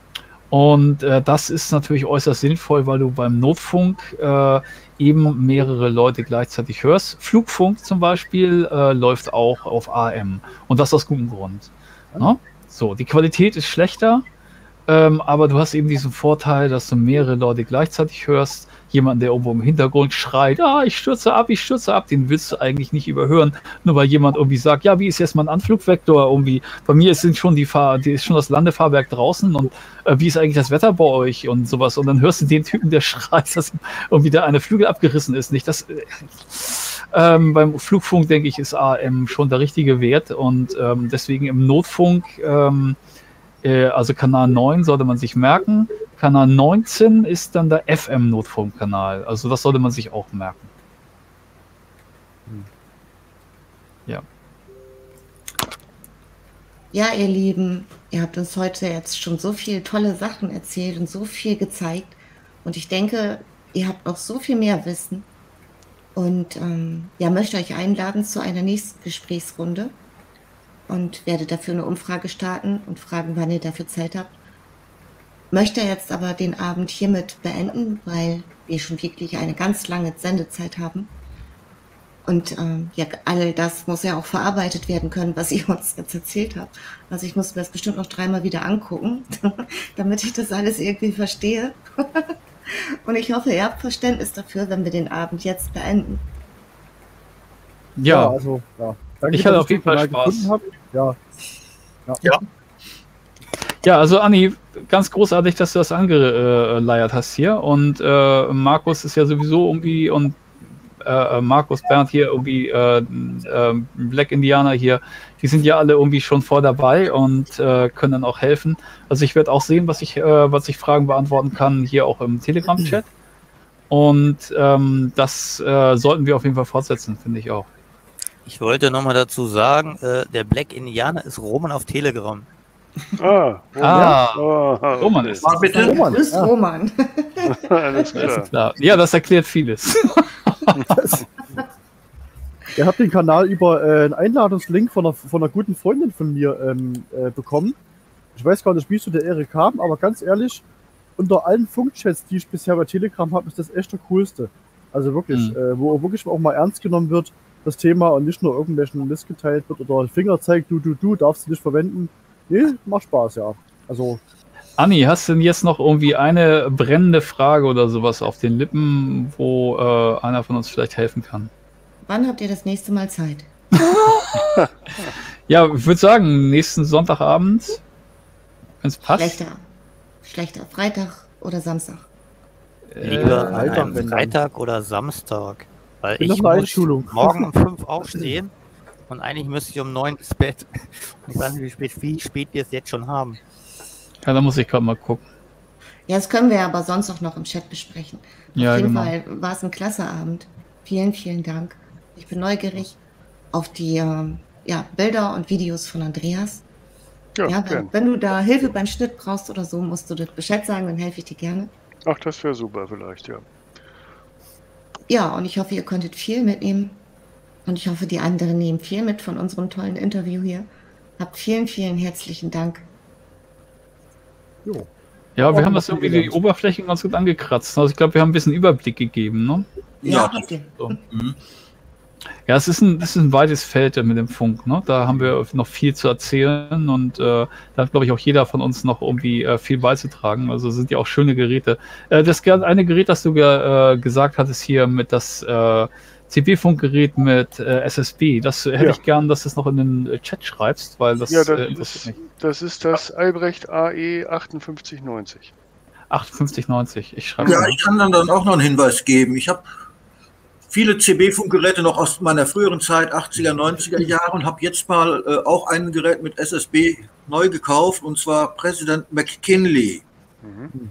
Und äh, das ist natürlich äußerst sinnvoll, weil du beim Notfunk äh, eben mehrere Leute gleichzeitig hörst. Flugfunk zum Beispiel äh, läuft auch auf A M und das aus gutem Grund. Ja. So, die Qualität ist schlechter, ähm, aber du hast eben diesen Vorteil, dass du mehrere Leute gleichzeitig hörst. Jemand, der irgendwo im Hintergrund schreit, ah, ich stürze ab, ich stürze ab, den willst du eigentlich nicht überhören, nur weil jemand irgendwie sagt, ja, wie ist jetzt mein Anflugvektor irgendwie, bei mir sind schon die Fahr die ist schon das Landefahrwerk draußen und äh, wie ist eigentlich das Wetter bei euch und sowas und dann hörst du den Typen, der schreit, dass irgendwie da eine Flügel abgerissen ist, nicht das äh, ähm, beim Flugfunk, denke ich, ist A M schon der richtige Wert und ähm, deswegen im Notfunk ähm, also Kanal neun sollte man sich merken. Kanal neunzehn ist dann der F M-Notfunkkanal. Also das sollte man sich auch merken. Ja. Ja, ihr Lieben, ihr habt uns heute jetzt schon so viele tolle Sachen erzählt und so viel gezeigt. Und ich denke, ihr habt noch so viel mehr Wissen. Und ähm, ja, möchte euch einladen zu einer nächsten Gesprächsrunde. Und werde dafür eine Umfrage starten und fragen, wann ihr dafür Zeit habt. Möchte jetzt aber den Abend hiermit beenden, weil wir schon wirklich eine ganz lange Sendezeit haben. Und ähm, ja, all das muss ja auch verarbeitet werden können, was ihr uns jetzt erzählt habt. Also ich muss mir das bestimmt noch dreimal wieder angucken, damit ich das alles irgendwie verstehe. Und ich hoffe, ihr habt Verständnis dafür, wenn wir den Abend jetzt beenden. Ja, ja also, ja. Danke, ich hatte auf jeden Fall Spaß. Ja. Ja. ja. Ja, also Anni, ganz großartig, dass du das angeleiert hast hier. Und äh, Markus ist ja sowieso irgendwie und äh, Markus, Bernd hier irgendwie, äh, äh, Black Indianer hier, die sind ja alle irgendwie schon vor dabei und äh, können dann auch helfen. Also ich werde auch sehen, was ich, äh, was ich Fragen beantworten kann, hier auch im Telegram-Chat. Und ähm, das äh, sollten wir auf jeden Fall fortsetzen, finde ich auch. Ich wollte nochmal dazu sagen, äh, der Black Indianer ist Roman auf Telegram. Ah, Roman, ah, oh, Roman ist das. Bitte? Roman ist ja. Roman. Alles klar. Das ist klar. Ja, das erklärt vieles. Ihr habt den Kanal über äh, einen Einladungslink von einer, von einer guten Freundin von mir ähm, äh, bekommen. Ich weiß gar nicht, wie es zu der Ehre kam, aber ganz ehrlich, unter allen Funkchats, die ich bisher bei Telegram habe, ist das echt der coolste. Also wirklich, mhm. äh, wo wirklich auch mal ernst genommen wird, das Thema, und nicht nur irgendwelchen Mist geteilt wird oder Finger zeigt, du, du, du, darfst du nicht verwenden. Nee, macht Spaß, ja. Also. Anni, hast du denn jetzt noch irgendwie eine brennende Frage oder sowas auf den Lippen, wo äh, einer von uns vielleicht helfen kann? Wann habt ihr das nächste Mal Zeit? Ja, ich würde sagen, nächsten Sonntagabend, wenn es passt. Schlechter. Schlechter. Freitag oder Samstag? Lieber äh, Freitag, Freitag oder Samstag. Weil ich muss morgen um fünf aufstehen und eigentlich müsste ich um neun ins Bett. Und ich weiß nicht, wie spät, wie spät wir es jetzt schon haben. Ja, da muss ich gerade mal gucken. Ja, das können wir aber sonst auch noch im Chat besprechen. Ja, Auf jeden genau. Fall war es ein klasse Abend. Vielen, vielen Dank. Ich bin neugierig auf die äh, ja, Bilder und Videos von Andreas. Ja, ja wenn, wenn du da Hilfe beim Schnitt brauchst oder so, musst du das Bescheid sagen, dann helfe ich dir gerne. Ach, das wäre super vielleicht, ja. Ja, und ich hoffe, ihr konntet viel mitnehmen. Und ich hoffe, die anderen nehmen viel mit von unserem tollen Interview hier. Habt vielen, vielen herzlichen Dank. Jo. Ja, wir oh, haben das irgendwie die Oberflächen ganz gut angekratzt. Also ich glaube, wir haben ein bisschen Überblick gegeben, ne? Ja, habt ihr. So. Mhm. Ja, es ist ein, es ist ein weites Feld mit dem Funk, ne? Da haben wir noch viel zu erzählen und äh, da hat, glaube ich, auch jeder von uns noch irgendwie äh, viel beizutragen. Also sind ja auch schöne Geräte. Äh, das eine Gerät, das du ge äh, gesagt hattest hier mit das äh, C B-Funkgerät mit äh, S S B, das hätte ja. ich gern, dass du es noch in den Chat schreibst, weil das, ja, das, äh, ist, das ist das Albrecht A E achtundfünfzig neunzig. achtundfünfzig neunzig, ich schreibe. Ja, mal. Ich kann dann, dann auch noch einen Hinweis geben. Ich habe viele C B-Funkgeräte noch aus meiner früheren Zeit, achtziger, neunziger Jahre, und habe jetzt mal äh, auch ein Gerät mit S S B neu gekauft, und zwar President McKinley. Mhm.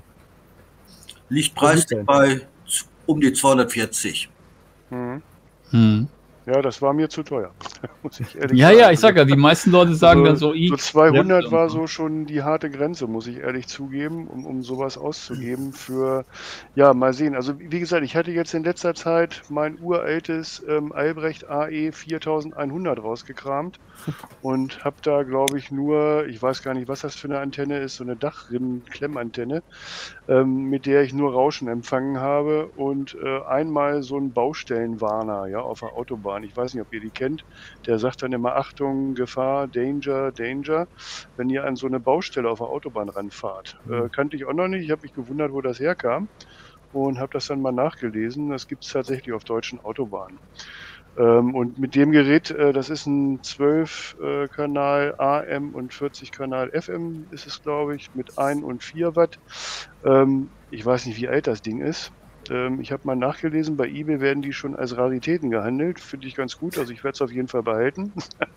Liegt preislich bei um die zweihundertvierzig. Mhm. Hm. Ja, das war mir zu teuer. Muss ich ehrlich ja, sagen. ja, ich sag ja, die meisten Leute sagen so, dann so, so zweihundert war so schon die harte Grenze, muss ich ehrlich zugeben, um, um sowas auszugeben für, ja, mal sehen. Also wie gesagt, ich hatte jetzt in letzter Zeit mein uraltes ähm, Albrecht A E viertausendeinhundert rausgekramt und habe da, glaube ich, nur, ich weiß gar nicht, was das für eine Antenne ist, so eine Dachrinnen-Klemmantenne, ähm, mit der ich nur Rauschen empfangen habe und äh, einmal so ein Baustellenwarner, ja, auf der Autobahn. Ich weiß nicht, ob ihr die kennt. Der sagt dann immer, Achtung, Gefahr, Danger, Danger, wenn ihr an so eine Baustelle auf der Autobahn ranfahrt. Äh, kannte ich auch noch nicht. Ich habe mich gewundert, wo das herkam und habe das dann mal nachgelesen. Das gibt es tatsächlich auf deutschen Autobahnen. Ähm, und mit dem Gerät, äh, das ist ein zwölf Kanal A M und vierzig Kanal F M ist es, glaube ich, mit ein und vier Watt. Ähm, ich weiß nicht, wie alt das Ding ist. Ähm, ich habe mal nachgelesen, bei eBay werden die schon als Raritäten gehandelt. Finde ich ganz gut, also ich werde es auf jeden Fall behalten.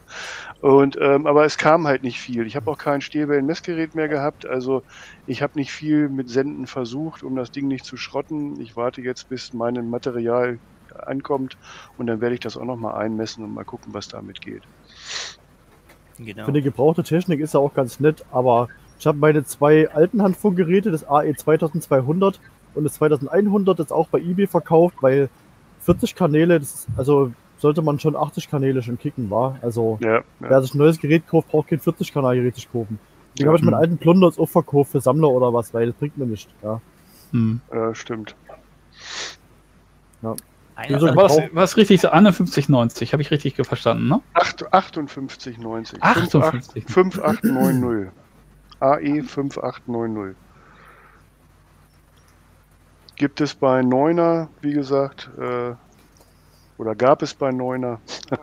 und, ähm, aber es kam halt nicht viel. Ich habe auch kein Stäbeln-Messgerät mehr gehabt, also ich habe nicht viel mit Senden versucht, um das Ding nicht zu schrotten. Ich warte jetzt, bis mein Material ankommt und dann werde ich das auch noch mal einmessen und mal gucken, was damit geht. Genau. Für die gebrauchte Technik ist ja auch ganz nett, aber ich habe meine zwei alten Handfunkgeräte, das A E zweitausendzweihundert und das zweitausendeinhundert, das auch bei eBay verkauft, weil vierzig Kanäle, das ist, also sollte man schon achtzig Kanäle schon kicken, war. Also ja, ja. wer sich ein neues Gerät kauft, braucht kein vierzig Kanal-Gerät sich kaufen. Deswegen ja. habe ich meinen alten Plunder auch verkauft für Sammler oder was, weil das bringt mir nichts. Ja, hm. ja stimmt. Ja. Also war es richtig, so einundfünfzig neunzig, habe ich richtig verstanden, ne? achtundfünfzig neunzig. achtundfünfzig. fünf acht neun null. A E fünf acht neun null. Gibt es bei Neuner, wie gesagt, äh, oder gab es bei Neuner?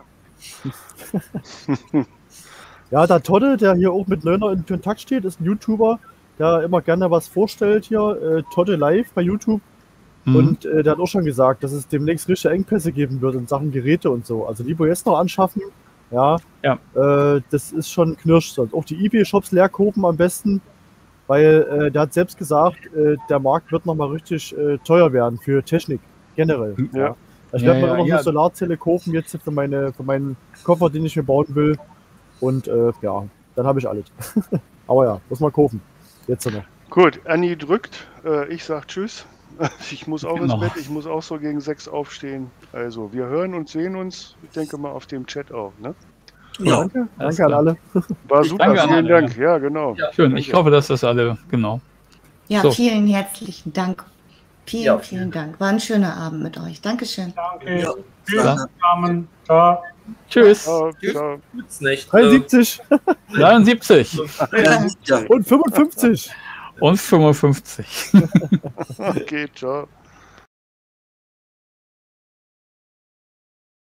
Ja, der Todde, der hier auch mit Neuner in Kontakt steht, ist ein YouTuber, der immer gerne was vorstellt hier. Äh, Todde Live bei YouTube. Mhm. Und äh, der hat auch schon gesagt, dass es demnächst richtige Engpässe geben wird in Sachen Geräte und so. Also lieber jetzt noch anschaffen. Ja, ja. Äh, das ist schon knirsch. Auch die eBay-Shops leer kaufen am besten, weil äh, der hat selbst gesagt, äh, der Markt wird nochmal richtig äh, teuer werden für Technik generell. Ja. Ja. Ich Ja, werde mir ja, auch noch ja. eine Solarzelle kaufen jetzt für, meine, für meinen Koffer, den ich mir bauen will. Und äh, ja, dann habe ich alles. Aber ja, muss mal kaufen. Jetzt noch. Gut, Anni drückt. Äh, ich sag Tschüss. Ich muss auch Genau. ins Bett. Ich muss auch so gegen sechs aufstehen. Also, wir hören und sehen uns. Ich denke mal auf dem Chat auch. Ne? Ja, danke, alles danke an klar. alle. War super. Danke an Vielen alle, Dank. Ja, genau. Ja. Schön, ich hoffe, dass das alle, genau. Ja, So. vielen herzlichen Dank. Vielen, Ja. vielen Dank. War ein schöner Abend mit euch. Dankeschön. Danke. Ja. Tschüss Ja. zusammen. Ciao. Tschüss. Ciao, ciao. Gibt's nicht. dreiundsiebzig dreiundsiebzig Ja. und fünfundfünfzig. und fünfundfünfzig. Okay, ciao.